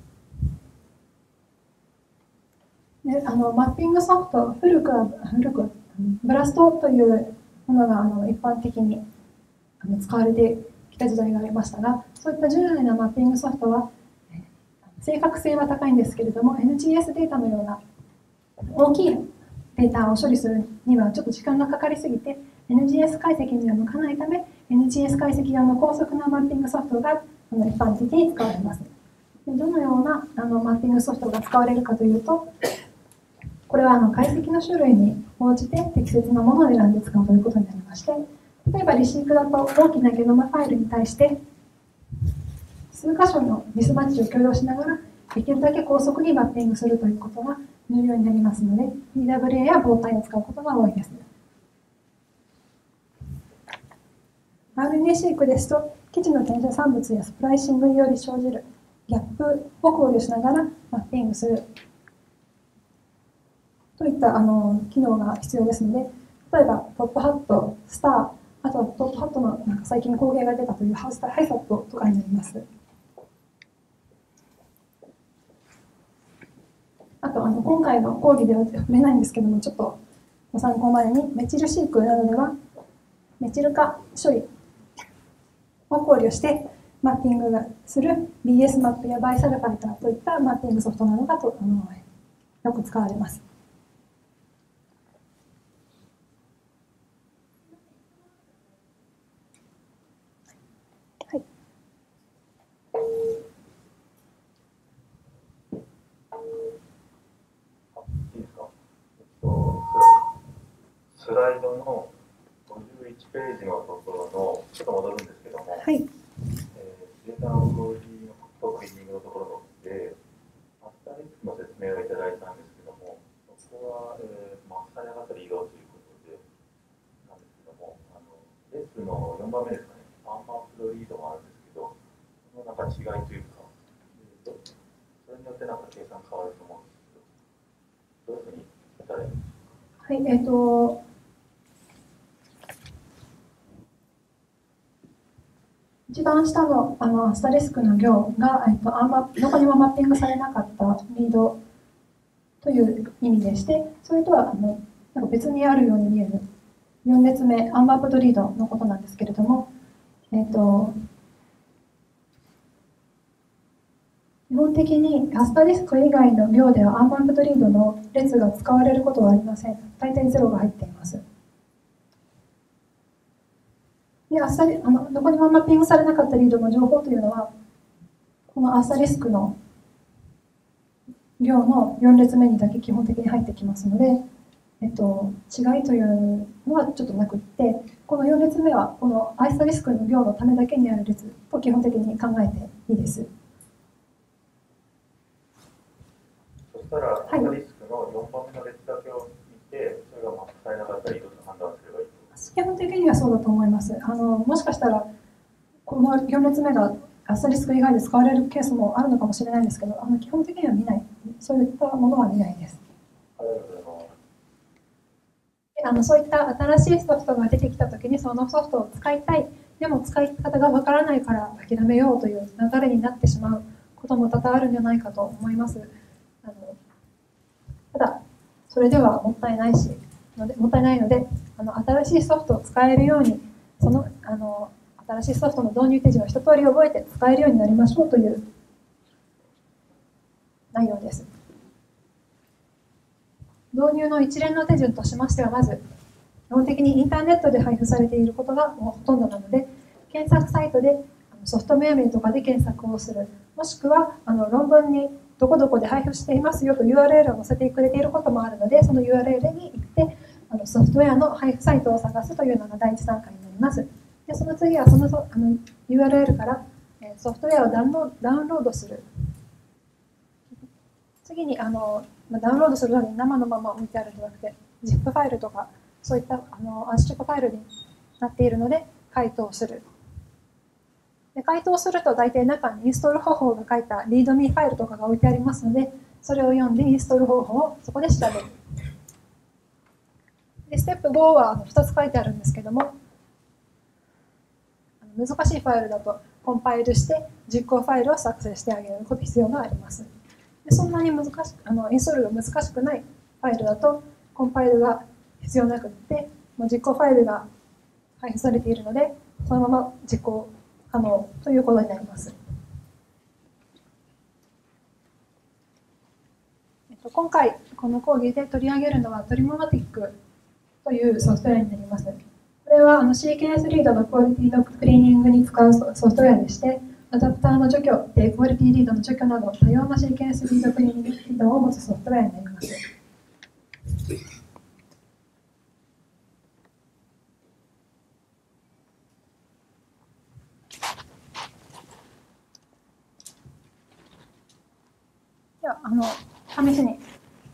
でマッピングソフト、古くブラストというものが一般的に使われてきた時代がありましたが、そういった従来のマッピングソフトは正確性は高いんですけれども、 NGS データのような大きいデータを処理するにはちょっと時間がかかりすぎて NGS 解析には向かないため、 NGS 解析用の高速なマッピングソフトが一般的に使われます。でどのようなマッピングソフトが使われるかというと、これは解析の種類に応じて適切なものを選んで使うということになりまして、例えばリシークだと大きなゲノムファイルに対して数箇所のミスマッチを許容しながらできるだけ高速にマッピングするということが重要になりますので、 PWA や膨体を使うことが多いです。 RNA シークですと、基地の転写産物やスプライシングにより生じるギャップを考慮しながらマッピングするといった機能が必要ですので、例えばトップハット、スター、あとはトップハットの最近工芸が出たというハイサットとかになります。あと今回の講義では触れないんですけども、ちょっとご参考までに、メチルシークなどではメチル化処理を考慮してマッピングする BS マップやバイサルファイターといったマッピングソフトなどがよく使われます。 スライドの51ページのところの、ちょっと戻るんですけども、 はい、 データの表示のとクリーニングのところで、アスタリスクの説明をいただいたんですけども、そこは、マスターに上がったリードということで、なんですけども、レッスンの4番目ですかね、アンマップドリードがあるんですけど、そのなんか違いというか、それによってなんか計算変わると思うんですけど、どういうふうにやったらいいんですか？ はい、一番下のアスタリスクの行が、どこにもマッピングされなかったリードという意味でして、それとはなんか別にあるように見える4列目アンマップドリードのことなんですけれども、基本的にアスタリスク以外の行ではアンマップドリードの列が使われることはありません。大体0が入っています。でどこにもマッピングされなかったリードの情報というのは、このアスタリスクの行の4列目にだけ基本的に入ってきますので、違いというのはちょっとなくって、この4列目はこのアスタリスクの行のためだけにある列と基本的に考えていいです。 そしたら、アスタリスクの4番目の列だけを見て、それがマップされなかったリードと判断すればいいと。 基本的にはそうだと思います。もしかしたらこの4列目がアスタリスク以外で使われるケースもあるのかもしれないんですけど、基本的には見ない、そういったものは見ないです。そういった新しいソフトが出てきたときに、そのソフトを使いたい、でも使い方がわからないから諦めようという流れになってしまうことも多々あるんじゃないかと思います。ただそれではもったいないので、新しいソフトを使えるように、新しいソフトの導入手順を一通り覚えて使えるようになりましょうという内容です。導入の一連の手順としましては、まず基本的にインターネットで配布されていることがほとんどなので、検索サイトでソフトウェア名とかで検索をする、もしくは論文にどこどこで配布していますよと URL を載せてくれていることもあるので、その URL に行ってソフトウェアの配布サイトを探すというのが第一段階になります。でその次はそのURL からソフトウェアをダウンロードする。次にダウンロードするのに生のまま置いてあるんじゃなくて ZIP ファイルとかそういった圧縮ファイルになっているので解凍する。で解凍すると大体中にインストール方法が書いた README ファイルとかが置いてありますので、それを読んでインストール方法をそこで調べる。でステップ5は2つ書いてあるんですけども、難しいファイルだとコンパイルして実行ファイルを作成してあげる必要があります。でそんなにインストールが難しくないファイルだとコンパイルが必要なくて、もう実行ファイルが配布されているのでそのまま実行可能ということになります。今回この講義で取り上げるのはトリモマティックというソフトウェアになります。これはシーケンスリードのクオリティのクリーニングに使うソフトウェアでして、アダプターの除去、クオリティリードの除去など多様なシーケンスリードクリーニング機能を持つソフトウェアになります。では試しに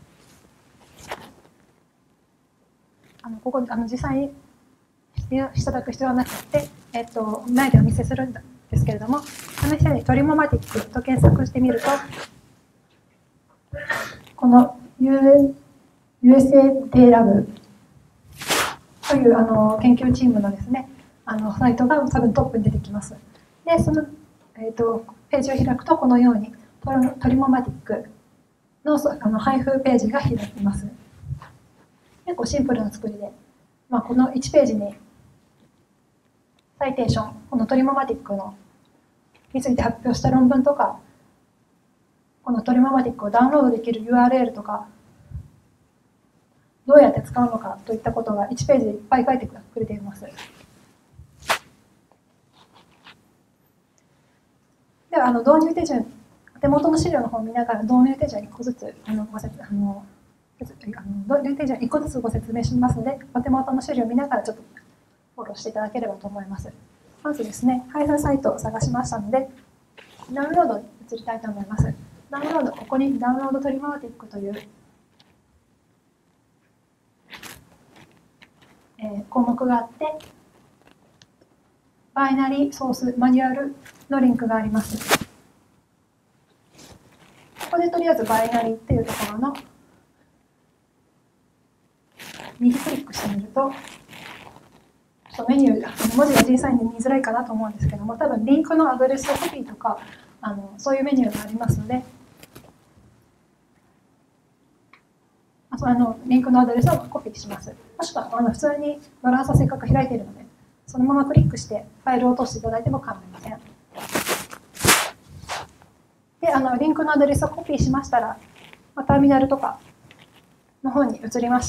ここ実際にしていただく必要はなくて、前でお見せするんですけれども、試しにトリモマティックと検索してみると、この USA ラブという研究チームのですね、サイトが多分トップに出てきます。で、その、ページを開くとこのようにトリモマティックの配布ページが開きます。結構シンプルな作りで、この1ページにサイテーション、このトリモマティックについて発表した論文とか、このトリモマティックをダウンロードできる URL とか、どうやって使うのかといったことが1ページでいっぱい書いてくれています。では導入手順、手元の資料の方を見ながら導入手順1個ずつ1個ずつご説明しますので、お手元の資料を見ながらちょっとフォローしていただければと思います。まずですね、配布サイトを探しましたので、ダウンロードに移りたいと思います。ダウンロード、ここにダウンロードトリモマティックという、項目があって、バイナリーソースマニュアルのリンクがあります。ここでとりあえずバイナリーっていうところの右クリックしてみると、メニュー、文字が小さいので見づらいかなと思うんですけども、多分リンクのアドレスコピーとかそういうメニューがありますので、リンクのアドレスをコピーします。もしくは普通にブラウザせっかく開いているので、そのままクリックしてファイルを落としていただいても構いません。で、リンクのアドレスをコピーしましたら、ターミナルとかの方に移りまして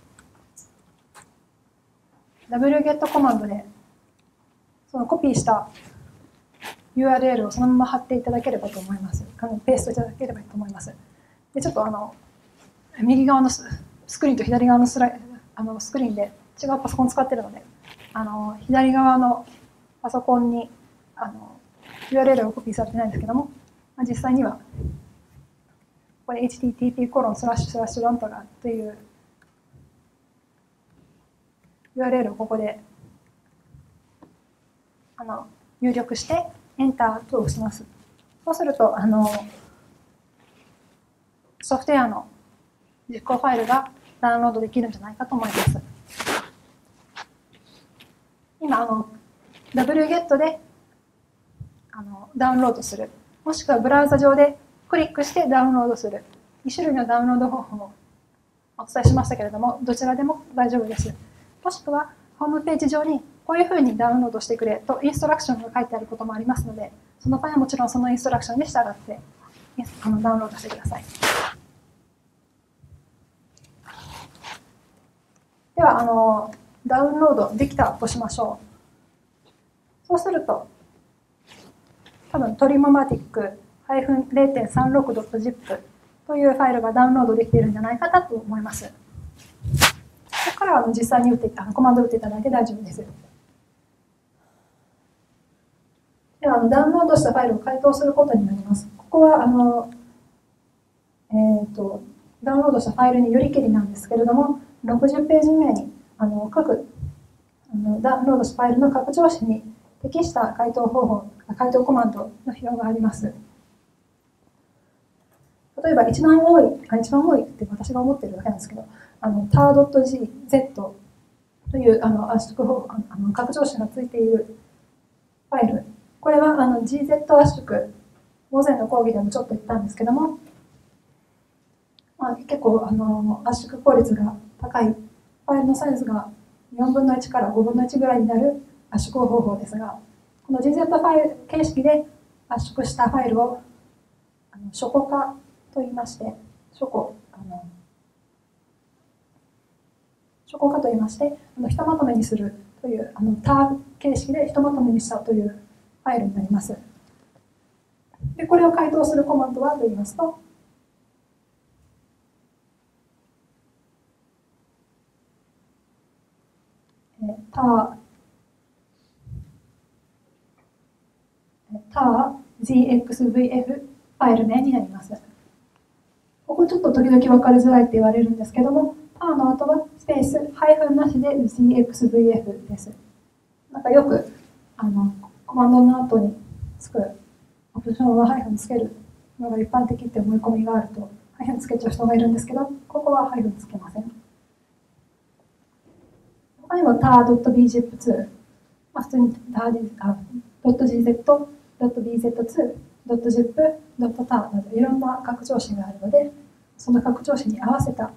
、wget コマンドでそのコピーした URL をそのまま貼っていただければと思います。ペーストいただければと思います。で、ちょっと右側のスクリーンと左側のスクリーンで違うパソコン使っているので、左側のパソコンにURL をコピーされてないんですけども、実際にはここで http:// ラントラというURL をここで入力してエンターと押します。そうするとソフトウェアの実行ファイルがダウンロードできるんじゃないかと思います。今wget でダウンロードする、もしくはブラウザ上でクリックしてダウンロードする、2種類のダウンロード方法をお伝えしましたけれども、どちらでも大丈夫です。もしくはホームページ上にこういうふうにダウンロードしてくれとインストラクションが書いてあることもありますので、その場合はもちろんそのインストラクションに従ってダウンロードしてください。ではダウンロードできたとしましょう。そうすると多分トリモマティック -0.36.zip というファイルがダウンロードできているんじゃないかなと思います。ここからは実際にコマンドを打っていただいて大丈夫です。ではダウンロードしたファイルを解凍することになります。ここはダウンロードしたファイルによりけりなんですけれども、60ページ目に各ダウンロードしたファイルの拡張子に適した解凍コマンドの表があります。例えば一番多いって私が思っているだけなんですけど、tar.gz という圧縮方法、拡張子がついているファイル。これはgz 圧縮、午前の講義でもちょっと言ったんですけども、結構圧縮効率が高い、ファイルのサイズが4分の1から5分の1ぐらいになる圧縮方法ですが、この gz ファイル形式で圧縮したファイルを初稿化と言いまして、初稿化と言いまして、ひとまとめにするというtar 形式でひとまとめにしたというファイルになります。で、これを解凍するコマンドはと言いますと、tar.gxvf ファイル名になります。ここちょっと時々分かりづらいって言われるんですけども、tar の後はスペース、ハイフンなしで gxvf です。なんかよくコマンドの後につくオプションはハイフンつけるのが一般的って思い込みがあると、ハイフンつけちゃう人がいるんですけど、ここはハイフンつけません。他にも tar.bzip2、普通に .gz、.bz2、.zip、.tar などいろんな拡張子があるので、その拡張子に合わせた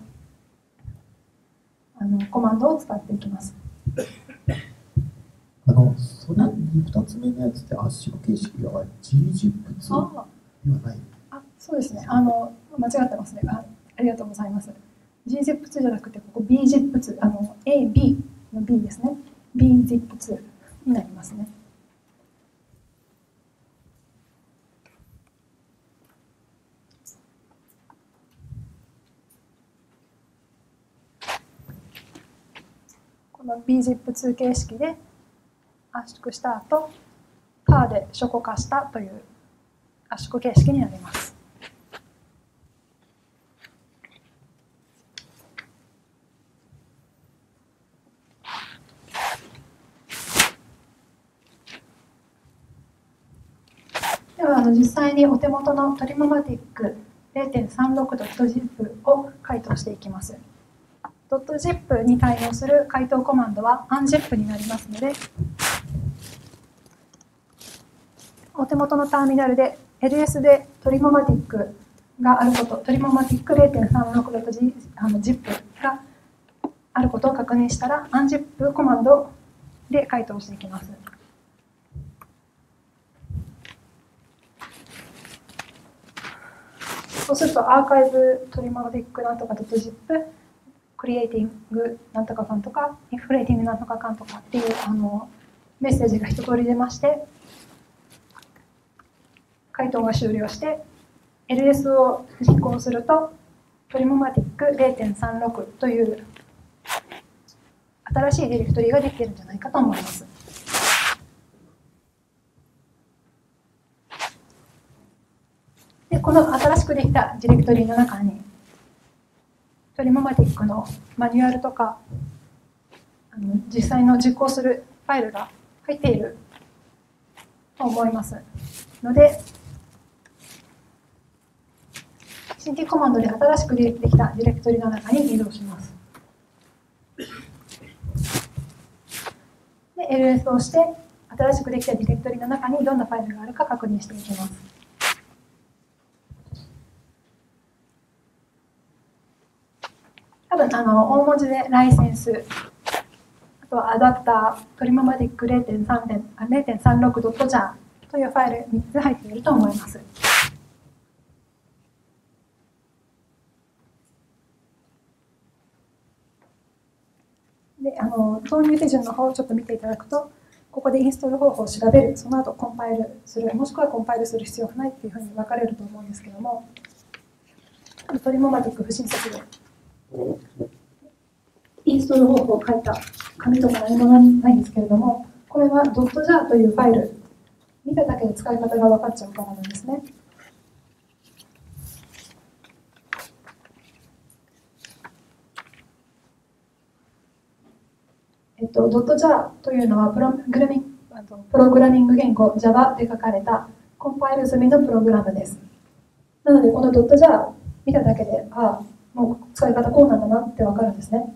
コマンドを使っていきます。 それに2つ目のやつって圧縮形式は gzip2 ではない。 そうですね。間違ってますね。ありがとうございます。gzip2 じゃなくて、ここ bzip2、AB の B ですね。bzip2 になりますね。この bzip2 形式で圧縮した後、tar で初稿化したという圧縮形式になります。では実際にお手元のトリモマティック 0.36.zip を解凍していきます。.zip に対応する解凍コマンドは unzip になりますので、お手元のターミナルで ls でトリモマティックがあること、トリモマティック 0.36.zip があることを確認したら unzip コマンドで解凍していきます。そうするとアーカイブトリモマティックなんとか .zip、クリエイティングなんとかかんとか、インフレーティングなんとかかんとかっていうメッセージが一通り出まして、回答が終了して LS を実行するとトリモマティック 0.36 という新しいディレクトリができているんじゃないかと思います。で、この新しくできたディレクトリの中にトリモマティックのマニュアルとか実際の実行するファイルが入っていると思いますので、新規コマンドで新しくできたディレクトリの中に移動します。で、ls をして新しくできたディレクトリの中にどんなファイルがあるか確認していきます。多分大文字でライセンス、あとはアダプター、トリモマティック 0.36.jar というファイル3つ入っていると思います。で、投入手順の方をちょっと見ていただくと、 ここでインストール方法を調べる、その後コンパイルする、もしくはコンパイルする必要がないっていうふうに分かれると思うんですけども、トリモマティック不親切でインストール方法を書いた紙とか何もないんですけれども、これは .jar というファイル、見ただけで使い方が分かっちゃうからなんですね。.jar というのはプログラミング言語 Java で書かれたコンパイル済みのプログラムです。なのでこの .jar 見ただけで、もう使い方こうなんだなってわかるんですね。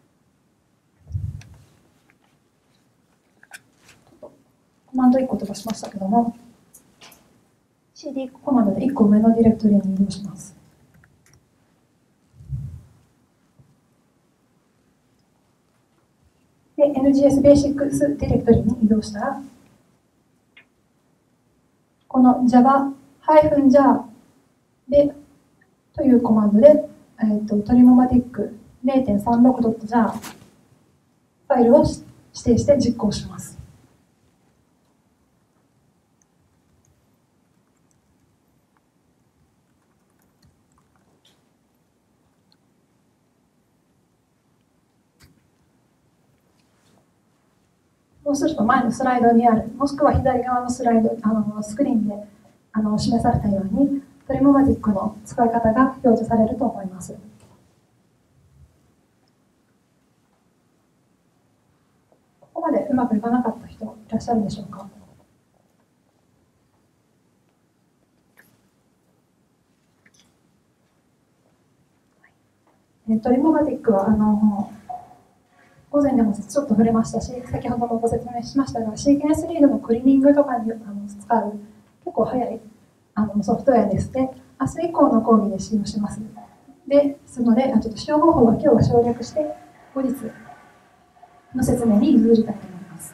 コマンド1個飛ばしましたけども、CD コマンドで1個上のディレクトリに移動します。で、NGS Basics ディレクトリに移動したら、この java-jar でというコマンドで、トリモマティック 0.36.jar ファイルを指定して実行します。そうすると前のスライドにある、もしくは左側のスライド、スクリーンで示されたように、トリモマティックの使い方が表示されると思います。ここまでうまくいかなかった人いらっしゃるでしょうか。トリモマティックは午前でもちょっと触れましたし、先ほどもご説明しましたが、シーケンスリードのクリーニングとかに使う結構早いソフトウェアです。で、明日以降の講義で使用します。ですので、ちょっと使用方法は今日は省略して、後日の説明に譲りたいと思います。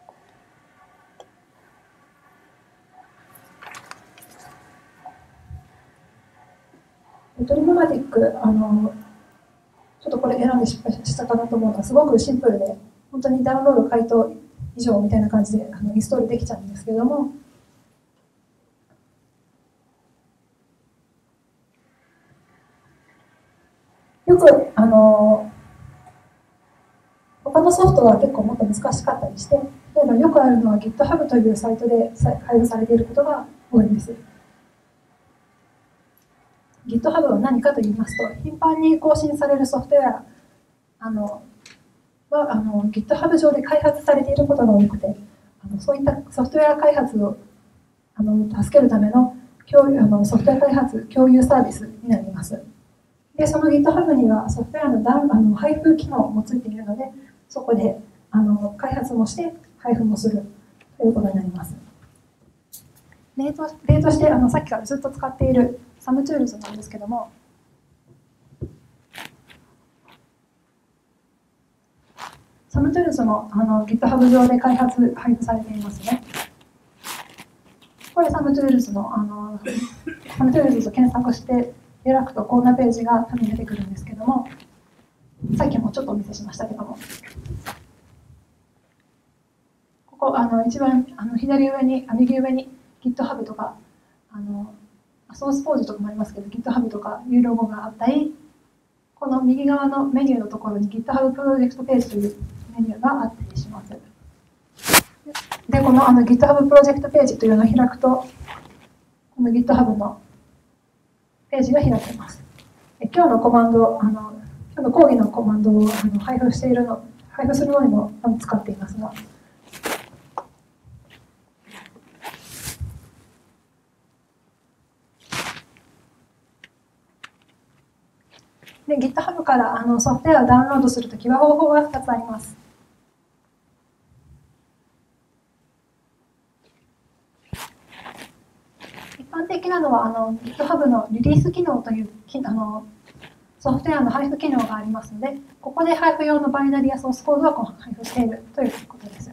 トリモマティック、ちょっとこれ選んで失敗したかなと思うのはすごくシンプルで、本当にダウンロード回答以上みたいな感じでインストールできちゃうんですけれども、よく他のソフトは結構もっと難しかったりして、例えばよくあるのは GitHub というサイトで配布されていることが多いんです。GitHub は何かと言いますと、頻繁に更新されるソフトウェアはGitHub 上で開発されていることが多くて、そういったソフトウェア開発を助けるためのソフトウェア開発共有サービスになります。で、その GitHub にはソフトウェアの配布機能もついているので、そこで開発もして配布もするということになります。例としてさっきからずっと使っているサムトゥールズなんですけども、サムトゥールズもGitHub 上で配布されていますね。これサムトゥールズのサムトゥールズと検索して開くとこんなページが多分出てくるんですけども、さっきもちょっとお見せしましたけども、ここ一番右上に GitHub とかソースポーズとかもありますけど GitHub とかいうロゴがあったり、この右側のメニューのところに GitHub プロジェクトページというメニューがあったりします。で、このGitHub プロジェクトページというのを開くと、この GitHub のページが開けます。今日のコマンド、今日の講義のコマンドを配布するのにも使っていますが、で GitHub からソフトウェアをダウンロードするときは方法が2つあります。一般的なのはGitHub のリリース機能というソフトウェアの配布機能がありますので、ここで配布用のバイナリやソースコードを配布しているということです。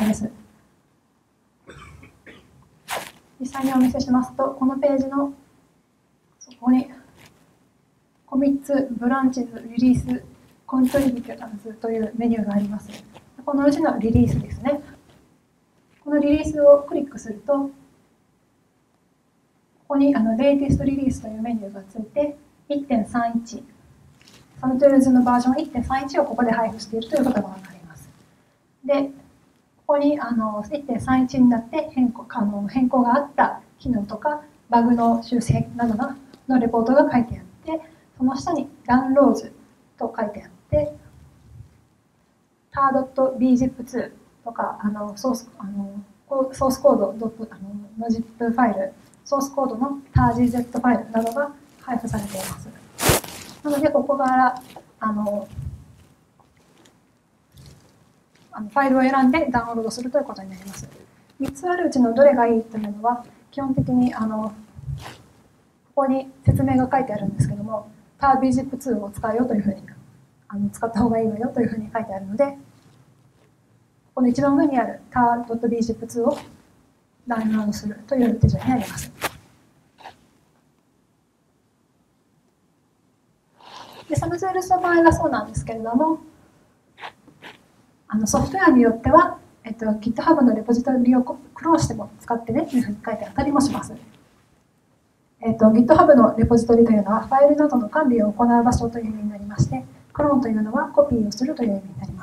実際にお見せしますと、このページのそこにコミッツ、ブランチズ、リリース、コントリビューターズというメニューがあります。このうちのリリースですね。 のリリースをクリックすると、ここにLatest Release というメニューがついて、1.31、SumTools のバージョン1.31をここで配布しているということがわかります。で、ここに1.31になって変更があった機能とか、バグの修正などのレポートが書いてあって、その下に Downloads と書いてあって、tar.bzip2 とかソースコードの ZIP ファイル、ソースコードの tar.gz ファイルなどが配布されています。なので、ここからファイルを選んでダウンロードするということになります。3つあるうちのどれがいいというのは、基本的にここに説明が書いてあるんですけども、tar.bzip2 を使うよというふうに使った方がいいわよというふうに書いてあるので、ここの一番上にある tar.bzip2 をダウンロードするという手順になります。で、SumToolsの場合はそうなんですけれども、ソフトウェアによっては、GitHub のレポジトリをクローンしても使ってねというふうに書いてあったりもします。GitHub のレポジトリというのは、ファイルなどの管理を行う場所という意味になりまして、クローンというのはコピーをするという意味になります。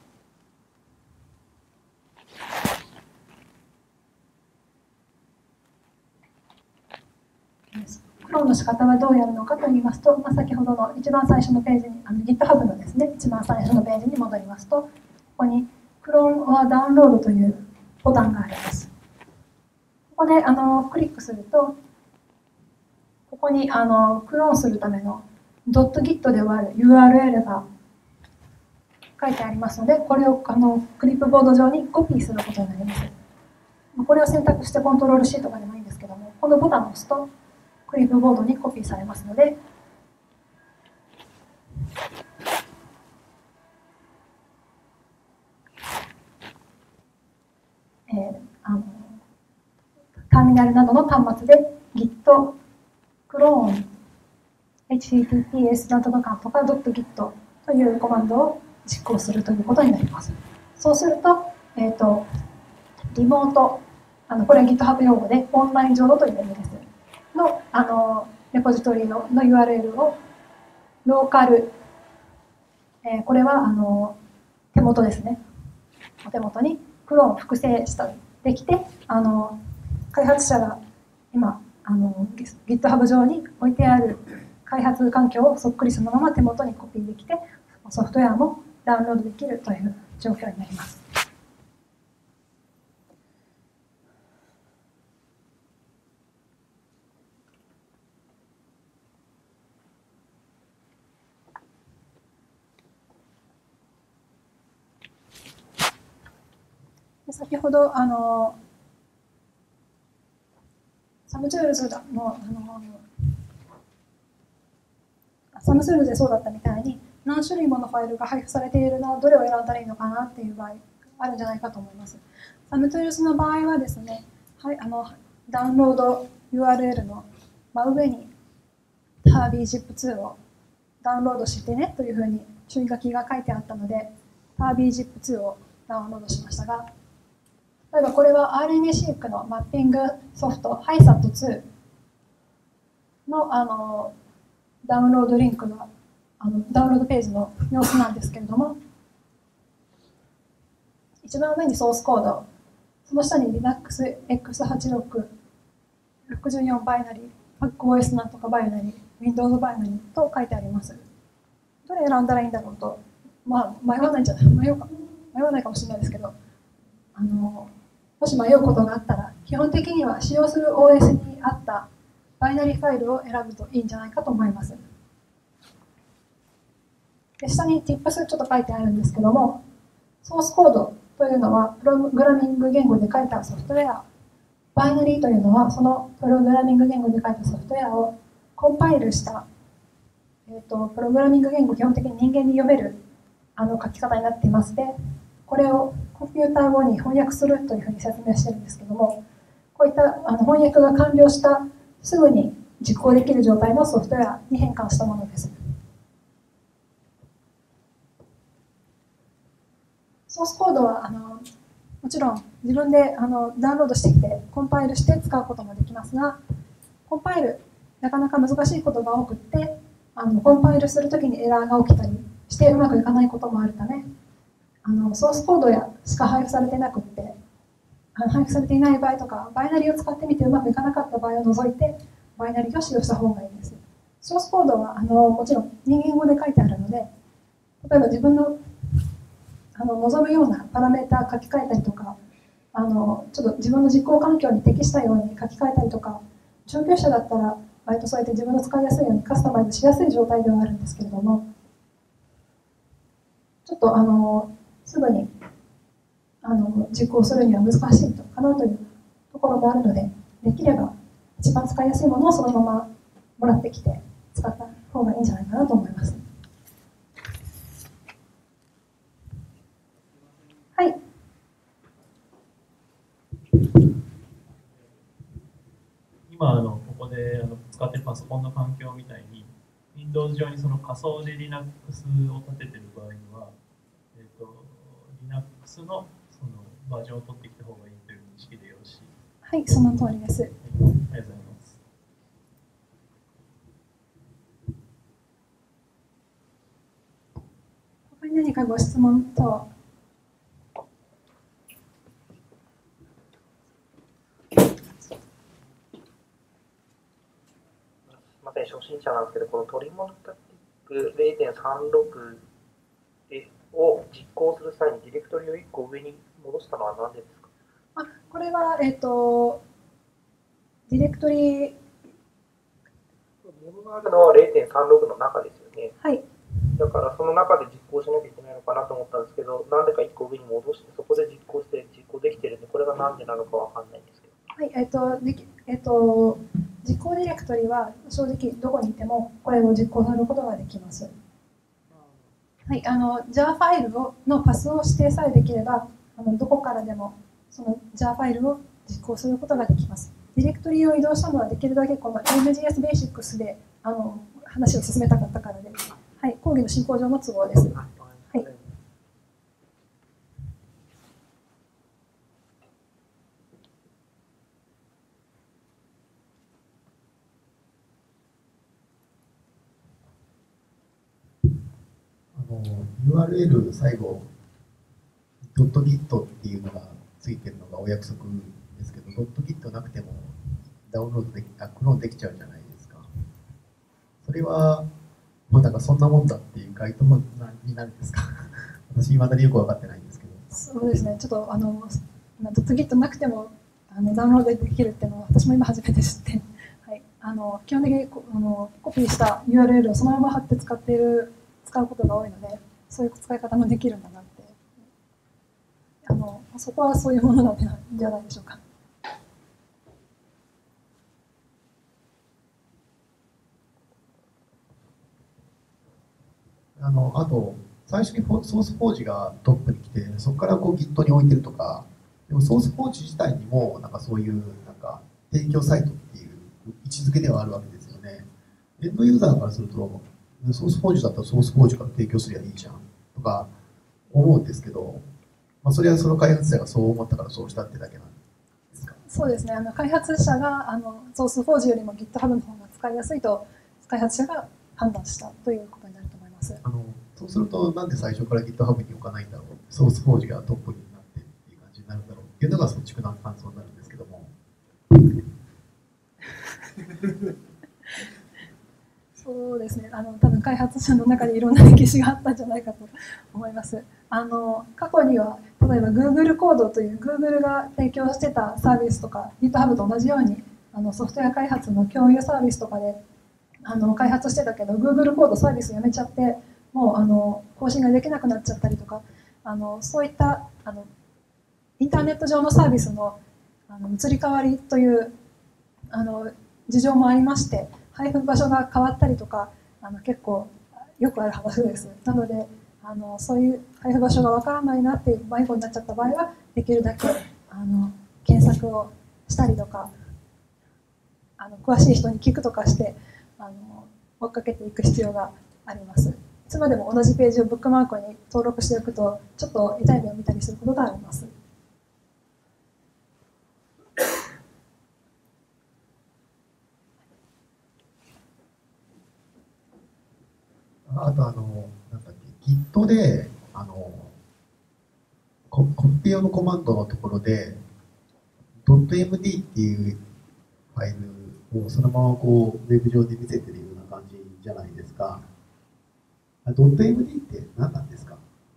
クローンの仕方はどうやるのかと言いますと、先ほどの一番最初のページに、GitHub のですね、一番最初のページに戻りますと、ここにクローンはダウンロードというボタンがあります。ここでクリックすると、ここにクローンするための .git で終わる URL が書いてありますので、これをクリップボード上にコピーすることになります。これを選択してコントロール C とかでもいいんですけども、このボタンを押すとクリップボードにコピーされますので、ターミナルなどの端末で git クローン https なんとかとか .git というコマンドを実行するということになります。そうすると、リモート、これは GitHub 用語でオンライン上という意味です。のレポジトリの URL をローカル、これは手元ですね。お手元にクローン複製できて、開発者が今GitHub 上に置いてある開発環境をそっくりそのまま手元にコピーできて、ソフトウェアもダウンロードできるという状況になります。先ほどSumToolsでそうだったみたいに何種類ものファイルが配布されているな、どれを選んだらいいのかなっていう場合あるんじゃないかと思います。SumToolsの場合はですね、はい、ダウンロード URL の真上に tar.bzip2 をダウンロードしてねというふうに注意書きが書いてあったので tar.bzip2 をダウンロードしましたが、例えばこれは RNA-seq のマッピングソフト HiSat2 のダウンロードリンクがダウンロードページの様子なんですけれども、一番上にソースコード、その下に Linux x86 64バイナリー、MacOS なんとかバイナリー、Windows バイナリーと書いてあります。どれ選んだらいいんだろうと、迷わないかもしれないですけど、もし迷うことがあったら、基本的には使用する OS に合ったバイナリーファイルを選ぶといいんじゃないかと思います。で、下に Tips ちょっと書いてあるんですけども、ソースコードというのはプログラミング言語で書いたソフトウェア、バイナリーというのはそのプログラミング言語で書いたソフトウェアをコンパイルした、プログラミング言語、基本的に人間に読める書き方になっていまして、これをコンピューター語に翻訳するというふうに説明しているんですけども、こういった翻訳が完了したすぐに実行できる状態のソフトウェアに変換したものです。ソースコードはもちろん自分でダウンロードしてきてコンパイルして使うこともできますが、コンパイルなかなか難しいことが多くってコンパイルするときにエラーが起きたりしてうまくいかないこともあるため、ソースコードしか配布されてなくって配布されていない場合とか、バイナリを使ってみてうまくいかなかった場合を除いてバイナリを使用した方がいいです。ソースコードはもちろん人間語で書いてあるので、例えば自分の望むようなパラメータ書き換えたりとか、ちょっと自分の実行環境に適したように書き換えたりとか、上級者だったら割とそうやって自分の使いやすいようにカスタマイズしやすい状態ではあるんですけれども、ちょっとすぐに実行するには難しいかなというところもあるので、できれば一番使いやすいものをそのままもらってきて使った方がいいんじゃないかなと思います。はい。 今ここで使っているパソコンの環境みたいに Windows 上にその仮想で Linux を立てている場合には、Linux のそのバージョンを取ってきた方がいいという認識でよろしい？ はい、その通りです。 はい、ありがとうございます。 他に何かご質問等？ すみません、初心者なんですけど、このトリモノタティック 0.36 を実行する際にディレクトリを1個上に戻したのは何でですか？ これは、ディレクトリ物があるのは 0.36 の中ですよね。 はい。 だからその中で実行しなきゃいけないのかなと思ったんですけど、なんでか1個上に戻して、そこで実行して実行できてるんで、これがなんでなのかわかんないんですけど。 はい、実行ディレクトリは正直どこにいてもこれを実行することができます。はい、JAR ファイルのパスを指定さえできれば、どこからでもその JAR ファイルを実行することができます。ディレクトリを移動したのはできるだけこの MGS ベーシックスで話を進めたかったからです。はい、講義の進行上の都合です。はい。 URL 最後、.git っていうのがついてるのがお約束ですけど、.git なくてもダウンロードでき、クローンできちゃうじゃないですか。それは、もうなんかそんなもんだっていう回答になるんですか？私、未だによく分かってないんですけど。 そうですね、ちょっと.git なくてもダウンロードできるっていうのは私も今初めて知って、はい、基本的にコピーした URL をそのまま貼って使うことが多いので、そういう使い方もできるんだなって、そこはそういうものなんじゃないでしょうか。 あと、最初にソースフォージがトップに来て、そこからこう Git に置いてるとか、でもソースフォージ自体にも、なんかそういう、なんか提供サイトっていう位置づけではあるわけですよね。エンドユーザーからすると、ソースフォージだったらソースフォージから提供すればいいじゃんとか思うんですけど、それはその開発者がそう思ったからそうしたってだけなんですか？ そうですね、開発者がソースフォージよりも GitHub の方が使いやすいと開発者が判断したということになると思います。 そうすると、なんで最初から GitHub に置かないんだろう、ソースフォージがトップになってっていう感じになるんだろうっていうのが率直な感想になるんですけども。 そうですね、多分開発者の中でいろんな歴史があったんじゃないかと思います。過去には例えば Google コードという Google が提供してたサービスとか GitHub と同じようにソフトウェア開発の共有サービスとかで開発してたけど Google コードサービスやめちゃってもう更新ができなくなっちゃったりとか、そういったインターネット上のサービスの移り変わりという事情もありまして、配布場所が変わったりとか結構よくある話です。なのでそういう配布場所がわからないなっていう迷子になっちゃった場合はできるだけ検索をしたりとか詳しい人に聞くとかして追っかけていく必要があります。いつまでも同じページをブックマークに登録しておくとちょっと痛い目を見たりすることがあります。 あとなんだっけ、Git で、コピペ用のコマンドのところで、.md っていうファイルをそのままこう、ウェブ上で見せてるような感じじゃないですか。.md って何なんですか？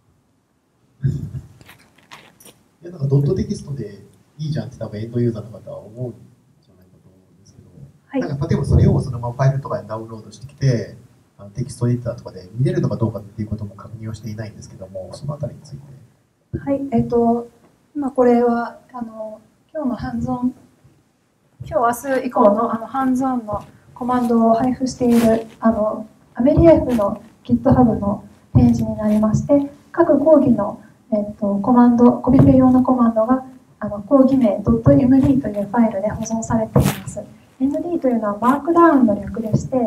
いや、なんかドットテキストでいいじゃんって多分エンドユーザーの方は思うんじゃないかと思うんですけど、 はい、 なんか例えばそれをそのままファイルとかでダウンロードしてきて、テキストエディターとかで見れるのかどうかっていうことも確認をしていないんですけども、そのあたりについて。 はい、今これは今日のハンズオン、今日明日以降のハンズオンのコマンドを配布しているアメリエフの GitHub のページになりまして、各講義の、コマンド、コピペ用のコマンドが講義名 .md というファイルで保存されています。MD というのはマークダウンの略でして、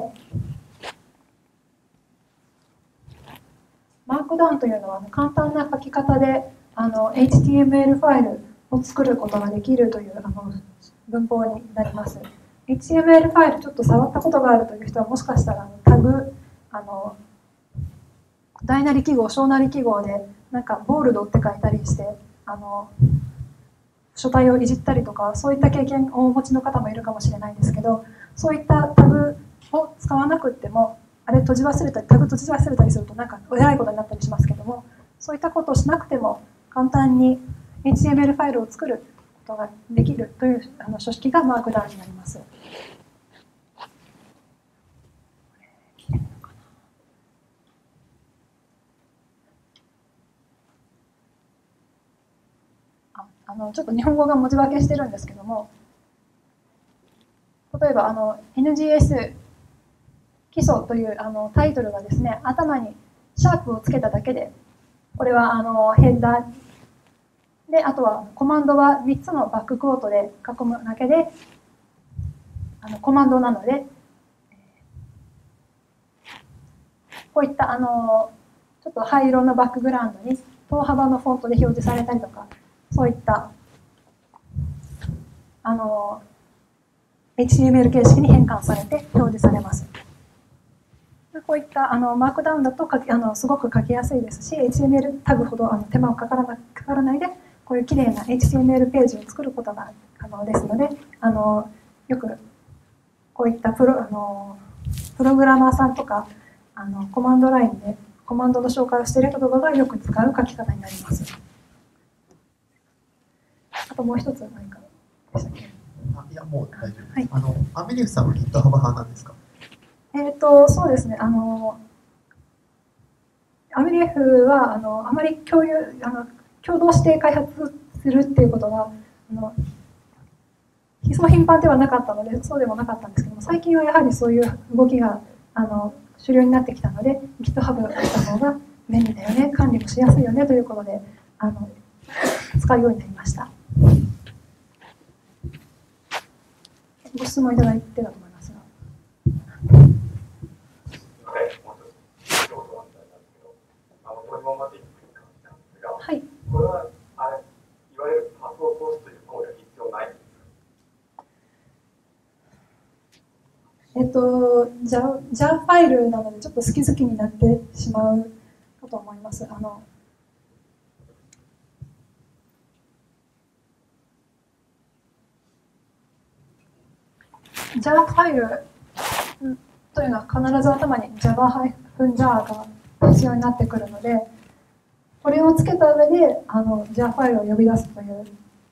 マークダウンというのは簡単な書き方でHTML ファイルを作ることができるという文法になります。HTML ファイルちょっと触ったことがあるという人はもしかしたらタグ大なり記号小なり記号でなんかボールドって書いたりして書体をいじったりとかそういった経験をお持ちの方もいるかもしれないんですけど、そういったタグを使わなくってもあれ閉じ忘れたりタグ閉じ忘れたりするとなんか偉いことになったりしますけども、そういったことをしなくても簡単に HTML ファイルを作ることができるという書式がマークダウンになります。ちょっと日本語が文字化けしてるんですけども、例えばNGS 基礎というタイトルがですね、頭にシャープをつけただけで、これはヘッダーで、あとはコマンドは3つのバッククォートで囲むだけでコマンドなので、こういったちょっと灰色のバックグラウンドに等幅のフォントで表示されたりとか、そういったHTML 形式に変換されて表示されます。こういったマークダウンだとすごく書きやすいですし、HTML タグほど手間がかからないで、こういうきれいな HTML ページを作ることが可能ですので、よくこういったプログラマーさんとかコマンドラインでコマンドの紹介をしている人とかがよく使う書き方になります。あともう一つ何かでしたっけ？ いや、もう大丈夫です。 はい、 アメリフさんは GitHub 派なんですか？ そうですね。アメリエフはあまり共同して開発するっていうことがそう頻繁ではなかったので、そうでもなかったんですけども、最近はやはりそういう動きが主流になってきたので、GitHub がした方が便利だよね、管理もしやすいよねということで使うようになりました。ご質問いただいてたと思いますが。はい。 これはあれいわゆるパスを通すという行為は必要ないんですか ？JAR ファイルなのでちょっと好き好きになってしまうかと思います。JAR ファイルというのは必ず頭に Java-jar が必要になってくるので、これをつけた上でJAR ファイルを呼び出すという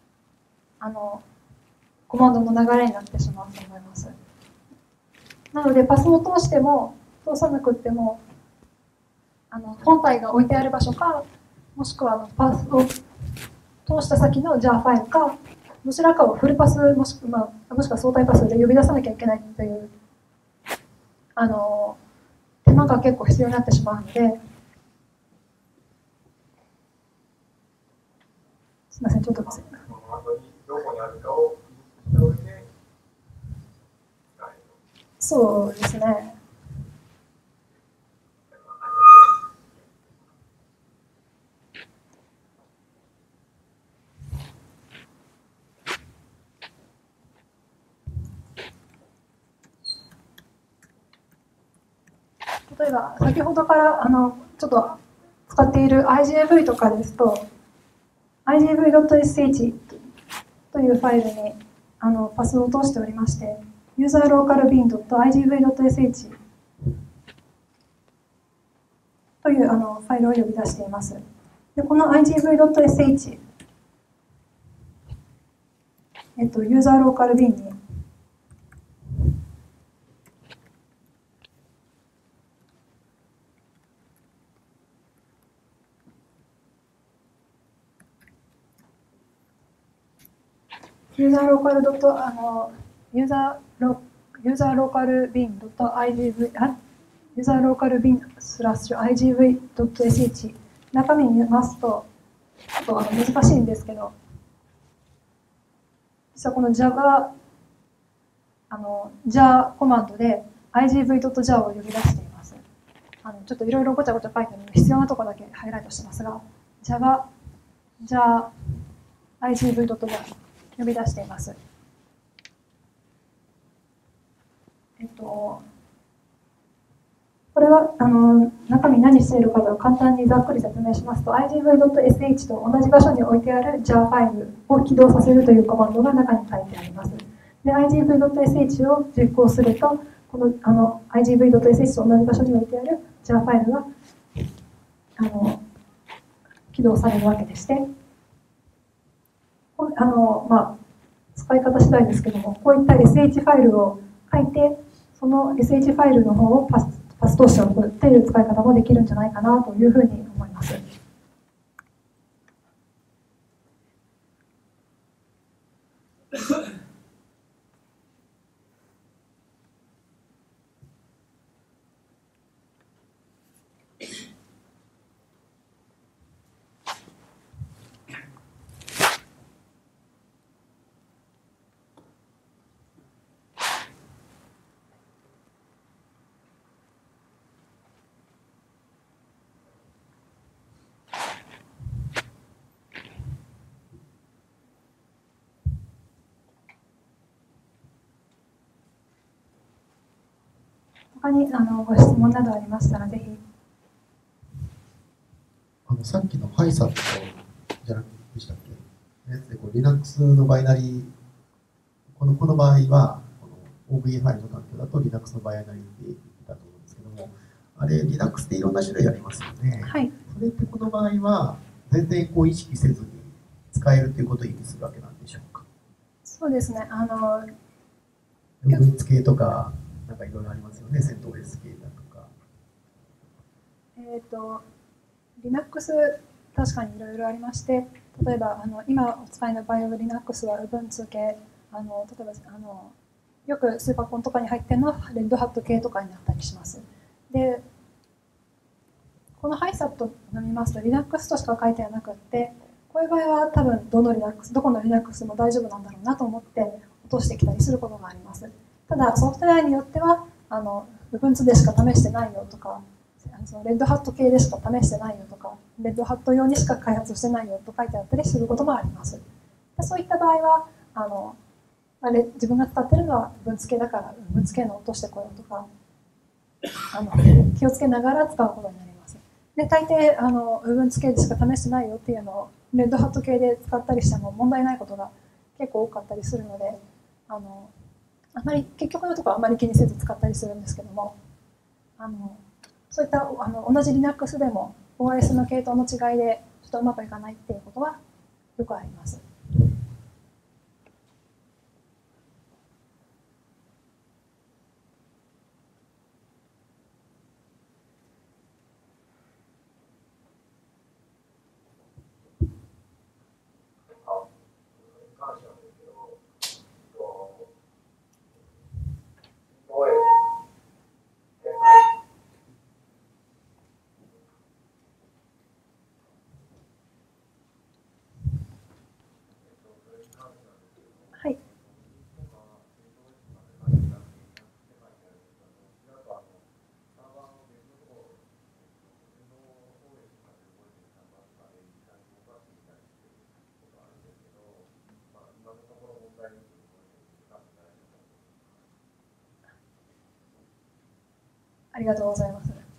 コマンドの流れになってしまうと思います。なのでパスを通しても通さなくても本体が置いてある場所か、もしくはパスを通した先の JAR ファイルか、どちらかをフルパスもしくは相対パスで呼び出さなきゃいけないという手間が結構必要になってしまうので、すみません、ちょっとですね。 どこにあるかを認識した上で使える。 そうですね。 例えば先ほどからちょっと使っている IGV とかですと igv.sh というファイルにパスを通しておりまして userlocalbean.igv.sh というファイルを呼び出しています。でこの igv.sh userlocalbean にユーザーローカルユーザーローカルビン .igv ユーザーローカルビン/igv.sh 中身に見ますとちょっと難しいんですけど実はこの Java jar コマンドで igv.jar を呼び出しています。ちょっといろいろごちゃごちゃ書いてあるので必要なところだけハイライトしてますが Java jar igv.jar 呼び出しています。これは中身何しているかを簡単にざっくり説明しますと igv.sh と同じ場所に置いてある jar ファイルを起動させるというコマンドが中に書いてあります。で igv.sh を実行するとこのigv.sh と同じ場所に置いてある jar ファイルが起動されるわけでして使い方次第ですけどもこういった sh ファイルを書いてその sh ファイルの方をパス通しておくという使い方もできるんじゃないかなというふうに思います。他にご質問などありましたらぜひ。 さっきのハイサットじゃなくてでしたっけやつでLinux のバイナリーこの場合はこの OVA ファイルの環境だと Linux のバイナリーって言ったと思うんですけどもあれ Linux っていろんな種類ありますよね。 はい。 それってこの場合は全然意識せずに使えるということを意味するわけなんでしょうか。 そうですね。 Ubuntu 系とかなんかいろいろありますよね。CentOS 系だとか。 Linux 確かにいろいろありまして例えば今お使いの場合は Linux は Ubuntu 系例えばよくスーパーコンとかに入ってるのはレッドハット系とかになったりします。でこのハイサットを見ますと Linux としか書いてはなくってこういう場合は多分どこの Linux も大丈夫なんだろうなと思って落としてきたりすることがあります。ただソフトウェアによってはUbuntu でしか試してないよとかレッドハット系でしか試してないよとかレッドハット用にしか開発してないよと書いてあったりすることもあります。でそういった場合は自分が使ってるのはUbuntu系だからUbuntu系の落としてこようとか気をつけながら使うことになります。で大抵Ubuntu系でしか試してないよっていうのをレッドハット系で使ったりしても問題ないことが結構多かったりするのであまり結局のところあまり気にせず使ったりするんですけどもそういった同じ Linux でも OS の系統の違いでちょっとうまくいかないっていうことはよくあります。はい。ありがとうございます。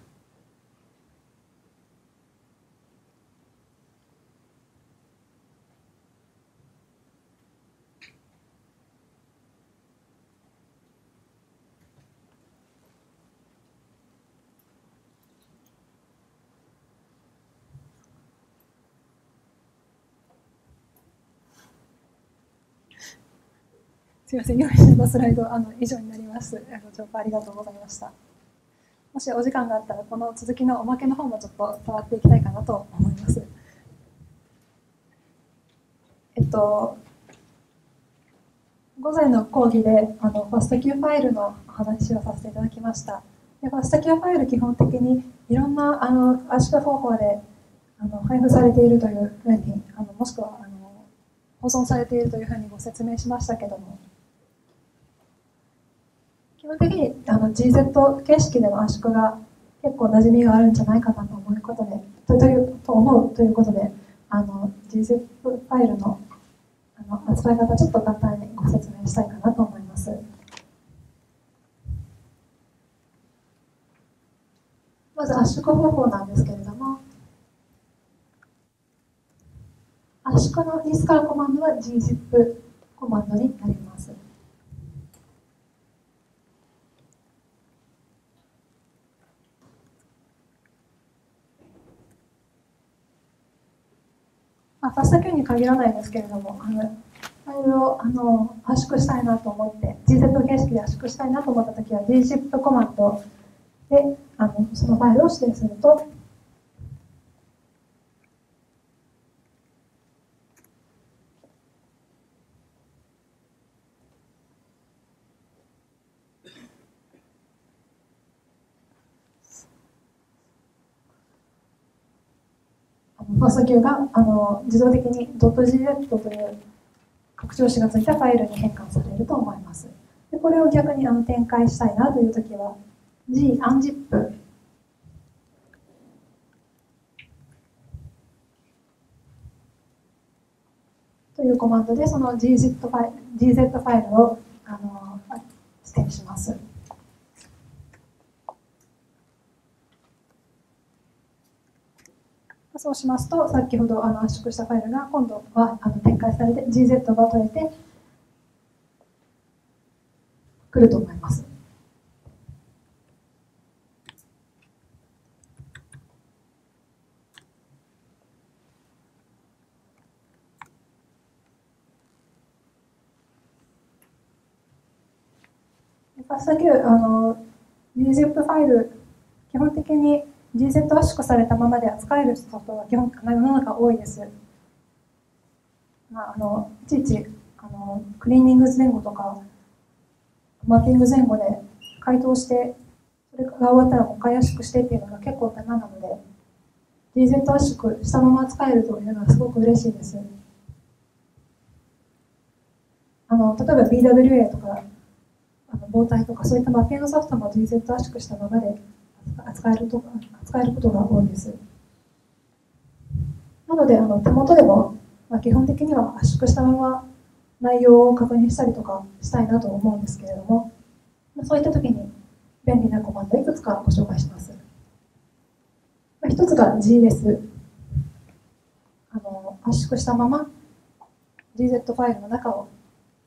すみません、用意してたスライド以上になります。情報ありがとうございました。もしお時間があったら、この続きのおまけの方もちょっと触っていきたいかなと思います。午前の講義でファスト Q ファイルのお話をさせていただきました。でファスト Q ファイル、基本的にいろんな圧縮方法で配布されているというふうにもしくは保存されているというふうにご説明しましたけども、基本的にGZ 形式での圧縮が結構馴染みがあるんじゃないかなと思うことで、GZIP ファイルの扱い方、ちょっと簡単にご説明したいかなと思います。まず圧縮方法なんですけれども、圧縮のに使うコマンドは gzip コマンドになります。ファスト Q に限らないですけれども、ファイルを圧縮したいなと思って、gz 形式で圧縮したいなと思ったときは、gzip コマンドでそのファイルを指定すると、ファスト Q が自動的に .gz という拡張子がついたファイルに変換されると思います。でこれを逆に展開したいなというときは gunzip というコマンドでその gz ファイルを指定します。そうしますと、先ほど圧縮したファイルが今度は展開されて gz が取れてくると思います。ファスト Q、gzip ファイル、基本的にgz 圧縮されたままで扱えるソフトは基本世の中多いです。いちいちクリーニング前後とかマッピング前後で解凍して、それが終わったらもう一回圧縮してっていうのが結構手間なので、gz 圧縮したまま扱えるというのはすごく嬉しいです。例えば BWA とか膨体とかそういったマッピングソフトも gz 圧縮したままで扱えることが多いです。なので手元でも、基本的には圧縮したまま内容を確認したりとかしたいなと思うんですけれども、そういった時に便利なコマンドいくつかご紹介します。一つが G です。圧縮したまま gz ファイルの中を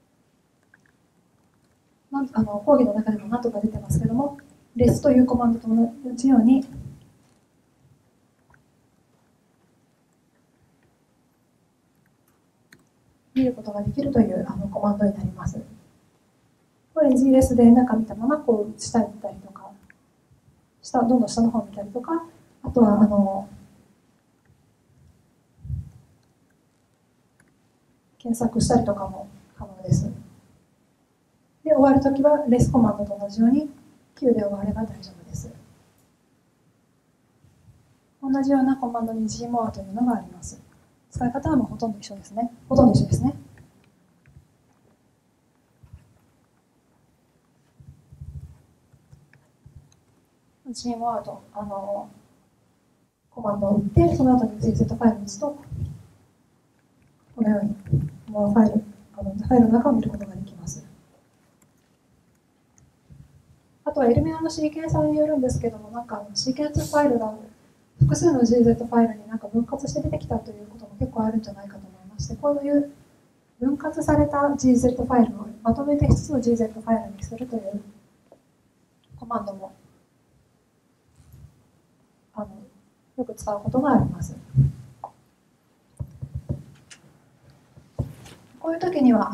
講義の中でも何とか出てますけども、res というコマンドと同じように見ることができるというコマンドになります。これ gres で中見たままこう下行ったりとか、どんどん下の方見たりとか、あとは検索したりとかも可能です。で、終わるときは res コマンドと同じように Q で終われば大丈夫です。同じようなコマンドに gmore というのがあります。使い方はもうほとんど一緒ですね。gmore とコマンドを打って、その後に gz ファイルを打つと、このようにファイルの中を見ることができます。あとはエルミナのシーケンサーによるんですけども、シーケンスファイルが複数の gz ファイルに分割して出てきたということも結構あるんじゃないかと思いまして、こういう分割された gz ファイルをまとめて一つの gz ファイルにするというコマンドもよく使うことがあります。 こういう時には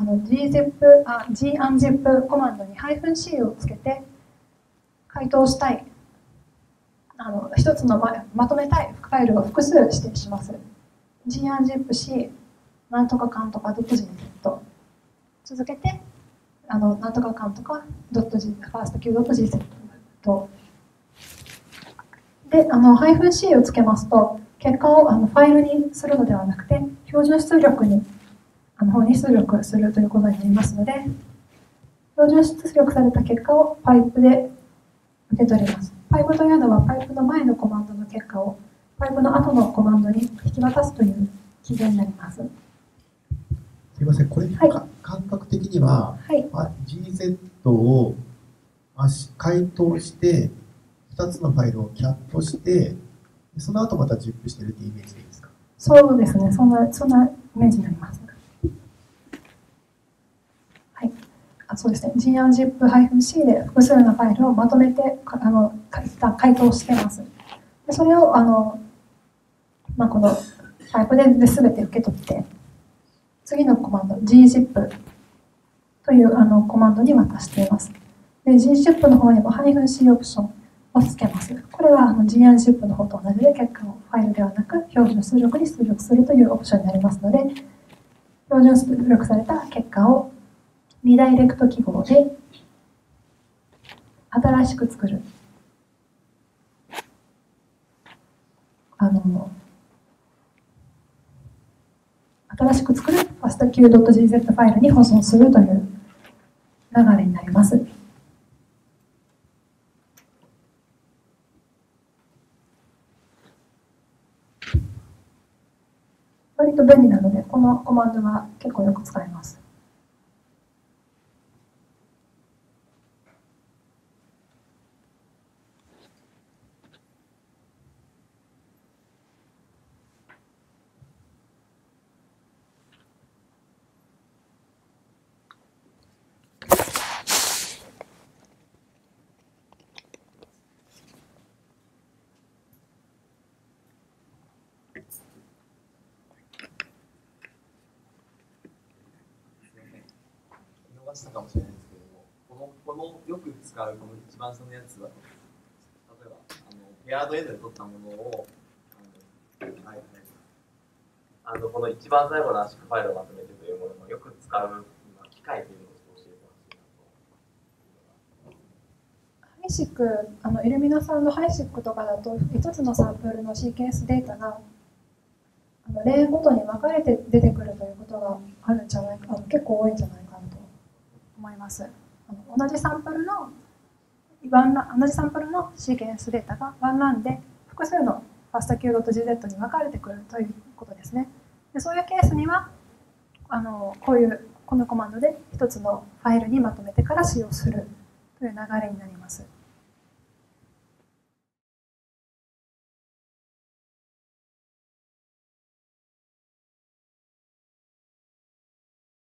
gunzip コマンドに -c をつけて解凍したい一つのまとめたいファイルを複数指定します。gunzip-c なんとかかんとか .gz 続けてなんとかかんとか .firstq.gz とで-c をつけますと結果をファイルにするのではなくて標準出力に方に出力するということになりますので標準出力された結果をパイプで受け取ります。パイプというのはパイプの前のコマンドの結果をパイプの後のコマンドに引き渡すという基準になります。 すみません、これ、 はい感覚的には、 はい、 GZ を解凍して、2つのファイルをキャットして、その後また ZIP してるっていうイメージでいいですか？ そうですね、そんなイメージになります。はい、そうですね、gunzip-c で複数のファイルをまとめて解凍してます。でそれをこのパイプで全て受け取って、次のコマンド gzip というコマンドに渡しています。で gzip の方にも-c オプションをつけます。これはgunzip の方と同じで結果をファイルではなく標準出力に出力するというオプションになりますので、標準出力された結果をリダイレクト記号で新しく作る新しく作る fastq.gz ファイルに保存するという流れになります。割と便利なので、このコマンドは結構よく使います。 逃したかもしれないですけども、このよく使うこの一番下のやつは、例えばペアードエンドで取ったものをこの一番最後の圧縮ファイルをまとめてというものをよく使う機械というのを教えてほしいなと。 ハイシックイルミナさんのハイシックとかだと5つのサンプルのシーケンスデータがレーンごとに分かれて出てくるということがあるんじゃないか、結構多いんじゃないかなと思います。同じサンプルのシーケンスデータがワンランで複数のfastq.gz に分かれてくるということですね。でそういうケースにはこのコマンドで一つのファイルにまとめてから使用するという流れになります。